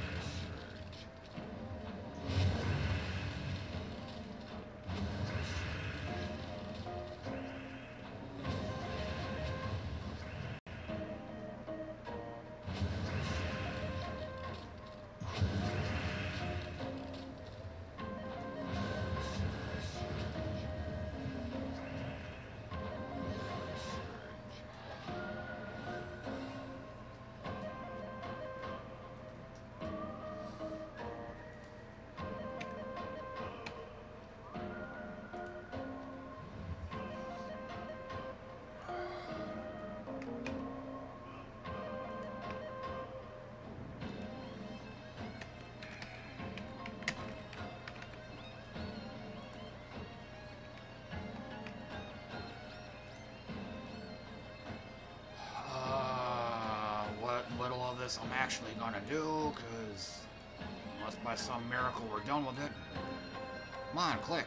I'm actually gonna do, because unless by some miracle we're done with it. Come on, click.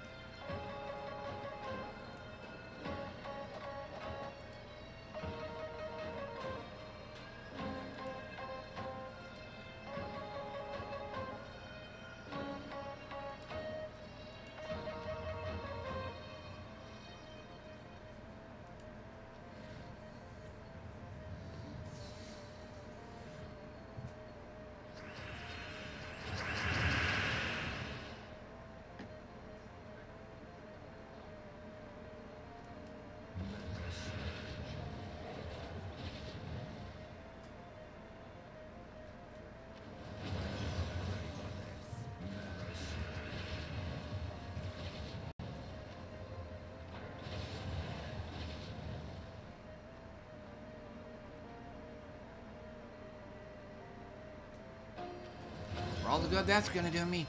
For all the good that's gonna do me.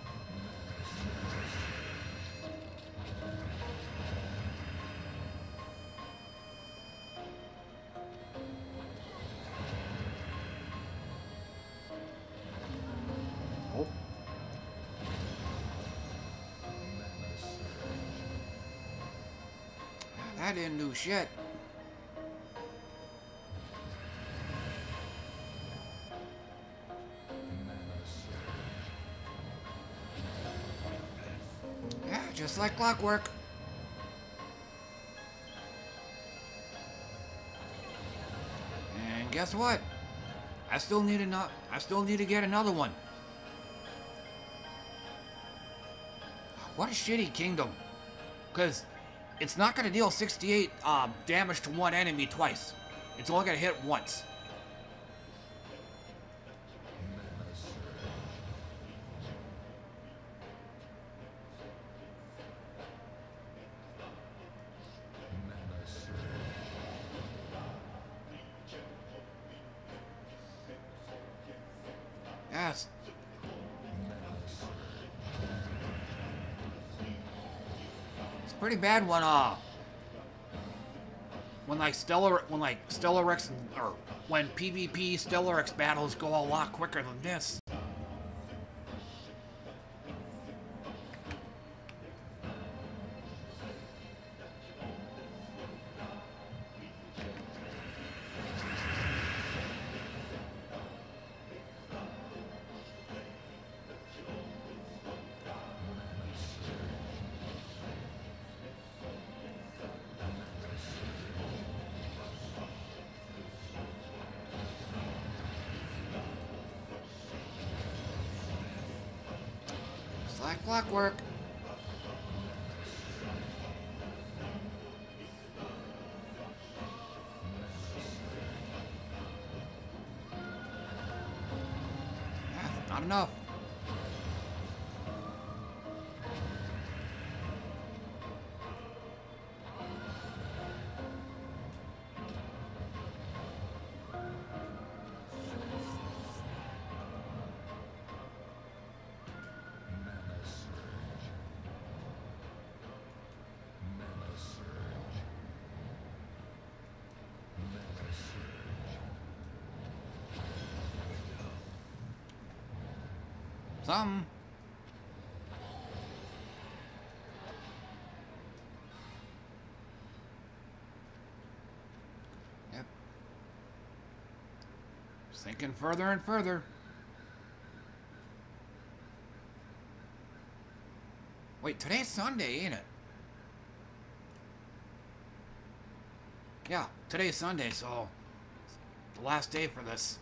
Oh. That didn't do shit. Just like clockwork. And guess what? I still need to get another one. What a shitty kingdom. Cause it's not gonna deal 68 damage to one enemy twice. It's only gonna hit once. Yes. It's pretty bad when Stellarex or when PvP Stellarex battles go a lot quicker than this. Like clockwork. Yeah, not enough. Some. Yep. Sinking further and further. Wait, today's Sunday, ain't it? Yeah, today's Sunday, so it's the last day for this.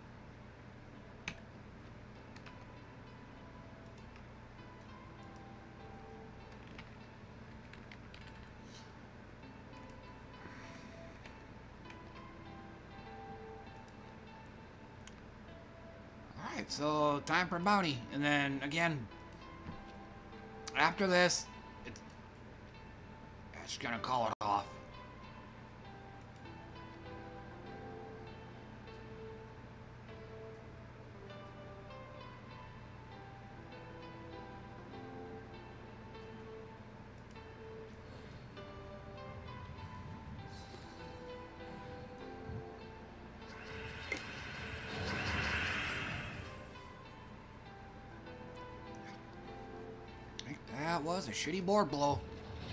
Alright, so time for bounty. And then again, after this, it's just gonna call it off. That was a shitty board blow.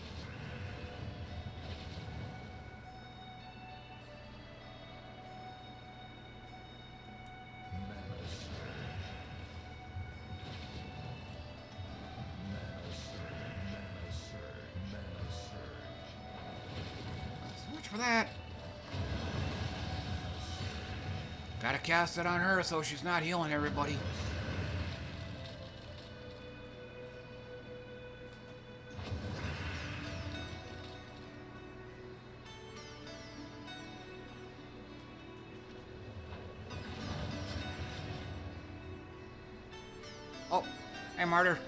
So much for that. Gotta cast it on her so she's not healing everybody. Oh, hey, Martyr.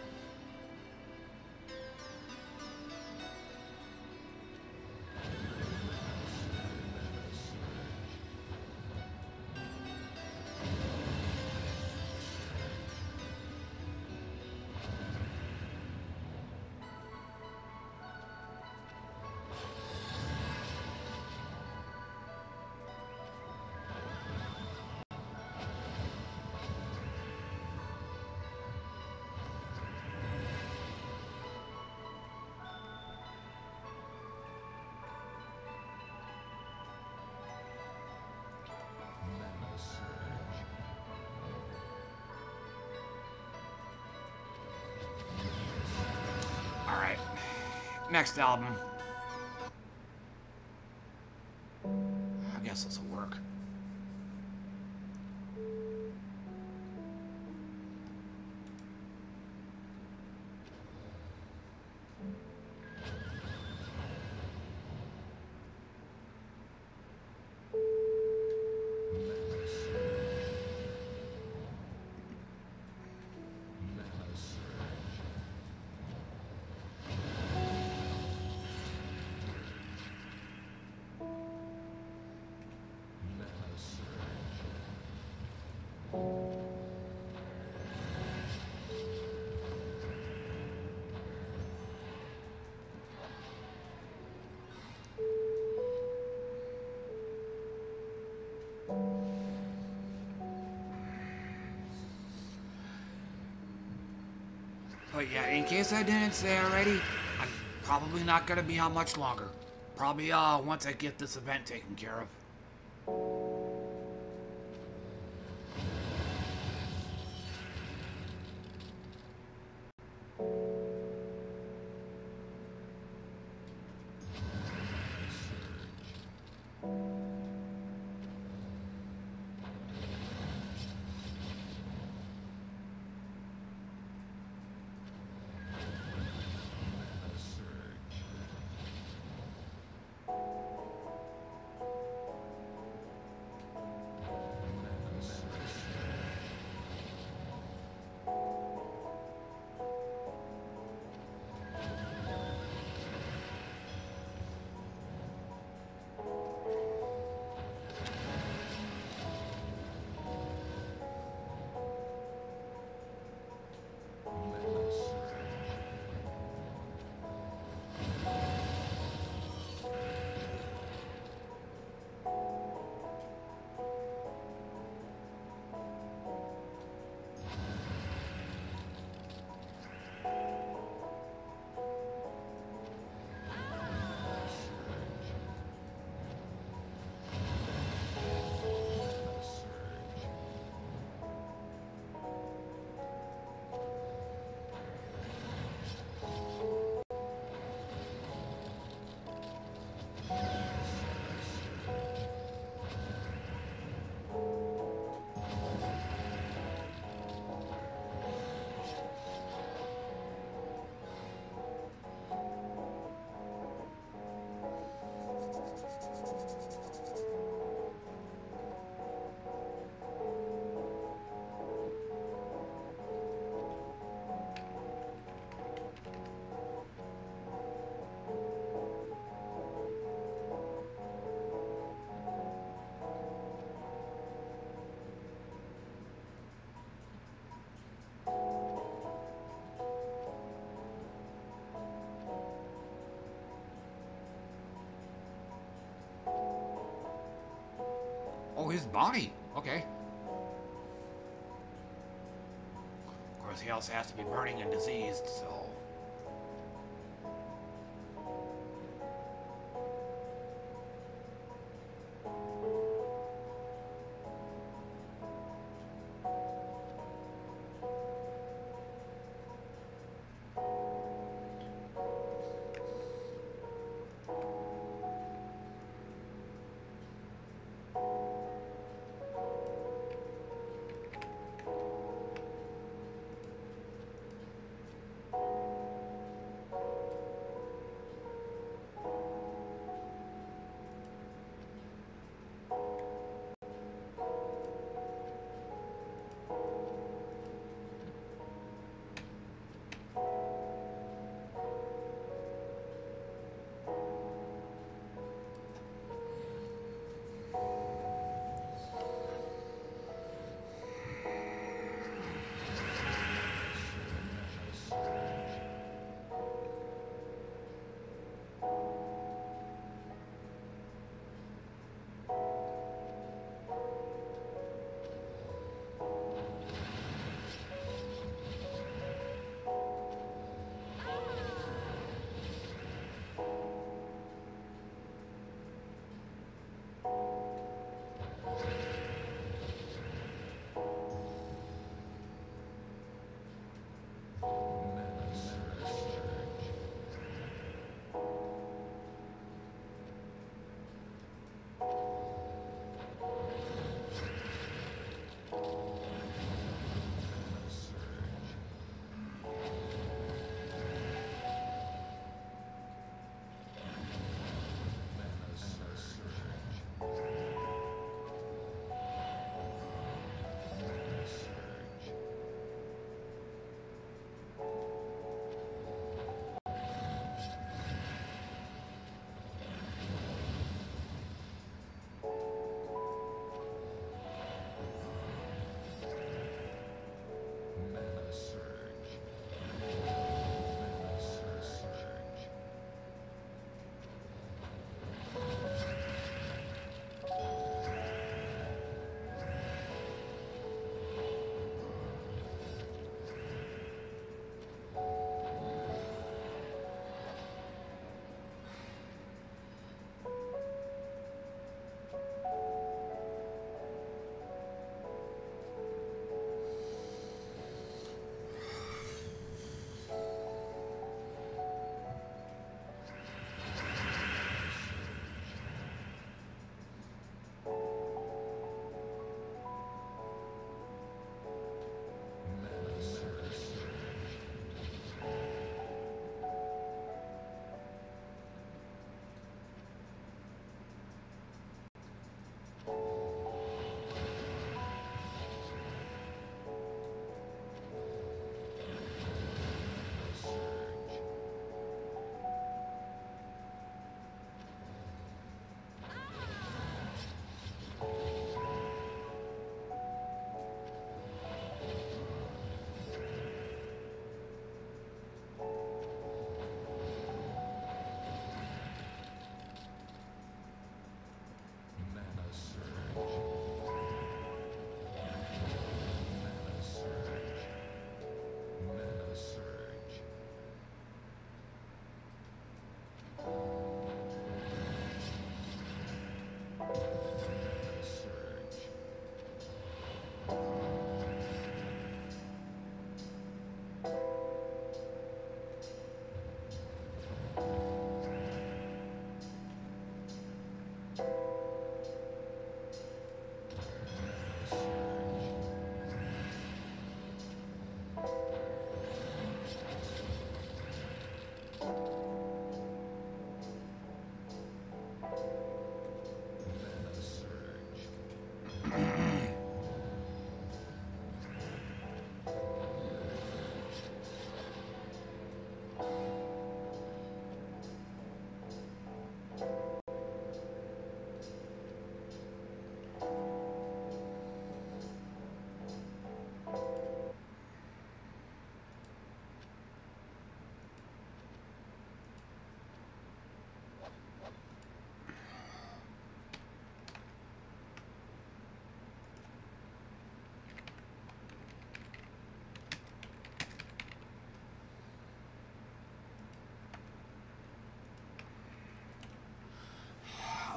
Next album. I guess this will work. But yeah, in case I didn't say already, I'm probably not gonna be on much longer. Probably once I get this event taken care of. Oh, his body. Okay. Of course, he also has to be burning and diseased, so.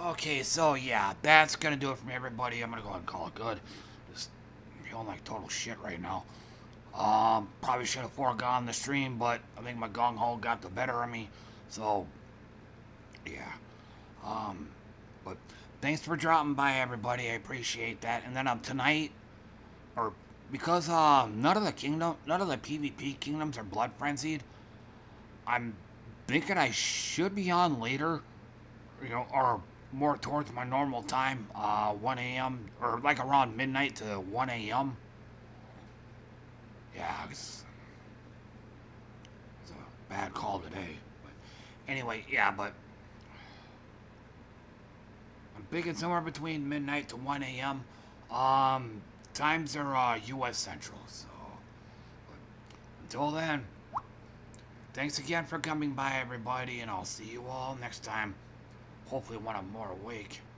Okay, so yeah, that's gonna do it for me, everybody. I'm gonna go ahead and call it good. Just feeling like total shit right now. Probably should have foregone the stream, but I think my gung ho got the better of me. So, yeah. But thanks for dropping by, everybody. I appreciate that. And then tonight, or because none of the PvP kingdoms are blood frenzied, I'm thinking I should be on later, you know, or more towards my normal time, 1 a.m. or like around midnight to 1 a.m. Yeah, it's a bad call today. But anyway, yeah, but I'm thinking somewhere between midnight to 1 a.m. Times are U.S. Central, so but until then, thanks again for coming by, everybody, and I'll see you all next time. Hopefully when I'm more awake.